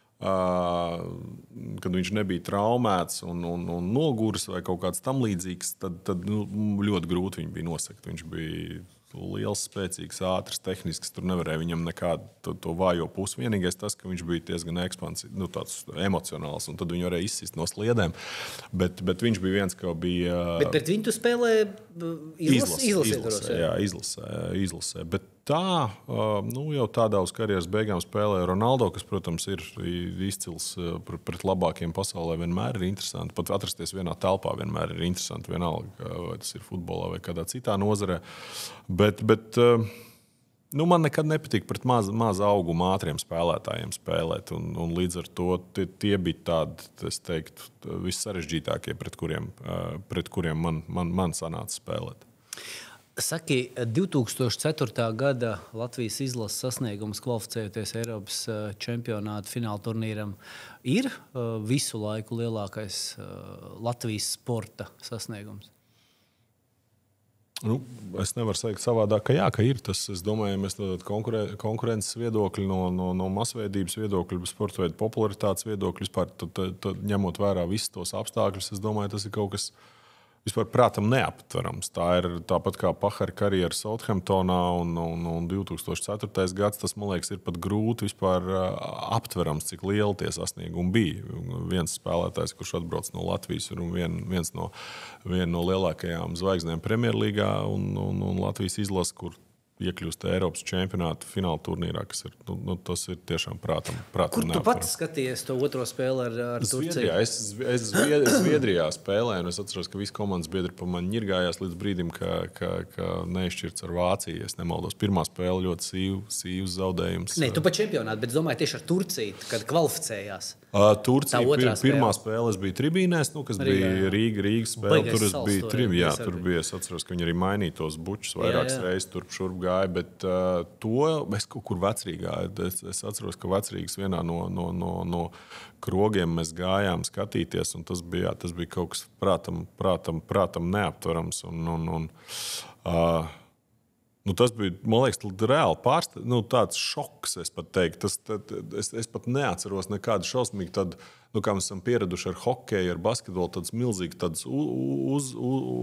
kad viņš nebija traumēts un, un, un noguris vai kaut kāds tam līdzīgs, tad, tad nu, ļoti grūti viņu bija nosegt. Viņš bija liels, spēcīgs, ātrs, tehnisks. Tur nevarēja viņam nekādu to, to vājo pusi. Vienīgais tas, ka viņš bija diezgan ekspansīvs, nu, tāds emocionāls, un tad viņu varēja izsist no sliedēm. Bet, bet viņš bija viens, ka bija... Bet pret viņu tu spēlēji izlasē? Izlasē, izlasē, jā, izlasē, izlasē. Bet tā, nu, jau tādā uz karjeras beigām spēlēja Ronaldo, kas, protams, ir izcils pret labākiem pasaulē, vienmēr ir interesanti. Pat atrasties vienā telpā vienmēr ir interesanti, vienalga, vai tas ir futbolā vai kādā citā nozarē. Bet, bet nu, man nekad nepatīk pret maz, maz auguma ātriem spēlētājiem spēlēt. Un, un līdz ar to tie, tie bija tādi, es teiktu, vissarežģītākie, pret kuriem, pret kuriem man, man, man sanāca spēlēt. Saki, divi tūkstoši ceturtā gada Latvijas izlases sasniegums kvalificējoties Eiropas čempionāta fināla turnīram ir visu laiku lielākais Latvijas sporta sasniegums? Nu, es nevaru teikt savādāk, ka jā, ka ir tas. Es domāju, ja mēs no konkurences viedokļa, no, no, no masveidības viedokļa, sporta veidu popularitātes viedokļa, vispār, tad, tad, tad, ņemot vērā visus tos apstākļus, es domāju, tas ir kaut kas vispār prātam neaptverams. Tā ir tāpat kā Pahara karjera Southamptonā un, un, un divi tūkstoši ceturtais gads. Tas, man liekas, ir pat grūti vispār aptverams, cik lieli tie sasniegumi bija. Viens spēlētājs, kurš atbrauc no Latvijas, ir vien, viens no, viena no lielākajām zvaigznēm Premjerlīgā un, un, un Latvijas izlase, kur iekļūst Eiropas čempionāta fināla turnīrā, kas ir, nu, nu, tas ir tiešām prātam, prātam Kur tu pats skaties to otro spēli ar, ar Turciju? Es, es Zviedrijā spēlēju, un es atceros, ka visi komandas biedri pa mani ņirgājās līdz brīdim, ka, ka, ka neizšķirts ar Vāciju. Es nemaldos. Pirmā spēle ļoti sīv, sīvs zaudējums. Nē, tu pa čempionātu, bet domāju tieši ar Turciju, kad kvalificējās. Uh, Turcija pir, pirmā spēle es biju tribīnēs, nu, kas Rīgā, bija Rīga, Rīgas spēle. Tur es biju tribīnēs. Jā, tur bija. Es atceros, ka viņi arī mainīja tos bučus vairākas reizes, turp šurp gāja, bet uh, to es kaut kur Vecrīgā. Es, es atceros, ka Vecrīgas vienā no, no, no, no krogiem mēs gājām skatīties, un tas bija, jā, tas bija kaut kas prātam, prātam, prātam neaptverams. Un, un, un, uh, Nu, tas bija, man liekas, reāli pārst... nu, tāds šoks, es pat teiktu. Tas, tad, es, es pat neatceros nekādu šausmīgu tādu, nu, kā mēs esam pieraduši ar hokeju, ar basketbolu, tāds milzīgi tāds, uz, uz,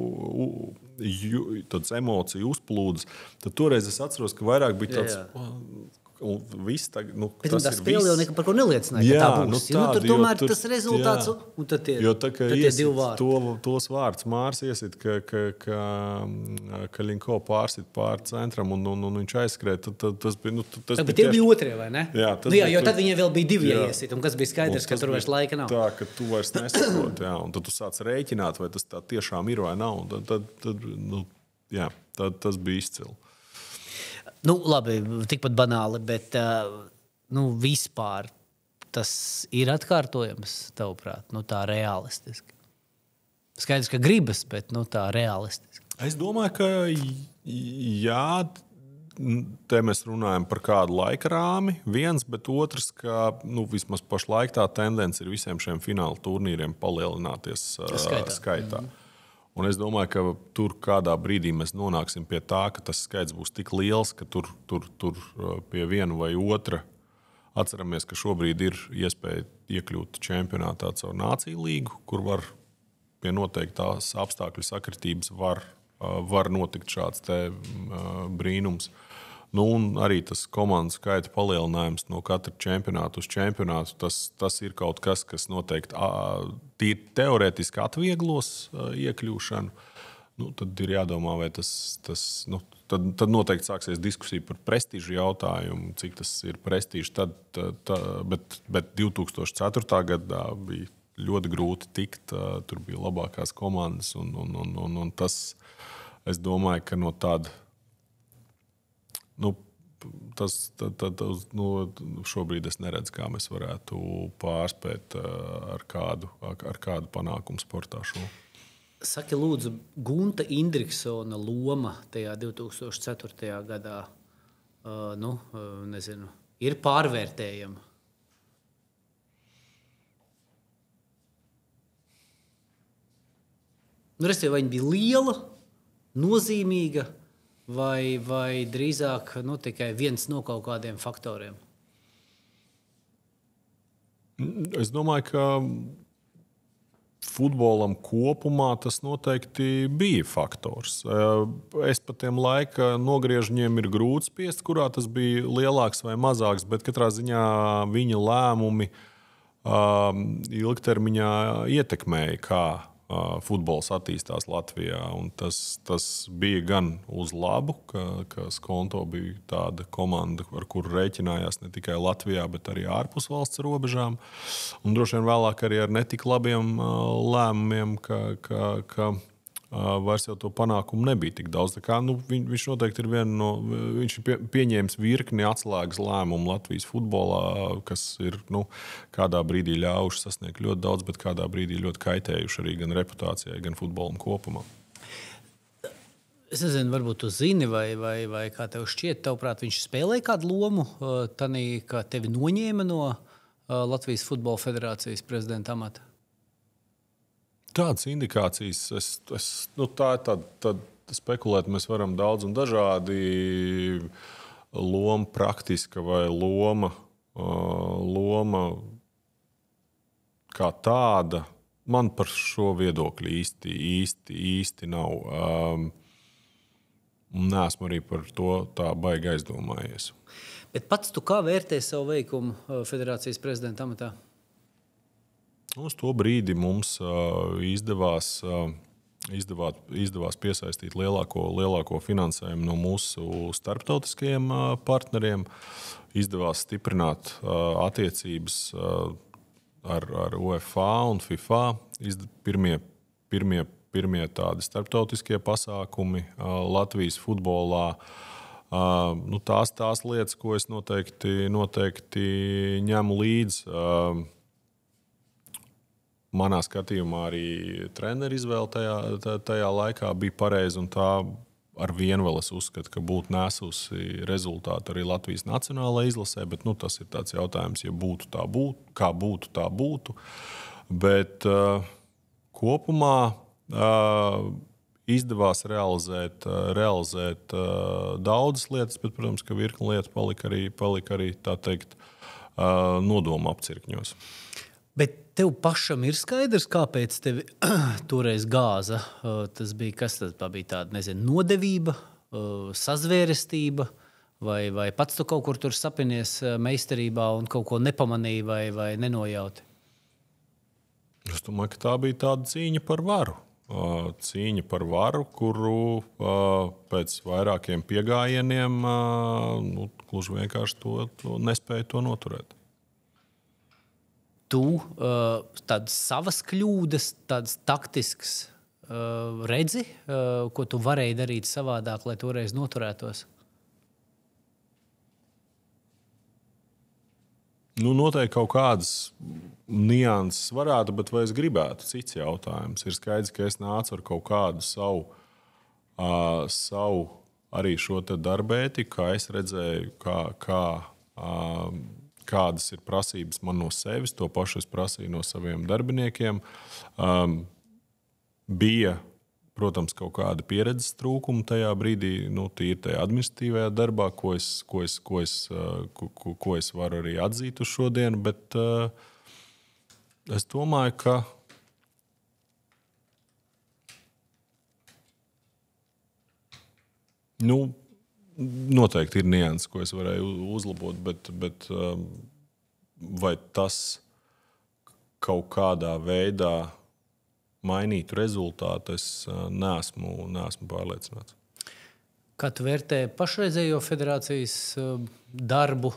uz, tāds emociju uzplūdes. Tad toreiz es atceros, ka vairāk bija tāds... Jā, jā. Un viss tagad, nu, bet tas tā spēle jau neko par ko neliecināja, jā, ka tā būs. Nu, tādi, nu, tur tomēr tur, tas rezultāts, jā. Un tad tie, jo tā, tad tie divi vārdi. To, tos vārdus Mārs iesit, ka, ka, ka, ka Linko pārsit pār centram un, un, un viņš aizskrēja. Tad, tad, tas bija, nu, tas tā, bet bija tie bija otrie, vai ne? Jā, nu, jā, jo bija, tad viņiem vēl bija divi jā. Iesit, un kas bija skaidrs, ka tur vairs laika nav. Tā, ka tu vairs nesaproti, jā, un tad tu sāc rēķināt, vai tas tā tiešām ir vai nav. Tad, tad, tad, nu, jā, tad, tas bija izcili. Nu, labi, tikpat banāli, bet nu, vispār tas ir atkārtojams, tavuprāt, nu, tā realistiski. Skaidrs, ka gribas, bet nu, tā realistiski. Es domāju, ka jā, te mēs runājam par kādu laika rāmi, viens, bet otrs, ka nu, vismaz pašlaik tā tendence ir visiem šiem fināla turnīriem palielināties skaitā. skaitā. Mm. Un es domāju, ka tur kādā brīdī mēs nonāksim pie tā, ka tas skaits būs tik liels, ka tur, tur, tur pie viena vai otra atceramies, ka šobrīd ir iespēja iekļūt čempionātā caur Nāciju līgu, kur var pie noteiktās apstākļu sakritības var, var notikt šāds te brīnums. Nu, un arī tas komandu skaita palielinājums no katra čempionāta uz čempionātu, tas, tas ir kaut kas, kas noteikti tīri teorētiski atvieglos iekļūšanu. Nu, tad ir jādomā, vai tas, tas, nu, tad, tad noteikti sāksies diskusija par prestižu jautājumu, cik tas ir prestižs. Tad, tad, bet, bet divi tūkstoši ceturtā gadā bija ļoti grūti tikt, tur bija labākās komandas, un, un, un, un, un tas, es domāju, ka no tāda, nu, tas, tad, tad, nu, šobrīd es neredzu, kā mēs varētu pārspēt ar kādu, ar kādu panākumu sportā šo. Saki, lūdzu, Gunta Indriksona loma tajā divi tūkstoši ceturtajā gadā, uh, nu, uh, nezinu, ir pārvērtējama? Nu, restīvi, vai viņa bija liela, nozīmīga, vai, vai drīzāk nu, tikai viens no kaut kādiem faktoriem? Es domāju, ka futbolam kopumā tas noteikti bija faktors. Es pa tiem laika nogriežņiem ir grūti spiest, kurā tas bija lielāks vai mazāks, bet katrā ziņā viņa lēmumi ilgtermiņā ietekmēja, kā futbols attīstās Latvijā. Un tas, tas bija gan uz labu, ka, ka Skonto bija tāda komanda, ar kuru rēķinājās ne tikai Latvijā, bet arī ārpus valsts robežām. Un droši vien vēlāk arī ar netik labiem lēmumiem, ka, ka, ka vairs jau to panākumu nebija tik daudz. Tā kā, nu, viņ, viņš noteikti ir viena no, viņš ir pie, pieņēmis virkni atslēgas lēmumu Latvijas futbolā, kas ir, nu, kādā brīdī ļāvuši sasniegt ļoti daudz, bet kādā brīdī ļoti kaitējuši arī gan reputācijai, gan futbolam kopumā. Es nezinu, varbūt tu zini, vai, vai, vai kā tev šķiet, tavuprāt, viņš spēlēja kādu lomu tanī, kā tevi noņēma no Latvijas Futbola Federācijas prezidenta amata? Tādas indikācijas, es, es, nu, tā ir tāda, tad spekulēt mēs varam daudz un dažādi. Loma praktiska vai loma, loma kā tāda, man par šo viedokli īsti, īsti, īsti nav. Neesmu arī par to tā baigi aizdomājies. Bet pats tu kā vērtē savu veikumu Federācijas prezidenta amatā? Uz to brīdi mums uh, izdevās, uh, izdevāt, izdevās piesaistīt lielāko, lielāko finansējumu no mūsu starptautiskajiem uh, partneriem. Izdevās stiprināt uh, attiecības uh, ar, ar UEFA un FIFA. Izd, pirmie, pirmie, pirmie tādi starptautiskie pasākumi uh, Latvijas futbolā. Uh, nu, tās, tās lietas, ko es noteikti, noteikti ņemu līdzi. Uh, Manā skatījumā arī treneru izvēle tajā, tajā laikā bija pareiza, un tā ar vienu vēl es uzskatu, ka būtu nesusi rezultātu arī Latvijas nacionālajā izlasē, bet nu, tas ir tāds jautājums, ja būtu tā būtu, kā būtu, tā būtu. Bet uh, kopumā uh, izdevās realizēt, uh, realizēt uh, daudzas lietas, bet, protams, ka virkni lietas palika arī, palika arī tā teikt, uh, nodoma apcirkņos. Bet tev pašam ir skaidrs, kāpēc tevi toreiz gāza? Tas bija, kas tas bija tāda, nezinu, nodevība, sazvērestība, vai, vai pats tu kaut kur tur sapinies meistarībā un kaut ko nepamanīji vai, vai nenojauti? Es domāju, ka tā bija tāda cīņa par varu. Cīņa par varu, kuru pēc vairākiem piegājieniem nu, gluži vienkārši to, to nespēja to noturēt. Tu uh, tādas savas kļūdas, tādas taktiskas uh, redzi, uh, ko tu varēji darīt savādāk, lai toreiz noturētos? Nu, noteikti kaut kādas nianses varētu, bet vai es gribētu, cits jautājums. Ir skaidrs, ka es nācu ar kaut kādu savu, uh, savu arī šo te darbētiku, kā es redzēju, kā, kā uh, kādas ir prasības man no sevis, to pašu es prasīju no saviem darbiniekiem. Um, bija, protams, kaut kāda pieredzes trūkuma tajā brīdī, nu, tīri tajā administratīvajā darbā, ko es, ko es, ko es, ko, ko, ko es varu arī atzīt uz šodienu, bet uh, es domāju, ka nu, noteikti ir nianses, ko es varēju uzlabot, bet, bet vai tas kaut kādā veidā mainītu rezultātu, es neesmu, neesmu pārliecināts. Kā tu vērtē pašreizējo federācijas darbu?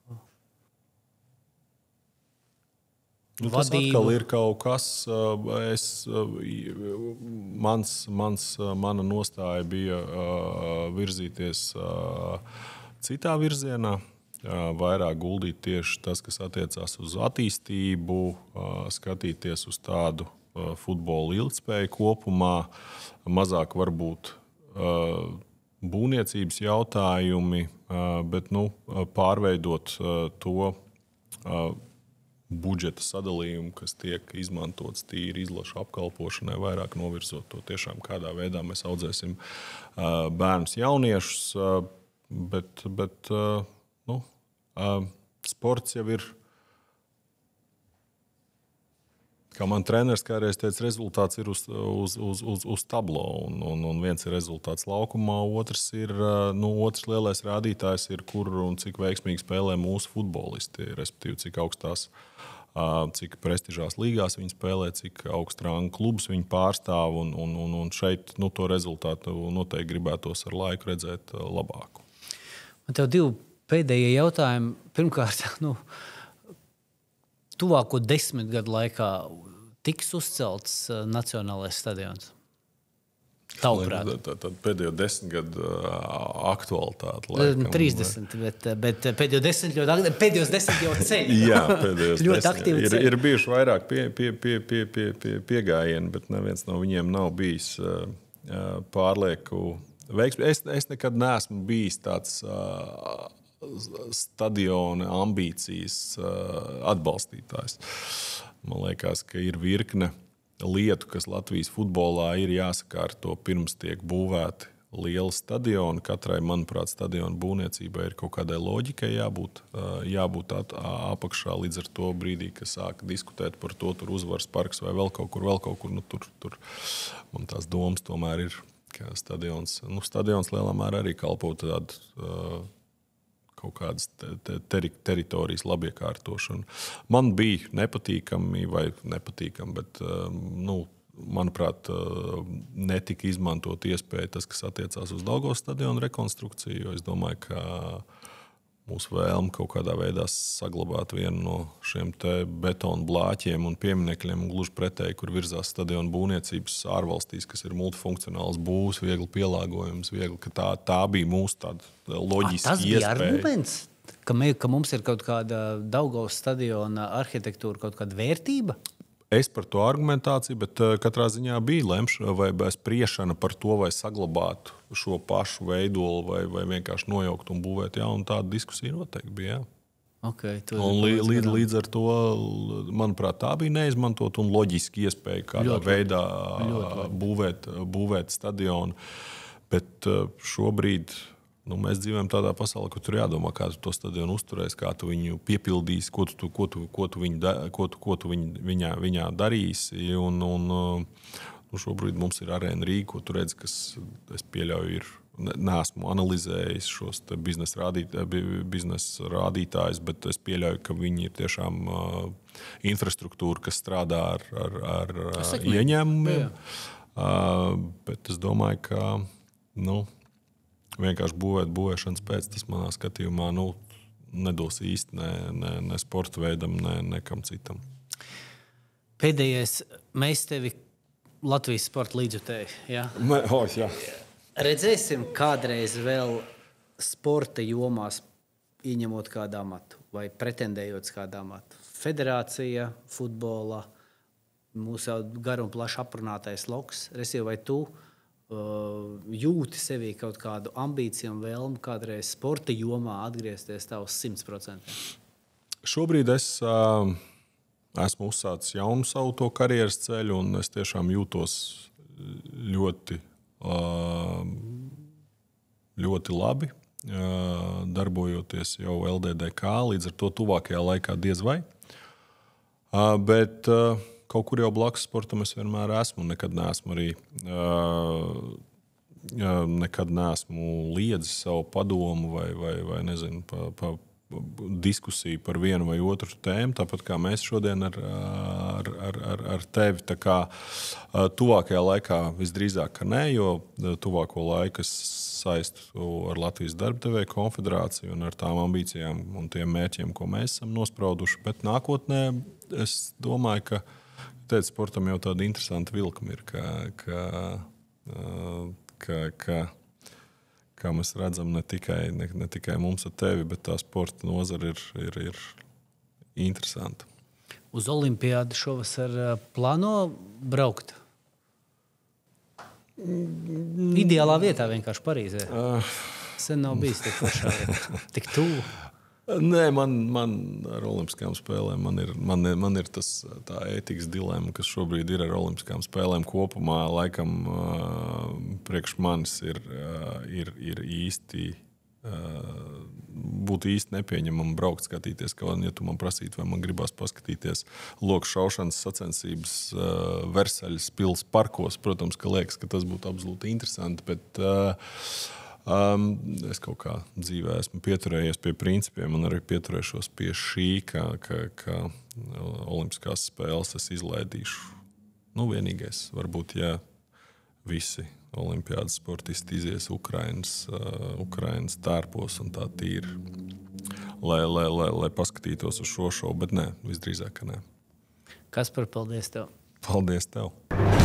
Nu, tas atkal ir kaut kas, es, mans, mans, mana nostāja bija virzīties citā virzienā, vairāk guldīt tieši tas, kas attiecās uz attīstību, skatīties uz tādu futbola ilgtspēju kopumā, mazāk varbūt būvniecības jautājumi, bet nu, pārveidot to budžeta sadalījumu, kas tiek izmantots tīri izlašu apkalpošanai, vairāk novirzot to tiešām, kādā veidā mēs audzēsim uh, bērnus, jauniešus. Uh, bet bet uh, nu, uh, sports jau ir, kā man treneris kādreiz teica, rezultāts ir uz, uz, uz, uz, uz tablo. Un, un, un viens ir rezultāts laukumā, otrs ir, uh, nu, otrs lielais rādītājs ir, kur un cik veiksmīgi spēlē mūsu futbolisti, respektīvi, cik augstās cik prestižās līgās viņi spēlē, cik augstu rangu klubus viņi pārstāv. Un, un, un, un šeit nu, to rezultātu noteikti gribētos ar laiku redzēt labāku. Man tev divi pēdējie jautājumi. Pirmkārt, nu, tuvāko desmit gadu laikā tiks uzcelts nacionālais stadions? Tavuprāt. Tad, tad pēdējo desmit gadu aktualitāte. Laikam, trīsdesmit, bet, bet pēdējo desmit ļoti, pēdējos desmit jau ceļ. Jā, pēdējos ļoti aktīvi ir, ceļ. Ir bijuši vairāk pie, pie, pie, pie, pie, pie, piegājieni, bet neviens no viņiem nav bijis uh, pārlieku veiksmi. Es, es nekad neesmu bijis tāds uh, stadiona ambīcijas uh, atbalstītājs. Man liekas, ka ir virkne lietu, kas Latvijas futbolā ir jāsakārto pirms tiek būvēti lieli stadioni. Katrai, manuprāt, stadiona būvniecībai ir kaut kādai loģikai jābūt, jābūt at, apakšā līdz ar to brīdī, kas sāk diskutēt par to, tur uzvaras parks vai vēl kaut kur, vēl kaut kur. Nu, tur, tur man tās domas tomēr ir, ka stadions, nu, stadions lielā mērā arī kalpo tādu uh, kaut kādas te, te, teritorijas labiekārtošanu. Man bija nepatīkami vai nepatīkami, bet, nu, manuprāt, netika izmantot iespēju tas, kas attiecās uz Daugavas stadionu rekonstrukciju, jo es domāju, ka mūsu vēlme kaut kādā veidā saglabāt vienu no šiem te betonu blāķiem un pieminekļiem, gluži pretēji, kur virzās stadionu būvniecības ārvalstīs, kas ir multifunkcionāls būvs, viegli pielāgojums, viegli, ka tā, tā bija mūsu tāda loģiska iespēja. Tas bija arguments, ka, mē, ka mums ir kaut kāda Daugavas stadiona arhitektūra, kaut kāda vērtība? Es par to argumentāciju, bet katrā ziņā bija lemšana vai spriešana par to, vai saglabāt šo pašu veidolu vai, vai vienkārši nojaukt un būvēt jaunu. Tāda diskusija noteikti bija. Okay, un līdz, līdz, līdz ar to, manuprāt, tā bija neizmantot un loģiski iespēja kādā ļoti, veidā ļoti. Būvēt, būvēt stadionu. Bet šobrīd nu, mēs dzīvojam tādā pasaulē, ka tur jādomā, kā tu to stadionu uzturēsi, kā tu viņu piepildīsi, ko tu, ko tu, ko tu, viņu, ko tu, ko tu viņu, viņā, viņā darīsi. Un, un, nu, šobrīd mums ir Arēna Rīga, ko tu redzi, kas, es pieļauju, ir, neesmu analizējis šos biznesa rādītājus, biznesa rādītājus, bet es pieļauju, ka viņi ir tiešām uh, infrastruktūra, kas strādā ar, ar, ar uh, ieņēmumiem. Uh, bet es domāju, ka, nu, vienkārši būvēt būvēšanas pēc, tas manā skatījumā nu, nedos īsti ne, ne, ne sporta veidam, ne, nekam citam. Pēdējais, mēs tevi Latvijas sporta līdzjutēji. Ja? Me, oh, jā. Redzēsim kādreiz vēl sporta jomās ieņemot kādu amatu vai pretendējot kādu amatu. Federācija, futbola, mūsu jau gar un plaši aprunātais loks. Resīvi, vai tu Uh, jūti sevī kaut kādu ambīciju un vēlmu kādreiz sporta jomā atgriezties tā uz simt procenti? Šobrīd es uh, esmu uzsācis jaunu savu to karjeras ceļu, un es tiešām jūtos ļoti, uh, ļoti labi, uh, darbojoties jau L D D K, līdz ar to tuvākajā laikā diez vai. Uh, bet uh, kaut kur jau blakus sportam es vienmēr esmu. Nekad neesmu arī uh, nekad neesmu liedzis savu padomu vai, vai, vai nezinu, pa, pa, diskusiju par vienu vai otru tēmu, tāpat kā mēs šodien ar, ar, ar, ar, ar tevi. Tā kā tuvākajā laikā visdrīzāk, ka nē, jo tuvāko laiku es saistu ar Latvijas darbdevēju konfederāciju un ar tām ambīcijām un tiem mērķiem, ko mēs esam nosprauduši. Bet nākotnē es domāju, ka teicu, sportam jau tāda interesanta vilkuma ir, ka, ka, ka, ka kā mēs redzam, ne tikai, ne, ne tikai mums ar tevi, bet tā sporta nozara ir, ir, ir interesanta. Uz olimpiādu šovasar plāno braukt? Ideālā vietā vienkārši Parīzē. Uh. Sen nav bijis tik pašā, tik tuvu. Nē, man, man ar olimpiskām spēlēm man ir, man, man ir tas, tā ētikas dilemma, kas šobrīd ir ar olimpiskām spēlēm kopumā. Laikam priekš manis ir, ir, ir īsti, būtu īsti nepieņemama braukt skatīties, ka, ja tu man prasītu, vai man gribās paskatīties loku šaušanas sacensības Versaļas pils parkos, protams, ka liekas, ka tas būtu absolūti interesanti, bet Um, es kaut kā dzīvē esmu pieturējies pie principiem un arī pieturēšos pie šī, ka, ka, ka olimpiskās spēles es izlaidīšu. Nu, vienīgais, varbūt, ja visi olimpiādas sportisti izies Ukrainas, uh, Ukrainas tērpos un tā tīri, lai, lai, lai, lai paskatītos uz šo šovu, bet nē, visdrīzāk, ka nē. Kaspar, paldies tev! Paldies tev!